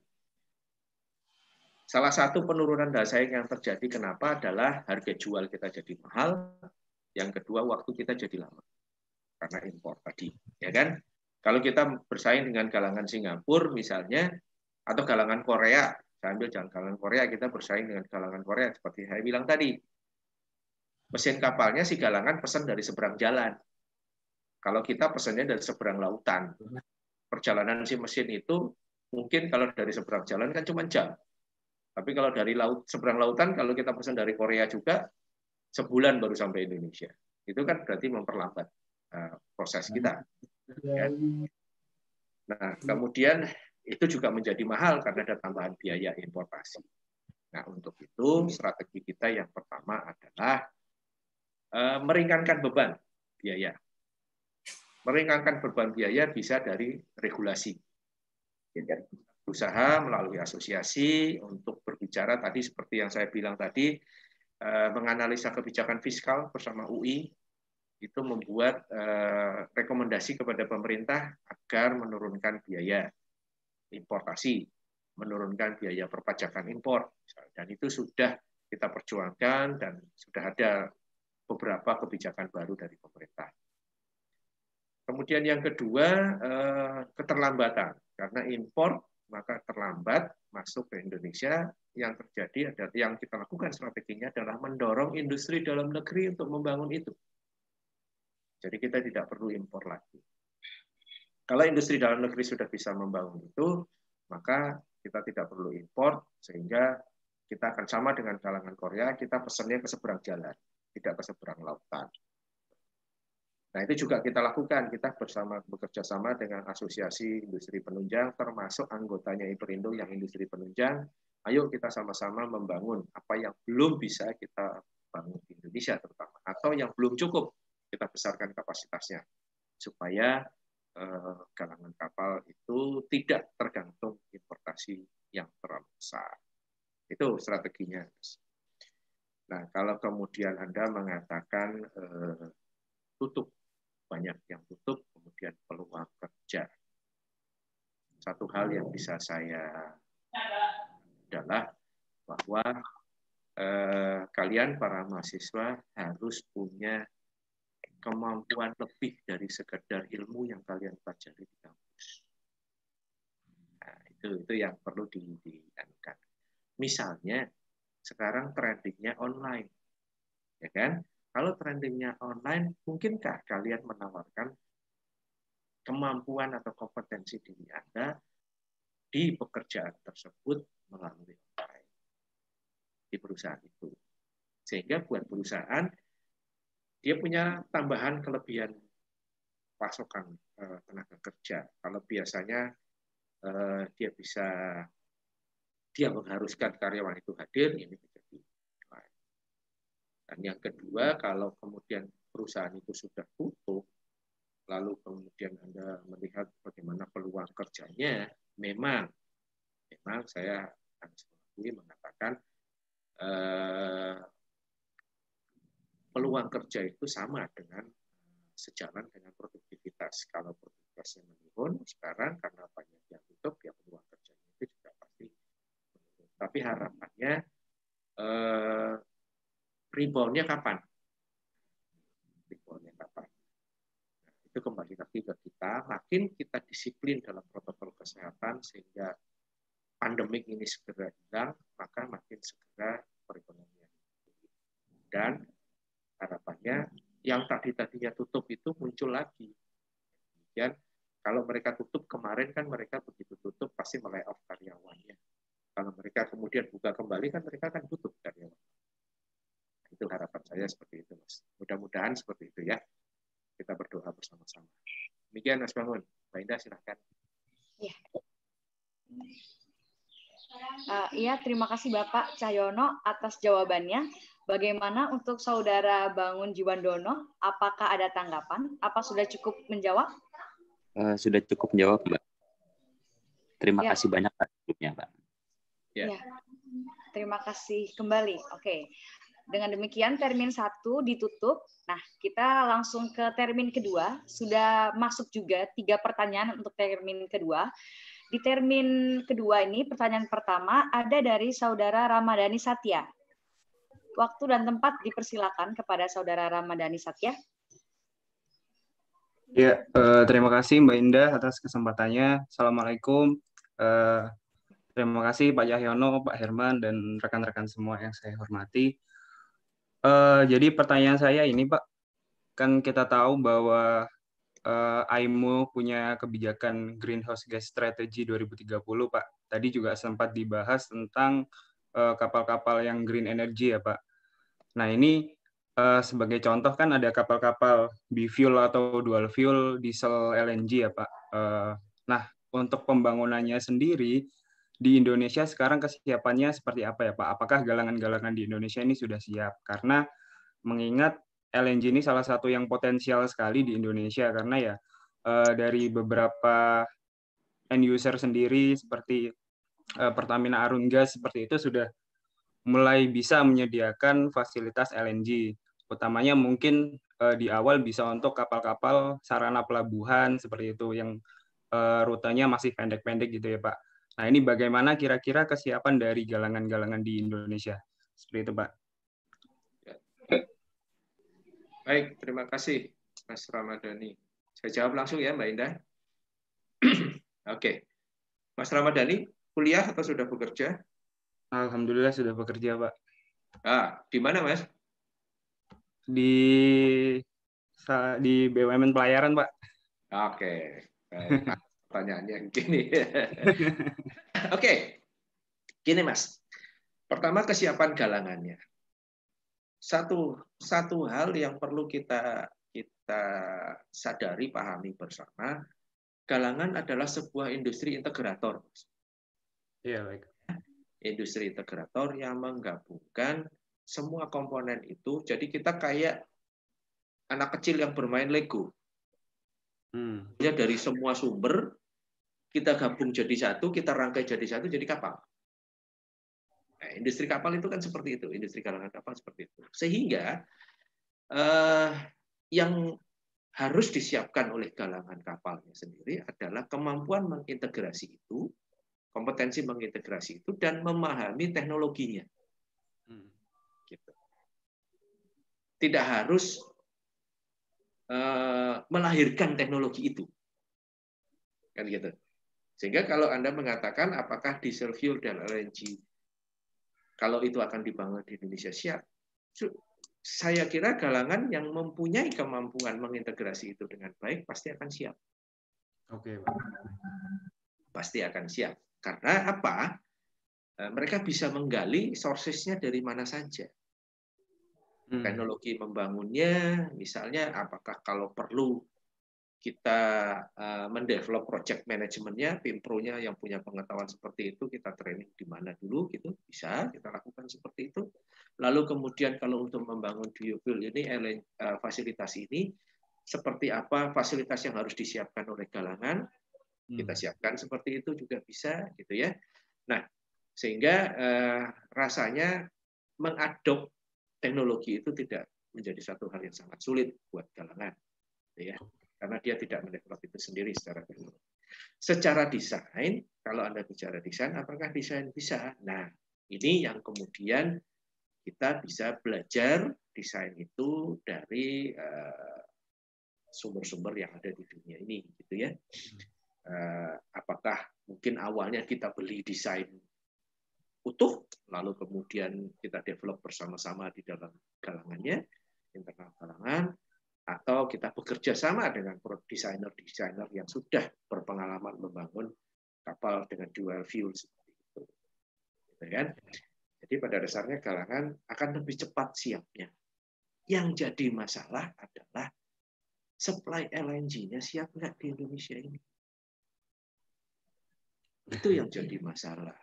Salah satu penurunan daya saing yang terjadi kenapa adalah harga jual kita jadi mahal, yang kedua waktu kita jadi lama karena impor tadi, ya kan? Kalau kita bersaing dengan galangan Singapura misalnya atau galangan Korea, saya ambil jangan galangan Korea, kita bersaing dengan galangan Korea seperti saya bilang tadi. Mesin kapalnya si galangan pesan dari seberang jalan. Kalau kita pesannya dari seberang lautan. Perjalanan si mesin itu mungkin kalau dari seberang jalan kan cuma jam. Tapi kalau dari laut seberang lautan, kalau kita pesan dari Korea juga, sebulan baru sampai Indonesia. Itu kan berarti memperlambat uh, proses kita. Ya. Nah, kemudian itu juga menjadi mahal karena ada tambahan biaya importasi. Nah, untuk itu strategi kita yang pertama adalah uh, meringankan beban biaya. Meringankan beban biaya bisa dari regulasi. Usaha melalui asosiasi untuk berbicara tadi seperti yang saya bilang tadi, uh, menganalisa kebijakan fiskal bersama U I, itu membuat uh, rekomendasi kepada pemerintah agar menurunkan biaya importasi, menurunkan biaya perpajakan impor, dan itu sudah kita perjuangkan dan sudah ada beberapa kebijakan baru dari pemerintah. Kemudian yang kedua, uh, keterlambatan, karena impor maka terlambat masuk ke Indonesia. Yang terjadi adalah yang kita lakukan strateginya adalah mendorong industri dalam negeri untuk membangun itu. Jadi kita tidak perlu impor lagi. Kalau industri dalam negeri sudah bisa membangun itu, maka kita tidak perlu impor, sehingga kita akan sama dengan kalangan Korea, kita pesannya ke seberang jalan, tidak ke seberang lautan. Nah, itu juga kita lakukan, kita bersama bekerja sama dengan Asosiasi Industri Penunjang, termasuk anggotanya Iperindo yang industri penunjang. Ayo kita sama-sama membangun apa yang belum bisa kita bangun di Indonesia terutama, atau yang belum cukup kita besarkan kapasitasnya supaya eh, galangan kapal itu tidak tergantung importasi yang terlalu besar. Itu strateginya. Nah, kalau kemudian Anda mengatakan eh, tutup, banyak yang tutup, kemudian peluang kerja. Satu hal yang bisa saya adalah bahwa eh, kalian para mahasiswa harus punya kemampuan lebih dari sekedar ilmu yang kalian pelajari di kampus. Nah, itu itu yang perlu dianukan. Misalnya sekarang trendingnya online, ya kan? Kalau trendingnya online, mungkinkah kalian menawarkan kemampuan atau kompetensi diri Anda di pekerjaan tersebut melalui online di perusahaan itu, sehingga buat perusahaan dia punya tambahan kelebihan pasokan eh, tenaga kerja. Kalau biasanya eh, dia bisa dia mengharuskan karyawan itu hadir, ini menjadi lain. Dan yang kedua, kalau kemudian perusahaan itu sudah tutup, lalu kemudian Anda melihat bagaimana peluang kerjanya, memang, memang saya harus mengatakan eh, peluang kerja itu sama dengan sejalan dengan produktivitas. Kalau produktivitasnya menurun sekarang karena banyak yang tutup, ya peluang kerjanya itu juga pasti menurun. Tapi harapannya eh, rebound-nya kapan? Rebound-nya kapan? Nah, itu kembali lagi ke kita. Makin kita disiplin dalam protokol kesehatan sehingga pandemik ini segera hilang, maka makin segera perekonomian. Dan harapannya yang tadi-tadinya tutup itu muncul lagi. Kemudian kalau mereka tutup kemarin kan mereka begitu tutup pasti melay-off karyawannya. Kalau mereka kemudian buka kembali kan mereka akan tutup karyawan. Itu harapan saya seperti itu, Mas. Mudah-mudahan seperti itu ya. Kita berdoa bersama-sama. Demikian, Mas Bangun. Mbak Indah, silahkan. Ya. Uh, iya, terima kasih Bapak Cahyono atas jawabannya. Bagaimana untuk Saudara Bangun Jiwandono? Apakah ada tanggapan? Apa sudah cukup menjawab? Uh, sudah cukup menjawab, Mbak. Terima ya. kasih banyak Pak sebelumnya, Pak. Ya. ya. Terima kasih kembali. Oke. Dengan demikian termin satu ditutup. Nah, kita langsung ke termin kedua. Sudah masuk juga tiga pertanyaan untuk termin kedua. Di termin kedua ini, pertanyaan pertama ada dari Saudara Ramadhani Satya. Waktu dan tempat dipersilakan kepada Saudara Ramadhani Satya. Ya, eh, terima kasih Mbak Indah atas kesempatannya. Assalamualaikum. Eh, terima kasih Pak Cahyono, Pak Herman, dan rekan-rekan semua yang saya hormati. Eh, jadi pertanyaan saya ini, Pak, kan kita tahu bahwa uh, I M O punya kebijakan Greenhouse Gas Strategy dua ribu tiga puluh, Pak. Tadi juga sempat dibahas tentang kapal-kapal uh, yang green energy ya, Pak. Nah, ini uh, sebagai contoh kan ada kapal-kapal bi-fuel atau dual fuel diesel L N G ya, Pak. Uh, nah, untuk pembangunannya sendiri di Indonesia sekarang kesiapannya seperti apa ya, Pak? Apakah galangan-galangan di Indonesia ini sudah siap? Karena mengingat L N G ini salah satu yang potensial sekali di Indonesia karena ya uh, dari beberapa end user sendiri seperti uh, Pertamina Arungas seperti itu sudah mulai bisa menyediakan fasilitas L N G. Utamanya mungkin uh, di awal bisa untuk kapal-kapal sarana pelabuhan seperti itu yang uh, rutenya masih pendek-pendek gitu ya, Pak. Nah, ini bagaimana kira-kira kesiapan dari galangan-galangan di Indonesia? Seperti itu, Pak. Baik, terima kasih Mas Ramadhani. Saya jawab langsung ya Mbak Indah. Oke. Mas Ramadhani, kuliah atau sudah bekerja? Alhamdulillah sudah bekerja, Pak. Ah, di mana, Mas? Di di B U M N Pelayaran, Pak. Oke. Pertanyaannya gini. Oke. Gini, Mas. Pertama, kesiapan galangannya. Satu satu hal yang perlu kita kita sadari, pahami bersama, galangan adalah sebuah industri integrator. Iya, baik. Industri integrator yang menggabungkan semua komponen itu. Jadi kita kayak anak kecil yang bermain Lego. Hmm. Ya, dari semua sumber kita gabung jadi satu, kita rangkai jadi satu, jadi kapal. Nah, industri kapal itu kan seperti itu, industri galangan kapal seperti itu. Sehingga eh, yang harus disiapkan oleh galangan kapalnya sendiri adalah kemampuan mengintegrasi itu, kompetensi mengintegrasi itu, dan memahami teknologinya. Hmm. Gitu. Tidak harus eh, melahirkan teknologi itu, kan gitu. Sehingga kalau Anda mengatakan apakah diesel fuel dan L N G kalau itu akan dibangun di Indonesia siap, saya kira galangan yang mempunyai kemampuan mengintegrasi itu dengan baik pasti akan siap. Oke, pasti akan siap. Karena apa? Mereka bisa menggali sources-nya dari mana saja. Hmm. Teknologi membangunnya, misalnya apakah kalau perlu kita uh, mendevelop project manajemennya, Pimpro-nya yang punya pengetahuan seperti itu, kita training di mana dulu, gitu bisa kita lakukan seperti itu. Lalu kemudian kalau untuk membangun biofuel ini, uh, fasilitas ini, seperti apa fasilitas yang harus disiapkan oleh galangan, kita siapkan seperti itu juga bisa, gitu ya. Nah, sehingga uh, rasanya mengadop teknologi itu tidak menjadi satu hal yang sangat sulit buat galangan, gitu ya. Karena dia tidak mendevelop itu sendiri secara teknologi. Secara desain, kalau Anda bicara desain, apakah desain bisa? Nah, ini yang kemudian kita bisa belajar desain itu dari sumber-sumber uh, yang ada di dunia ini, gitu ya. Uh, apakah mungkin awalnya kita beli desain utuh, lalu kemudian kita develop bersama-sama di dalam galangannya, internal galangan, atau kita bekerja sama dengan desainer-desainer yang sudah berpengalaman membangun kapal dengan dual fuel seperti itu, gitu kan? Jadi pada dasarnya galangan akan lebih cepat siapnya. Yang jadi masalah adalah supply L N G-nya siap nggak di Indonesia ini. Itu yang jadi masalah.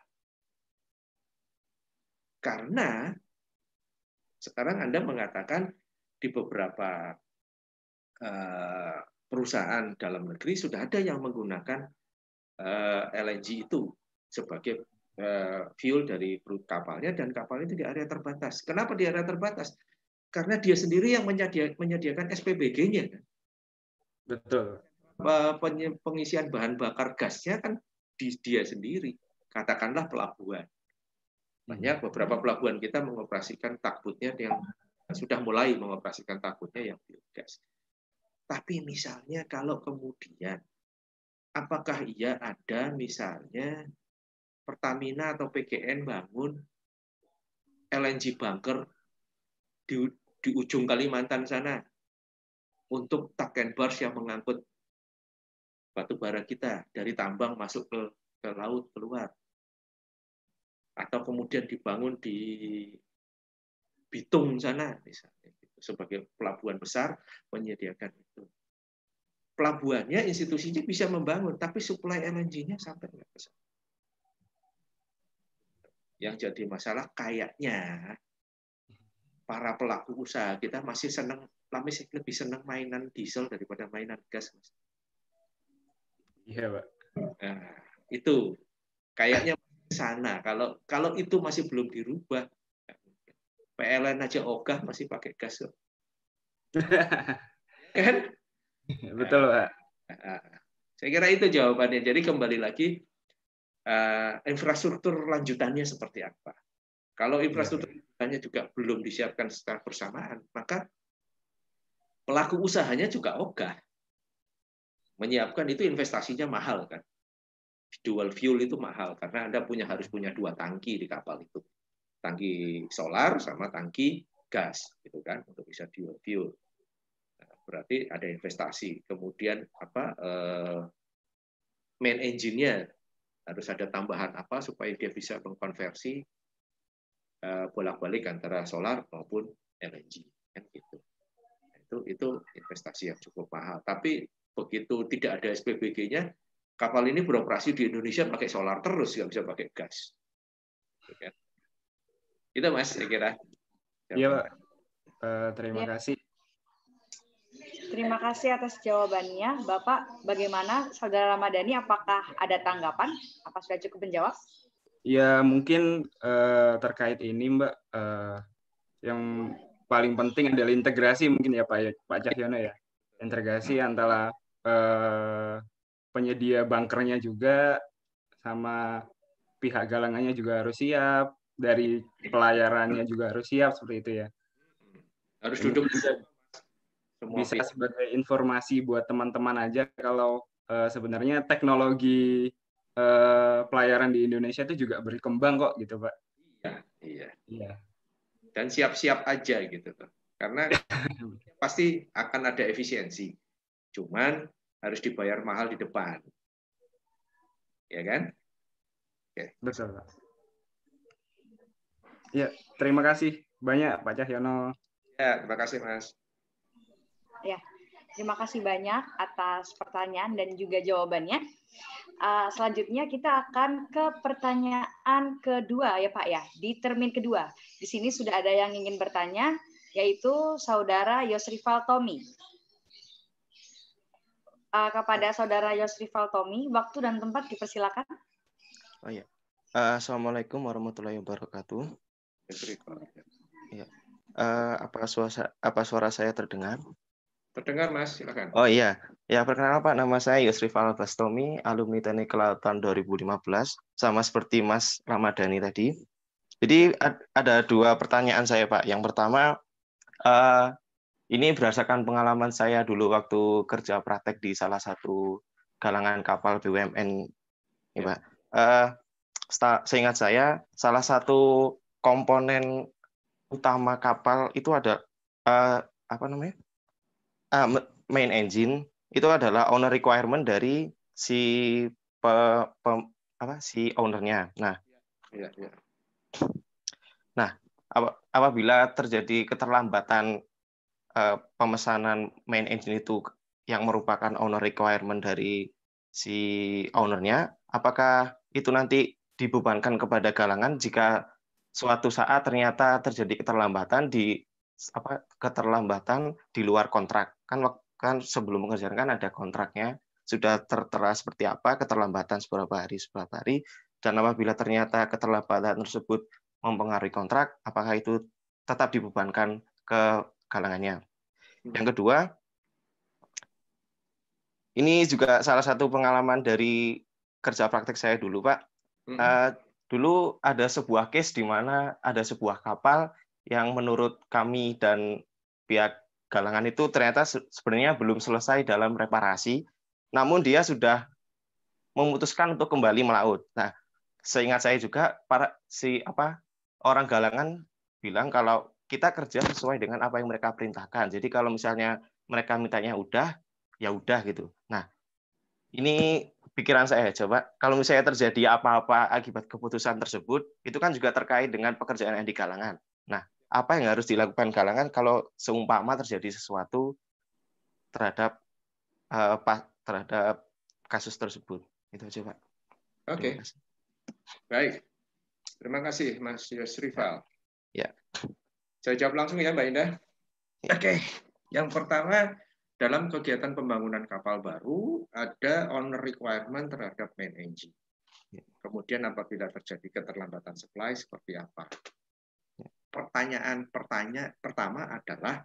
Karena sekarang Anda mengatakan di beberapa uh, perusahaan dalam negeri sudah ada yang menggunakan uh, L N G itu sebagai uh, fuel dari kapalnya, dan kapal itu di area terbatas. Kenapa di area terbatas? Karena dia sendiri yang menyediakan, menyediakan S P B G-nya. Betul. Pengisian bahan bakar gasnya kan di dia sendiri. Katakanlah pelabuhan. Banyak beberapa pelabuhan kita mengoperasikan takbutnya yang sudah mulai mengoperasikan takbutnya yang biogas. Tapi misalnya kalau kemudian apakah iya ada misalnya Pertamina atau P G N bangun L N G bunker di, di ujung Kalimantan sana untuk truck and barge yang mengangkut batu bara kita dari tambang masuk ke, ke laut keluar. Atau kemudian dibangun di Bitung sana misalnya sebagai pelabuhan besar menyediakan itu. Pelabuhannya, institusinya bisa membangun, tapi supply L N G-nya sampai nggak ke sana. Yang jadi masalah kayaknya para pelaku usaha kita masih senang, masih lebih senang mainan diesel daripada mainan gas. Iya, Pak. Nah, itu kayaknya sana. Kalau kalau itu masih belum dirubah, P L N aja ogah masih pakai gas. Kan? Betul, Pak. Saya kira itu jawabannya. Jadi kembali lagi uh, infrastruktur lanjutannya seperti apa. Kalau infrastruktur lanjutannya juga belum disiapkan secara bersamaan, maka pelaku usahanya juga ogah. Menyiapkan itu investasinya mahal kan. Dual fuel itu mahal karena Anda punya harus punya dua tangki di kapal itu, tangki solar sama tangki gas, gitu kan, untuk bisa dual fuel. Nah, berarti ada investasi. Kemudian apa eh, main engine-nya harus ada tambahan apa supaya dia bisa mengkonversi eh, bolak-balik antara solar maupun L N G, kan gitu. Itu itu investasi yang cukup mahal. Tapi begitu tidak ada S P B G-nya, kapal ini beroperasi di Indonesia pakai solar terus, nggak bisa pakai gas. Itu Mas, saya kira. Iya, Pak. Uh, terima ya. kasih. Terima kasih atas jawabannya. Bapak, bagaimana Saudara Ramadhani? Apakah ada tanggapan? Apa sudah cukup menjawab? Ya, mungkin uh, terkait ini, Mbak, uh, yang paling penting adalah integrasi mungkin ya Pak, ya, Pak Cahyono ya. Integrasi antara uh, penyedia bunkernya juga sama pihak galangannya juga harus siap, dari pelayarannya juga harus siap, seperti itu ya. Harus duduk bisa, bisa sebagai informasi buat teman-teman aja kalau uh, sebenarnya teknologi uh, pelayaran di Indonesia itu juga berkembang kok gitu Pak. Iya, iya. Iya. Dan siap-siap aja gitu tuh. Karena pasti akan ada efisiensi. Cuman harus dibayar mahal di depan. Ya kan? Oke. Betul, Pak. Ya, terima kasih banyak Pak Cahyono. Ya, terima kasih Mas. Ya, terima kasih banyak atas pertanyaan dan juga jawabannya. Uh, selanjutnya kita akan ke pertanyaan kedua ya Pak ya, di termin kedua. Di sini sudah ada yang ingin bertanya, yaitu Saudara Yosrifal Tommy. Uh, kepada Saudara Yosrifal Tommy, waktu dan tempat dipersilakan. Oh ya, uh, Assalamualaikum warahmatullahi wabarakatuh. Ya. Uh, apa suara apa suara saya terdengar? Terdengar Mas, silakan. Oh iya, ya perkenalkan Pak, nama saya Yosrifal Bastomi, alumni Teknik Kelautan dua ribu lima belas, sama seperti Mas Ramadhani tadi. Jadi ada dua pertanyaan saya Pak. Yang pertama, uh, ini berdasarkan pengalaman saya dulu waktu kerja praktek di salah satu galangan kapal B U M N, ya Pak. Uh, seingat saya, salah satu komponen utama kapal itu ada uh, apa namanya? Uh, main engine itu adalah owner requirement dari si pe, pe, apa si ownernya. Nah, ya, ya. Nah, apabila terjadi keterlambatan uh, pemesanan main engine itu yang merupakan owner requirement dari si ownernya, apakah itu nanti dibebankan kepada galangan jika suatu saat ternyata terjadi keterlambatan di apa keterlambatan di luar kontrak? Kan kan sebelum mengerjakan kan ada kontraknya, sudah tertera seperti apa keterlambatan seberapa hari seberapa hari, dan apabila ternyata keterlambatan tersebut mempengaruhi kontrak, apakah itu tetap dibebankan ke galangannya? Yang kedua, ini juga salah satu pengalaman dari kerja praktek saya dulu, Pak. Hmm. Uh, dulu ada sebuah case di mana ada sebuah kapal yang menurut kami dan pihak galangan itu ternyata sebenarnya belum selesai dalam reparasi, namun dia sudah memutuskan untuk kembali melaut. Nah, seingat saya juga para si apa orang galangan bilang kalau kita kerja sesuai dengan apa yang mereka perintahkan. Jadi kalau misalnya mereka mintanya udah, ya udah gitu. Nah, ini pikiran saya coba. Kalau misalnya terjadi apa-apa akibat keputusan tersebut, itu kan juga terkait dengan pekerjaan yang di galangan. Nah, apa yang harus dilakukan galangan kalau seumpama terjadi sesuatu terhadap uh, terhadap kasus tersebut? Itu aja, Pak. Oke. Okay. Baik. Terima kasih, Mas Yosrifal. Ya. Saya jawab langsung ya, Mbak Indah. Ya. Oke. Okay. Yang pertama, dalam kegiatan pembangunan kapal baru, ada owner requirement terhadap main engine. Kemudian apabila terjadi keterlambatan supply, seperti apa? Pertanyaan pertanyaan pertama adalah,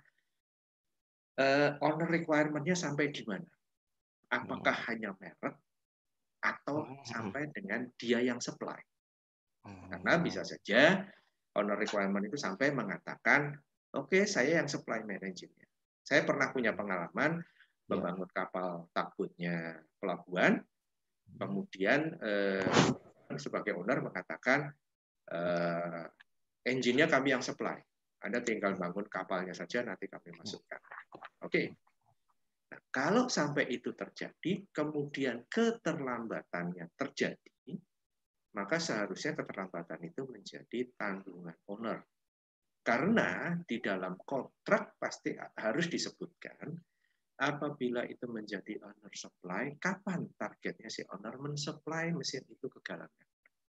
uh, owner requirement-nya sampai di mana? Apakah hmm. hanya merek, atau hmm. sampai dengan dia yang supply? Karena bisa saja owner requirement itu sampai mengatakan, oke, okay, saya yang supply main engine-nya. Saya pernah punya pengalaman membangun kapal tugboatnya pelabuhan, kemudian eh, sebagai owner mengatakan eh, engine-nya kami yang supply. Anda tinggal bangun kapalnya saja, nanti kami masukkan. Oke. Okay. Nah, kalau sampai itu terjadi, kemudian keterlambatannya terjadi, maka seharusnya keterlambatan itu menjadi tanggungan owner. Karena di dalam kontrak pasti harus disebutkan apabila itu menjadi owner supply, kapan targetnya si owner mensupply mesin itu ke galangan.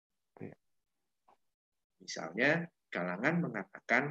Misalnya galangan mengatakan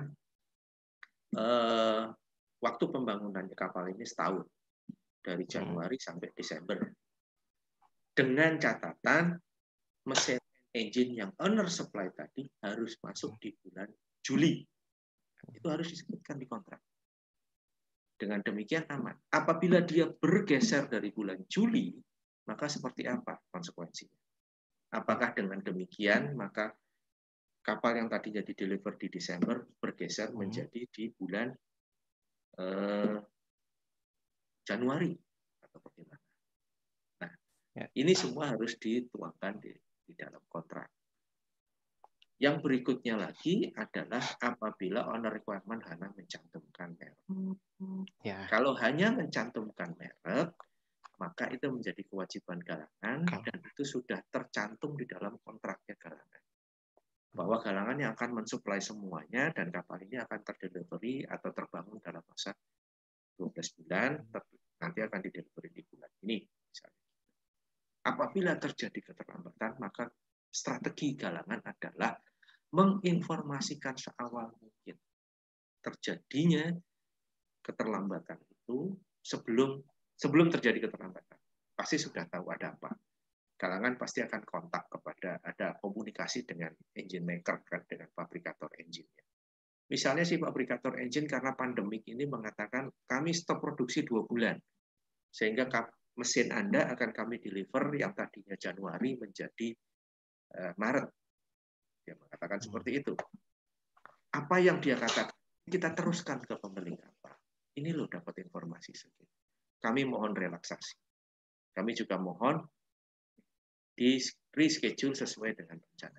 eh, waktu pembangunannya kapal ini setahun, dari Januari sampai Desember. Dengan catatan mesin engine yang owner supply tadi harus masuk di bulan Juli. Itu harus disebutkan di kontrak. Dengan demikian aman. Apabila dia bergeser dari bulan Juli, maka seperti apa konsekuensinya? Apakah dengan demikian maka kapal yang tadinya di-deliver di Desember bergeser menjadi di bulan eh, Januari atau bagaimana? Nah, ini semua harus dituangkan di, di dalam kontrak. Yang berikutnya lagi adalah apabila owner requirement hanya mencantumkan merek. Ya. Kalau hanya mencantumkan merek, maka itu menjadi kewajiban galangan dan itu sudah tercantum di dalam kontraknya galangan. Bahwa galangan yang akan mensuplai semuanya dan kapal ini akan terdelivery atau terbangun dalam masa dua belas bulan, nanti akan didelivery di bulan ini. Misalnya. Apabila terjadi keterlambatan, maka strategi galangan adalah menginformasikan seawal mungkin terjadinya keterlambatan itu sebelum sebelum terjadi keterlambatan. Pasti sudah tahu ada apa. Galangan pasti akan kontak kepada ada komunikasi dengan engine maker kan, dengan fabrikator engine-nya. Misalnya si fabrikator engine karena pandemik ini mengatakan kami stop produksi dua bulan sehingga mesin Anda akan kami deliver yang tadinya Januari menjadi uh, Maret. Dia mengatakan seperti itu. Apa yang dia katakan, kita teruskan ke pembeli kapal. Ini loh dapat informasi segitu. Kami mohon relaksasi. Kami juga mohon di reschedule sesuai dengan rencana.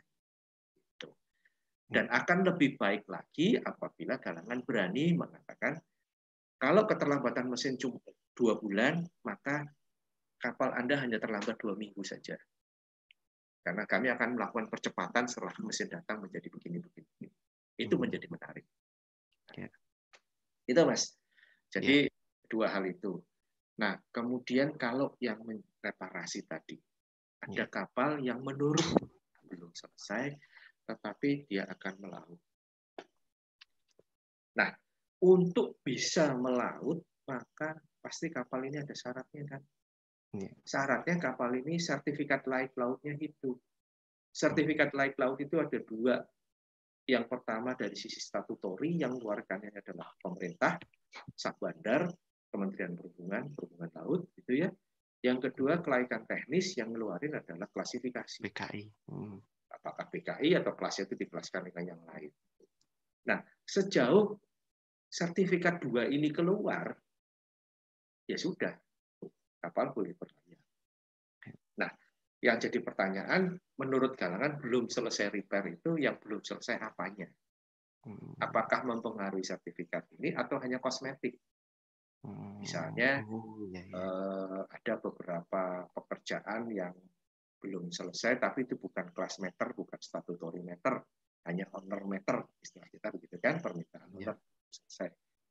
Dan akan lebih baik lagi apabila galangan berani mengatakan, kalau keterlambatan mesin cuma dua bulan, maka kapal Anda hanya terlambat dua minggu saja. Karena kami akan melakukan percepatan setelah mesin datang menjadi begini-begini. Itu menjadi menarik. Itu Mas. Jadi ya. Dua hal itu. Nah, kemudian kalau yang reparasi tadi, ada ya. Kapal yang menurut belum selesai, tetapi dia akan melaut. Nah, untuk bisa melaut, maka pasti kapal ini ada syaratnya kan? Ya. Syaratnya kapal ini sertifikat layak lautnya hidup. Sertifikat layak laut itu ada dua. Yang pertama dari sisi statutori yang mengeluarkannya adalah pemerintah, Sah Bandar, Kementerian Perhubungan, Perhubungan Laut, gitu ya. Yang kedua kelaikan teknis yang ngeluarin adalah klasifikasi. B K I. Hmm. Apakah B K I atau kelasnya itu dikelaskan dengan yang lain. Nah, sejauh sertifikat dua ini keluar, ya sudah, kapal boleh berlayar. Nah, yang jadi pertanyaan, menurut Galangan belum selesai repair itu, yang belum selesai apanya? Apakah mempengaruhi sertifikat ini atau hanya kosmetik? Misalnya, oh, ya, ya. Eh, ada beberapa pekerjaan yang belum selesai, tapi itu bukan kelas meter, bukan statutory meter, hanya owner meter, istilah kita begitu kan, permintaan owner ya. Selesai.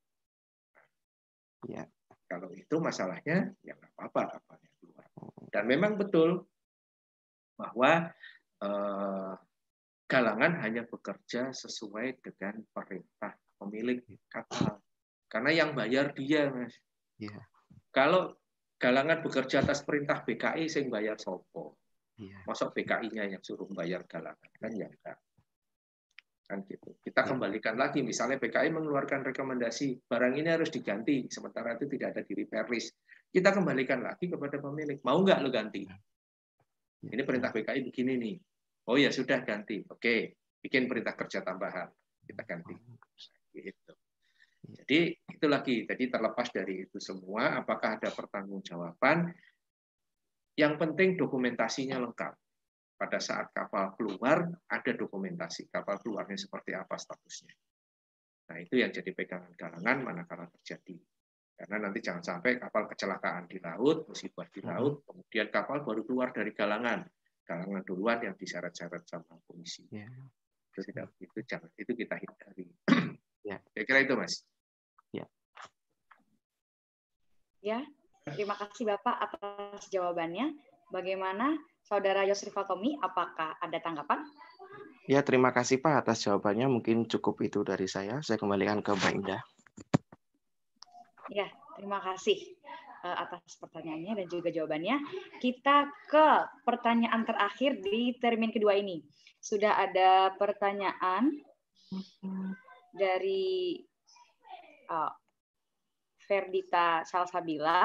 Ya. Kalau itu masalahnya, ya nggak apa-apa kapalnya keluar. Dan memang betul bahwa eh, Galangan hanya bekerja sesuai dengan perintah pemilik kapal. Karena yang bayar dia, Mas. Ya. Kalau Galangan bekerja atas perintah B K I, sing bayar sopo. Ya. Masuk B K I-nya yang suruh bayar Galangan, kan ya enggak. Kan gitu. Kita ya. Kembalikan lagi, misalnya B K I mengeluarkan rekomendasi, barang ini harus diganti, sementara itu tidak ada di repair list. Kita kembalikan lagi kepada pemilik, mau nggak lo ganti? Ini perintah B K I begini nih. Oh ya sudah ganti. Oke, bikin perintah kerja tambahan. Kita ganti. Gitu. Jadi itu lagi. Jadi terlepas dari itu semua, apakah ada pertanggungjawaban? Yang penting dokumentasinya lengkap. Pada saat kapal keluar, ada dokumentasi. Kapal keluarnya seperti apa statusnya. Nah itu yang jadi pegangan Galangan manakala terjadi. Karena nanti jangan sampai kapal kecelakaan di laut, musibah di laut, kemudian kapal baru keluar dari Galangan. Galangan duluan yang diseret-seret sama polisi. Ya. Itu tidak itu jangan itu kita hindari. Ya. Saya kira itu, Mas. Ya. Ya, terima kasih Bapak atas jawabannya. Bagaimana Saudara Yosrifal Tommy, apakah ada tanggapan? Ya, terima kasih Pak atas jawabannya. Mungkin cukup itu dari saya. Saya kembalikan ke Mbak Indah. Ya, terima kasih atas pertanyaannya dan juga jawabannya. Kita ke pertanyaan terakhir di termin kedua ini. Sudah ada pertanyaan dari uh, Ferdita Salsabila.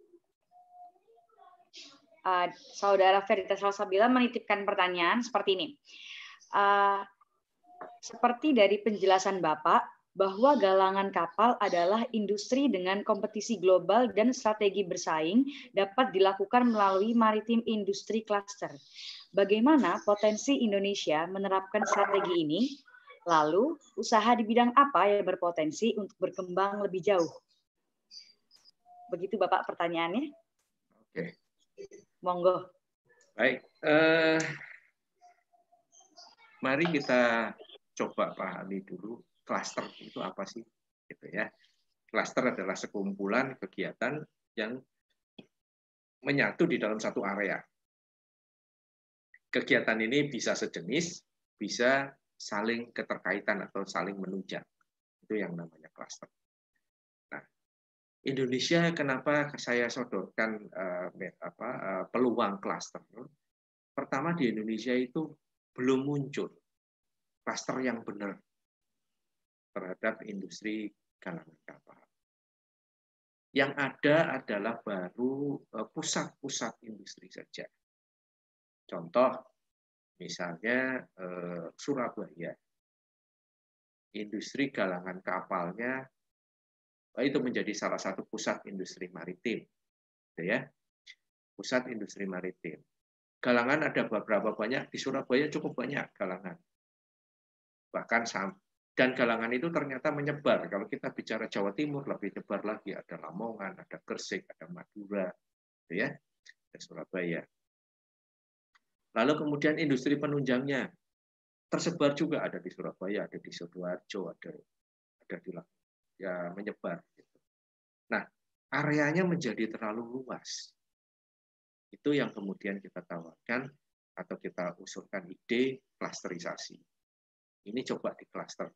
Uh, Saudara Ferdita Salsabila menitipkan pertanyaan seperti ini. Uh, seperti dari penjelasan Bapak, bahwa galangan kapal adalah industri dengan kompetisi global dan strategi bersaing dapat dilakukan melalui maritim industri cluster. Bagaimana potensi Indonesia menerapkan strategi ini? Lalu, usaha di bidang apa yang berpotensi untuk berkembang lebih jauh? Begitu Bapak pertanyaannya. Oke. Monggo. Baik. Uh, mari kita coba pahami dulu. Cluster itu apa sih? Gitu ya. Cluster adalah sekumpulan kegiatan yang menyatu di dalam satu area. Kegiatan ini bisa sejenis, bisa saling keterkaitan atau saling menunjang. Itu yang namanya cluster. Nah, Indonesia kenapa saya sodorkan uh, apa, uh, peluang cluster? Pertama di Indonesia itu belum muncul cluster yang benar terhadap industri galangan kapal. Yang ada adalah baru pusat-pusat industri saja. Contoh, misalnya eh, Surabaya. Industri galangan kapalnya itu menjadi salah satu pusat industri maritim. Gitu ya. Pusat industri maritim. Galangan ada beberapa banyak, di Surabaya cukup banyak galangan. Bahkan sampai dan galangan itu ternyata menyebar. Kalau kita bicara Jawa Timur, lebih nyebar lagi. Ada Lamongan, ada Gresik, ada Madura, ya, ada Surabaya. Lalu kemudian industri penunjangnya. tersebar juga, ada di Surabaya, ada di Sidoarjo, ada ada di ya menyebar. Gitu. Nah, areanya menjadi terlalu luas. Itu yang kemudian kita tawarkan atau kita usulkan ide klasterisasi. Ini coba di klaster.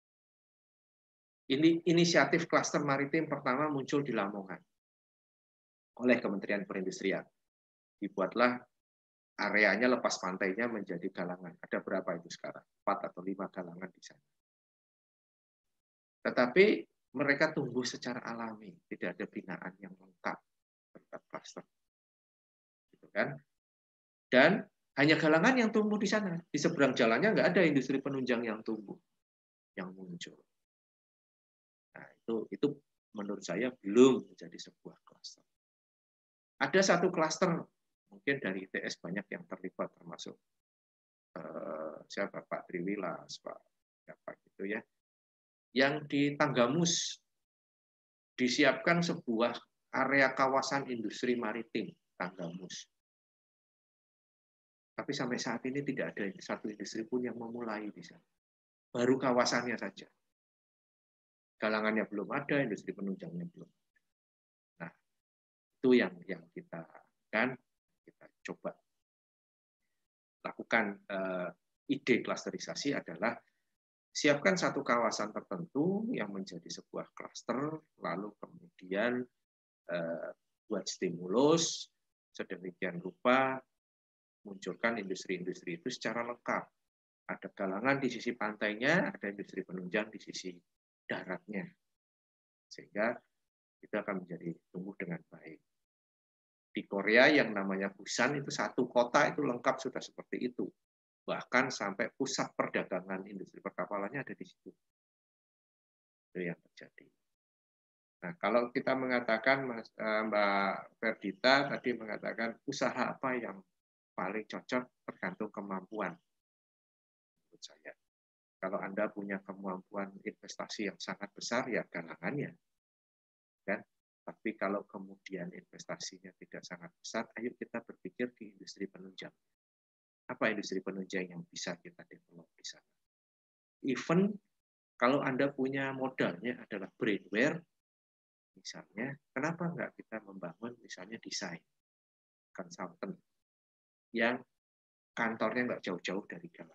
Ini inisiatif klaster maritim pertama muncul di Lamongan oleh Kementerian Perindustrian. Dibuatlah areanya lepas pantainya menjadi galangan. Ada berapa itu sekarang? Empat atau lima galangan di sana. Tetapi mereka tumbuh secara alami, tidak ada binaan yang lengkap terhadap klaster. Gitu kan? Dan hanya galangan yang tumbuh di sana. Di seberang jalannya nggak ada industri penunjang yang tumbuh, yang muncul. Nah, itu itu menurut saya belum menjadi sebuah klaster. Ada satu klaster, mungkin dari I T S banyak yang terlibat, termasuk eh, siapa Pak Triwilas, Pak siapa gitu ya, yang di Tanggamus disiapkan sebuah area kawasan industri maritim Tanggamus. Tapi sampai saat ini tidak ada satu industri pun yang memulai di sana. Baru kawasannya saja. Galangannya belum ada, industri penunjangnya belum. Nah, itu yang yang kita kan kita coba lakukan. Uh, ide klasterisasi adalah siapkan satu kawasan tertentu yang menjadi sebuah klaster, lalu kemudian uh, buat stimulus sedemikian rupa munculkan industri-industri itu secara lengkap. Ada galangan di sisi pantainya, ada industri penunjang di sisi daratnya, sehingga itu akan menjadi tumbuh dengan baik. Di Korea yang namanya Busan itu satu kota itu lengkap sudah seperti itu, bahkan sampai pusat perdagangan industri perkapalannya ada di situ. Itu yang terjadi. Nah, kalau kita mengatakan Mas, Mbak Ferdita tadi mengatakan usaha apa yang paling cocok tergantung kemampuan, menurut saya. Kalau Anda punya kemampuan investasi yang sangat besar, ya galangannya. Kan? Tapi kalau kemudian investasinya tidak sangat besar, ayo kita berpikir di industri penunjang. Apa industri penunjang yang bisa kita develop di sana? Even kalau Anda punya modalnya adalah brainware, misalnya, kenapa enggak kita membangun misalnya desain, consultant, yang kantornya enggak jauh-jauh dari galangan.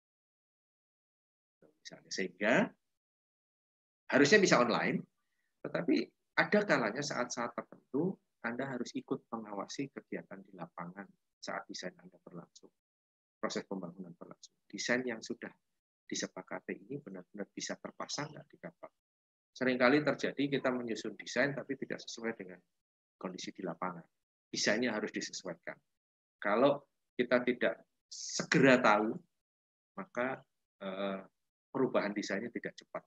Misalnya, sehingga harusnya bisa online, tetapi ada kalanya saat-saat tertentu Anda harus ikut mengawasi kegiatan di lapangan saat desain Anda berlangsung, proses pembangunan berlangsung. Desain yang sudah disepakati ini benar-benar bisa terpasang nggak di kapal. Seringkali terjadi kita menyusun desain tapi tidak sesuai dengan kondisi di lapangan. Desainnya harus disesuaikan. Kalau kita tidak segera tahu, maka eh, perubahan desainnya tidak cepat.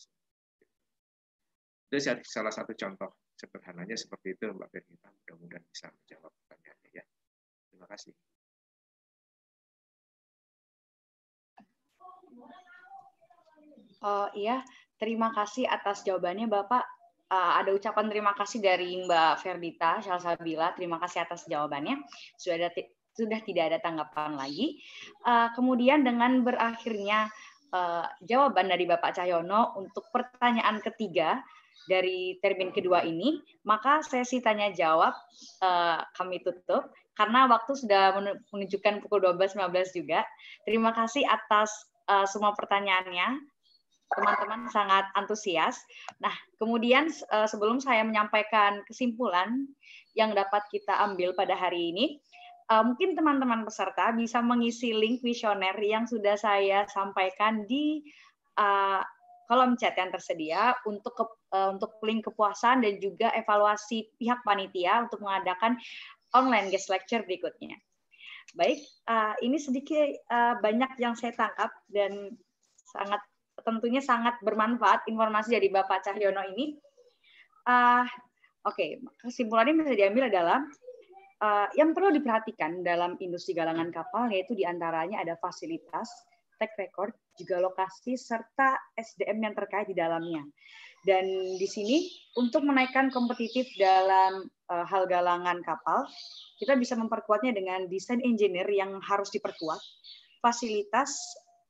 Itu salah satu contoh sederhananya seperti itu, Mbak Ferdita. Mudah-mudahan bisa menjawab pertanyaannya ya. Terima kasih. Oh iya, terima kasih atas jawabannya Bapak. Uh, ada ucapan terima kasih dari Mbak Ferdita Salsabila. Terima kasih atas jawabannya. Sudah ada, sudah tidak ada tanggapan lagi. Uh, kemudian dengan berakhirnya Uh, jawaban dari Bapak Cahyono untuk pertanyaan ketiga dari termin kedua ini, maka sesi tanya jawab uh, kami tutup karena waktu sudah menunjukkan pukul dua belas lima belas juga. Terima kasih atas uh, semua pertanyaannya. Teman-teman sangat antusias. Nah, kemudian uh, sebelum saya menyampaikan kesimpulan yang dapat kita ambil pada hari ini, Uh, mungkin teman-teman peserta bisa mengisi link kuesioner yang sudah saya sampaikan di uh, kolom chat yang tersedia untuk ke, uh, untuk link kepuasan dan juga evaluasi pihak panitia untuk mengadakan online guest lecture berikutnya. Baik, uh, ini sedikit uh, banyak yang saya tangkap dan sangat tentunya sangat bermanfaat informasi dari Bapak Cahyono ini. Uh, Oke, okay. Kesimpulannya bisa diambil adalah Uh, yang perlu diperhatikan dalam industri galangan kapal yaitu diantaranya ada fasilitas, track record, juga lokasi, serta S D M yang terkait di dalamnya. Dan di sini untuk menaikkan kompetitif dalam uh, hal galangan kapal, kita bisa memperkuatnya dengan desain engineer yang harus diperkuat, fasilitas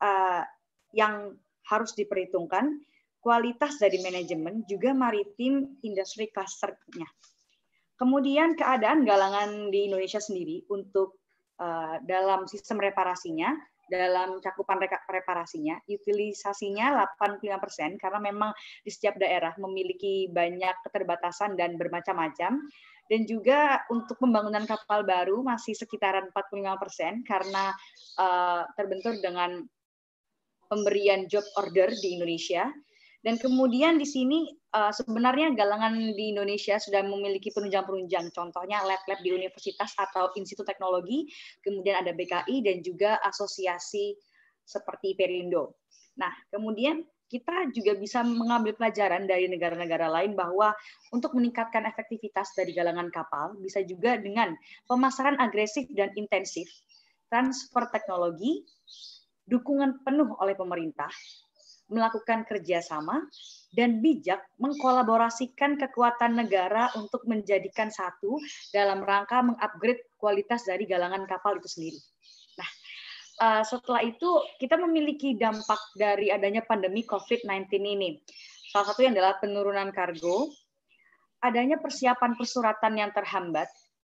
uh, yang harus diperhitungkan, kualitas dari manajemen, juga maritim industri cluster-nya. Kemudian keadaan galangan di Indonesia sendiri untuk uh, dalam sistem reparasinya, dalam cakupan reparasinya, utilisasinya delapan puluh lima persen karena memang di setiap daerah memiliki banyak keterbatasan dan bermacam-macam. Dan juga untuk pembangunan kapal baru masih sekitaran empat puluh lima persen karena uh, terbentur dengan pemberian job order di Indonesia. Dan kemudian di sini uh, sebenarnya galangan di Indonesia sudah memiliki penunjang-penunjang, contohnya lab-lab di universitas atau institut teknologi, kemudian ada B K I dan juga asosiasi seperti Perindo. Nah, kemudian kita juga bisa mengambil pelajaran dari negara-negara lain bahwa untuk meningkatkan efektivitas dari galangan kapal bisa juga dengan pemasaran agresif dan intensif, transfer teknologi, dukungan penuh oleh pemerintah, melakukan kerjasama, dan bijak mengkolaborasikan kekuatan negara untuk menjadikan satu dalam rangka mengupgrade kualitas dari galangan kapal itu sendiri. Nah, setelah itu kita memiliki dampak dari adanya pandemi COVID sembilan belas ini. Salah satunya adalah penurunan kargo, adanya persiapan persuratan yang terhambat,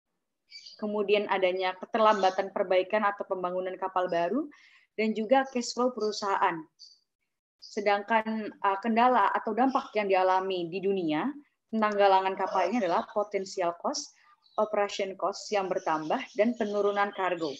kemudian adanya keterlambatan perbaikan atau pembangunan kapal baru, dan juga cash flow perusahaan. Sedangkan uh, kendala atau dampak yang dialami di dunia tentang galangan kapal ini adalah potensial cost, operation cost yang bertambah, dan penurunan kargo.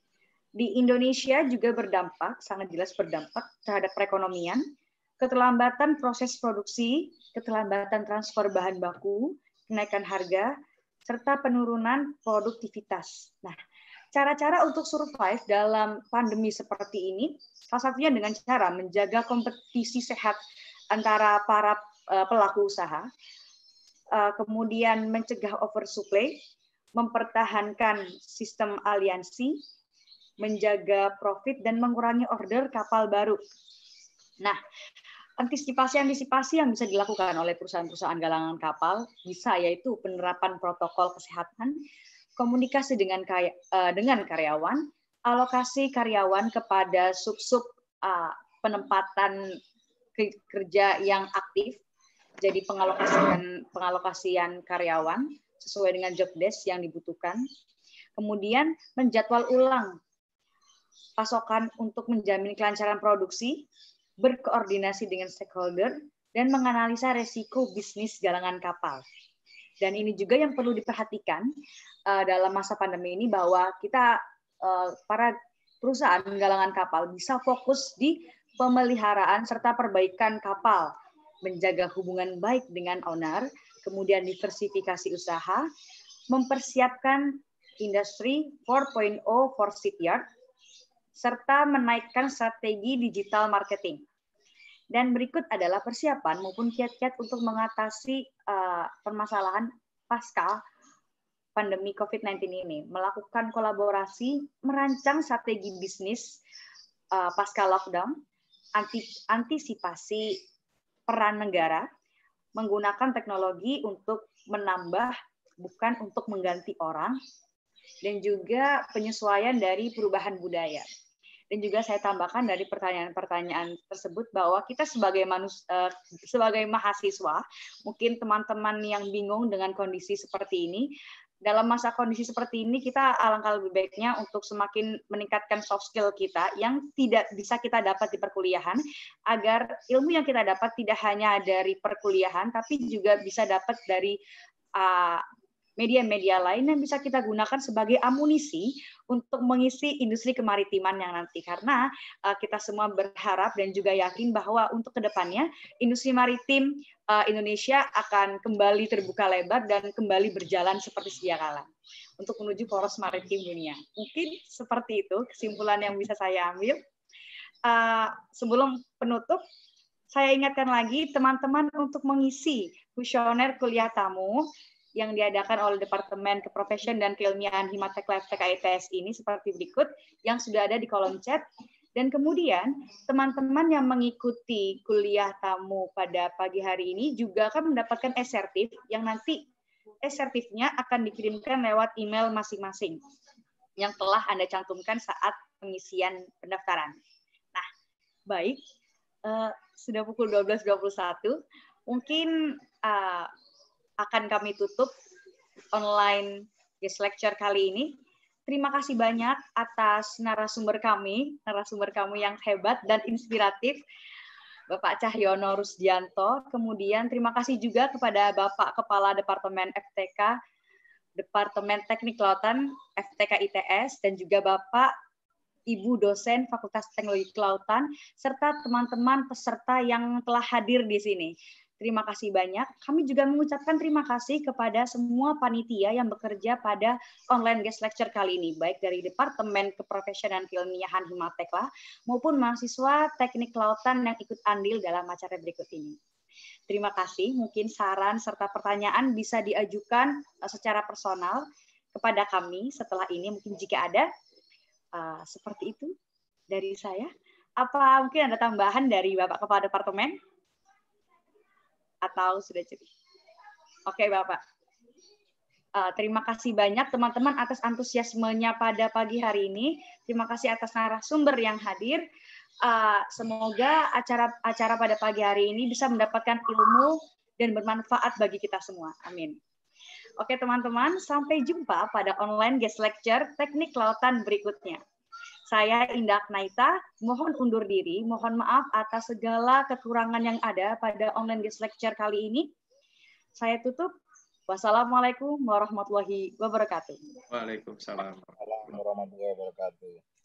Di Indonesia juga berdampak, sangat jelas berdampak terhadap perekonomian, keterlambatan proses produksi, keterlambatan transfer bahan baku, kenaikan harga, serta penurunan produktivitas. Nah, cara-cara untuk survive dalam pandemi seperti ini, salah satunya dengan cara menjaga kompetisi sehat antara para pelaku usaha, kemudian mencegah oversupply, mempertahankan sistem aliansi, menjaga profit, dan mengurangi order kapal baru. Nah, antisipasi-antisipasi yang bisa dilakukan oleh perusahaan-perusahaan galangan kapal bisa yaitu penerapan protokol kesehatan, komunikasi dengan dengan karyawan, alokasi karyawan kepada sub-sub uh, penempatan kerja yang aktif, jadi pengalokasian pengalokasian karyawan sesuai dengan job desk yang dibutuhkan, kemudian menjadwal ulang pasokan untuk menjamin kelancaran produksi, berkoordinasi dengan stakeholder, dan menganalisa resiko bisnis galangan kapal. Dan ini juga yang perlu diperhatikan uh, dalam masa pandemi ini bahwa kita uh, para perusahaan galangan kapal bisa fokus di pemeliharaan serta perbaikan kapal, menjaga hubungan baik dengan owner, kemudian diversifikasi usaha, mempersiapkan industri empat titik nol for shipyard, serta menaikkan strategi digital marketing. Dan berikut adalah persiapan maupun kiat-kiat untuk mengatasi uh, permasalahan pasca pandemi COVID sembilan belas ini. Melakukan kolaborasi, merancang strategi bisnis uh, pasca lockdown, antisipasi peran negara, menggunakan teknologi untuk menambah, bukan untuk mengganti orang, dan juga penyesuaian dari perubahan budaya. Dan juga saya tambahkan dari pertanyaan-pertanyaan tersebut bahwa kita sebagai manusia, sebagai mahasiswa, mungkin teman-teman yang bingung dengan kondisi seperti ini, dalam masa kondisi seperti ini kita alangkah lebih baiknya untuk semakin meningkatkan soft skill kita yang tidak bisa kita dapat di perkuliahan, agar ilmu yang kita dapat tidak hanya dari perkuliahan, tapi juga bisa dapat dari uh, media-media lain yang bisa kita gunakan sebagai amunisi untuk mengisi industri kemaritiman yang nanti. Karena uh, kita semua berharap dan juga yakin bahwa untuk kedepannya industri maritim uh, Indonesia akan kembali terbuka lebar dan kembali berjalan seperti sedia kala untuk menuju poros maritim dunia. Mungkin seperti itu kesimpulan yang bisa saya ambil. Uh, sebelum penutup, saya ingatkan lagi teman-teman untuk mengisi kuesioner kuliah tamu yang diadakan oleh Departemen Keprofesian dan Keilmiahan Himatek Lifetech I T S ini seperti berikut, yang sudah ada di kolom chat. Dan kemudian teman-teman yang mengikuti kuliah tamu pada pagi hari ini juga akan mendapatkan e-sertif yang nanti e-sertifnya akan dikirimkan lewat email masing-masing yang telah Anda cantumkan saat pengisian pendaftaran. Nah, Baik, uh, sudah pukul dua belas dua puluh satu. Mungkin uh, akan kami tutup online guest lecture kali ini. Terima kasih banyak atas narasumber kami, narasumber kami yang hebat dan inspiratif, Bapak Cahyono Rusdianto. Kemudian terima kasih juga kepada Bapak Kepala Departemen F T K, Departemen Teknik Kelautan F T K I T S, dan juga Bapak Ibu dosen Fakultas Teknologi Kelautan, serta teman-teman peserta yang telah hadir di sini. Terima kasih banyak. Kami juga mengucapkan terima kasih kepada semua panitia yang bekerja pada online guest lecture kali ini, baik dari Departemen Keprofesianan Keilmiahan Himatekla maupun mahasiswa Teknik Kelautan yang ikut andil dalam acara berikut ini. Terima kasih. Mungkin saran serta pertanyaan bisa diajukan secara personal kepada kami setelah ini, mungkin jika ada. Uh, seperti itu dari saya. Apa mungkin ada tambahan dari Bapak Kepala Departemen? Atau sudah cukup? Oke, Bapak. Uh, terima kasih banyak teman-teman atas antusiasmenya pada pagi hari ini. Terima kasih atas narasumber yang hadir. Uh, semoga acara-acara pada pagi hari ini bisa mendapatkan ilmu dan bermanfaat bagi kita semua. Amin. Oke teman-teman, sampai jumpa pada online guest lecture Teknik Kelautan berikutnya. Saya Indah Naita, mohon undur diri, mohon maaf atas segala kekurangan yang ada pada online guest lecture kali ini. Saya tutup. Wassalamualaikum warahmatullahi wabarakatuh. Waalaikumsalam warahmatullahi wabarakatuh.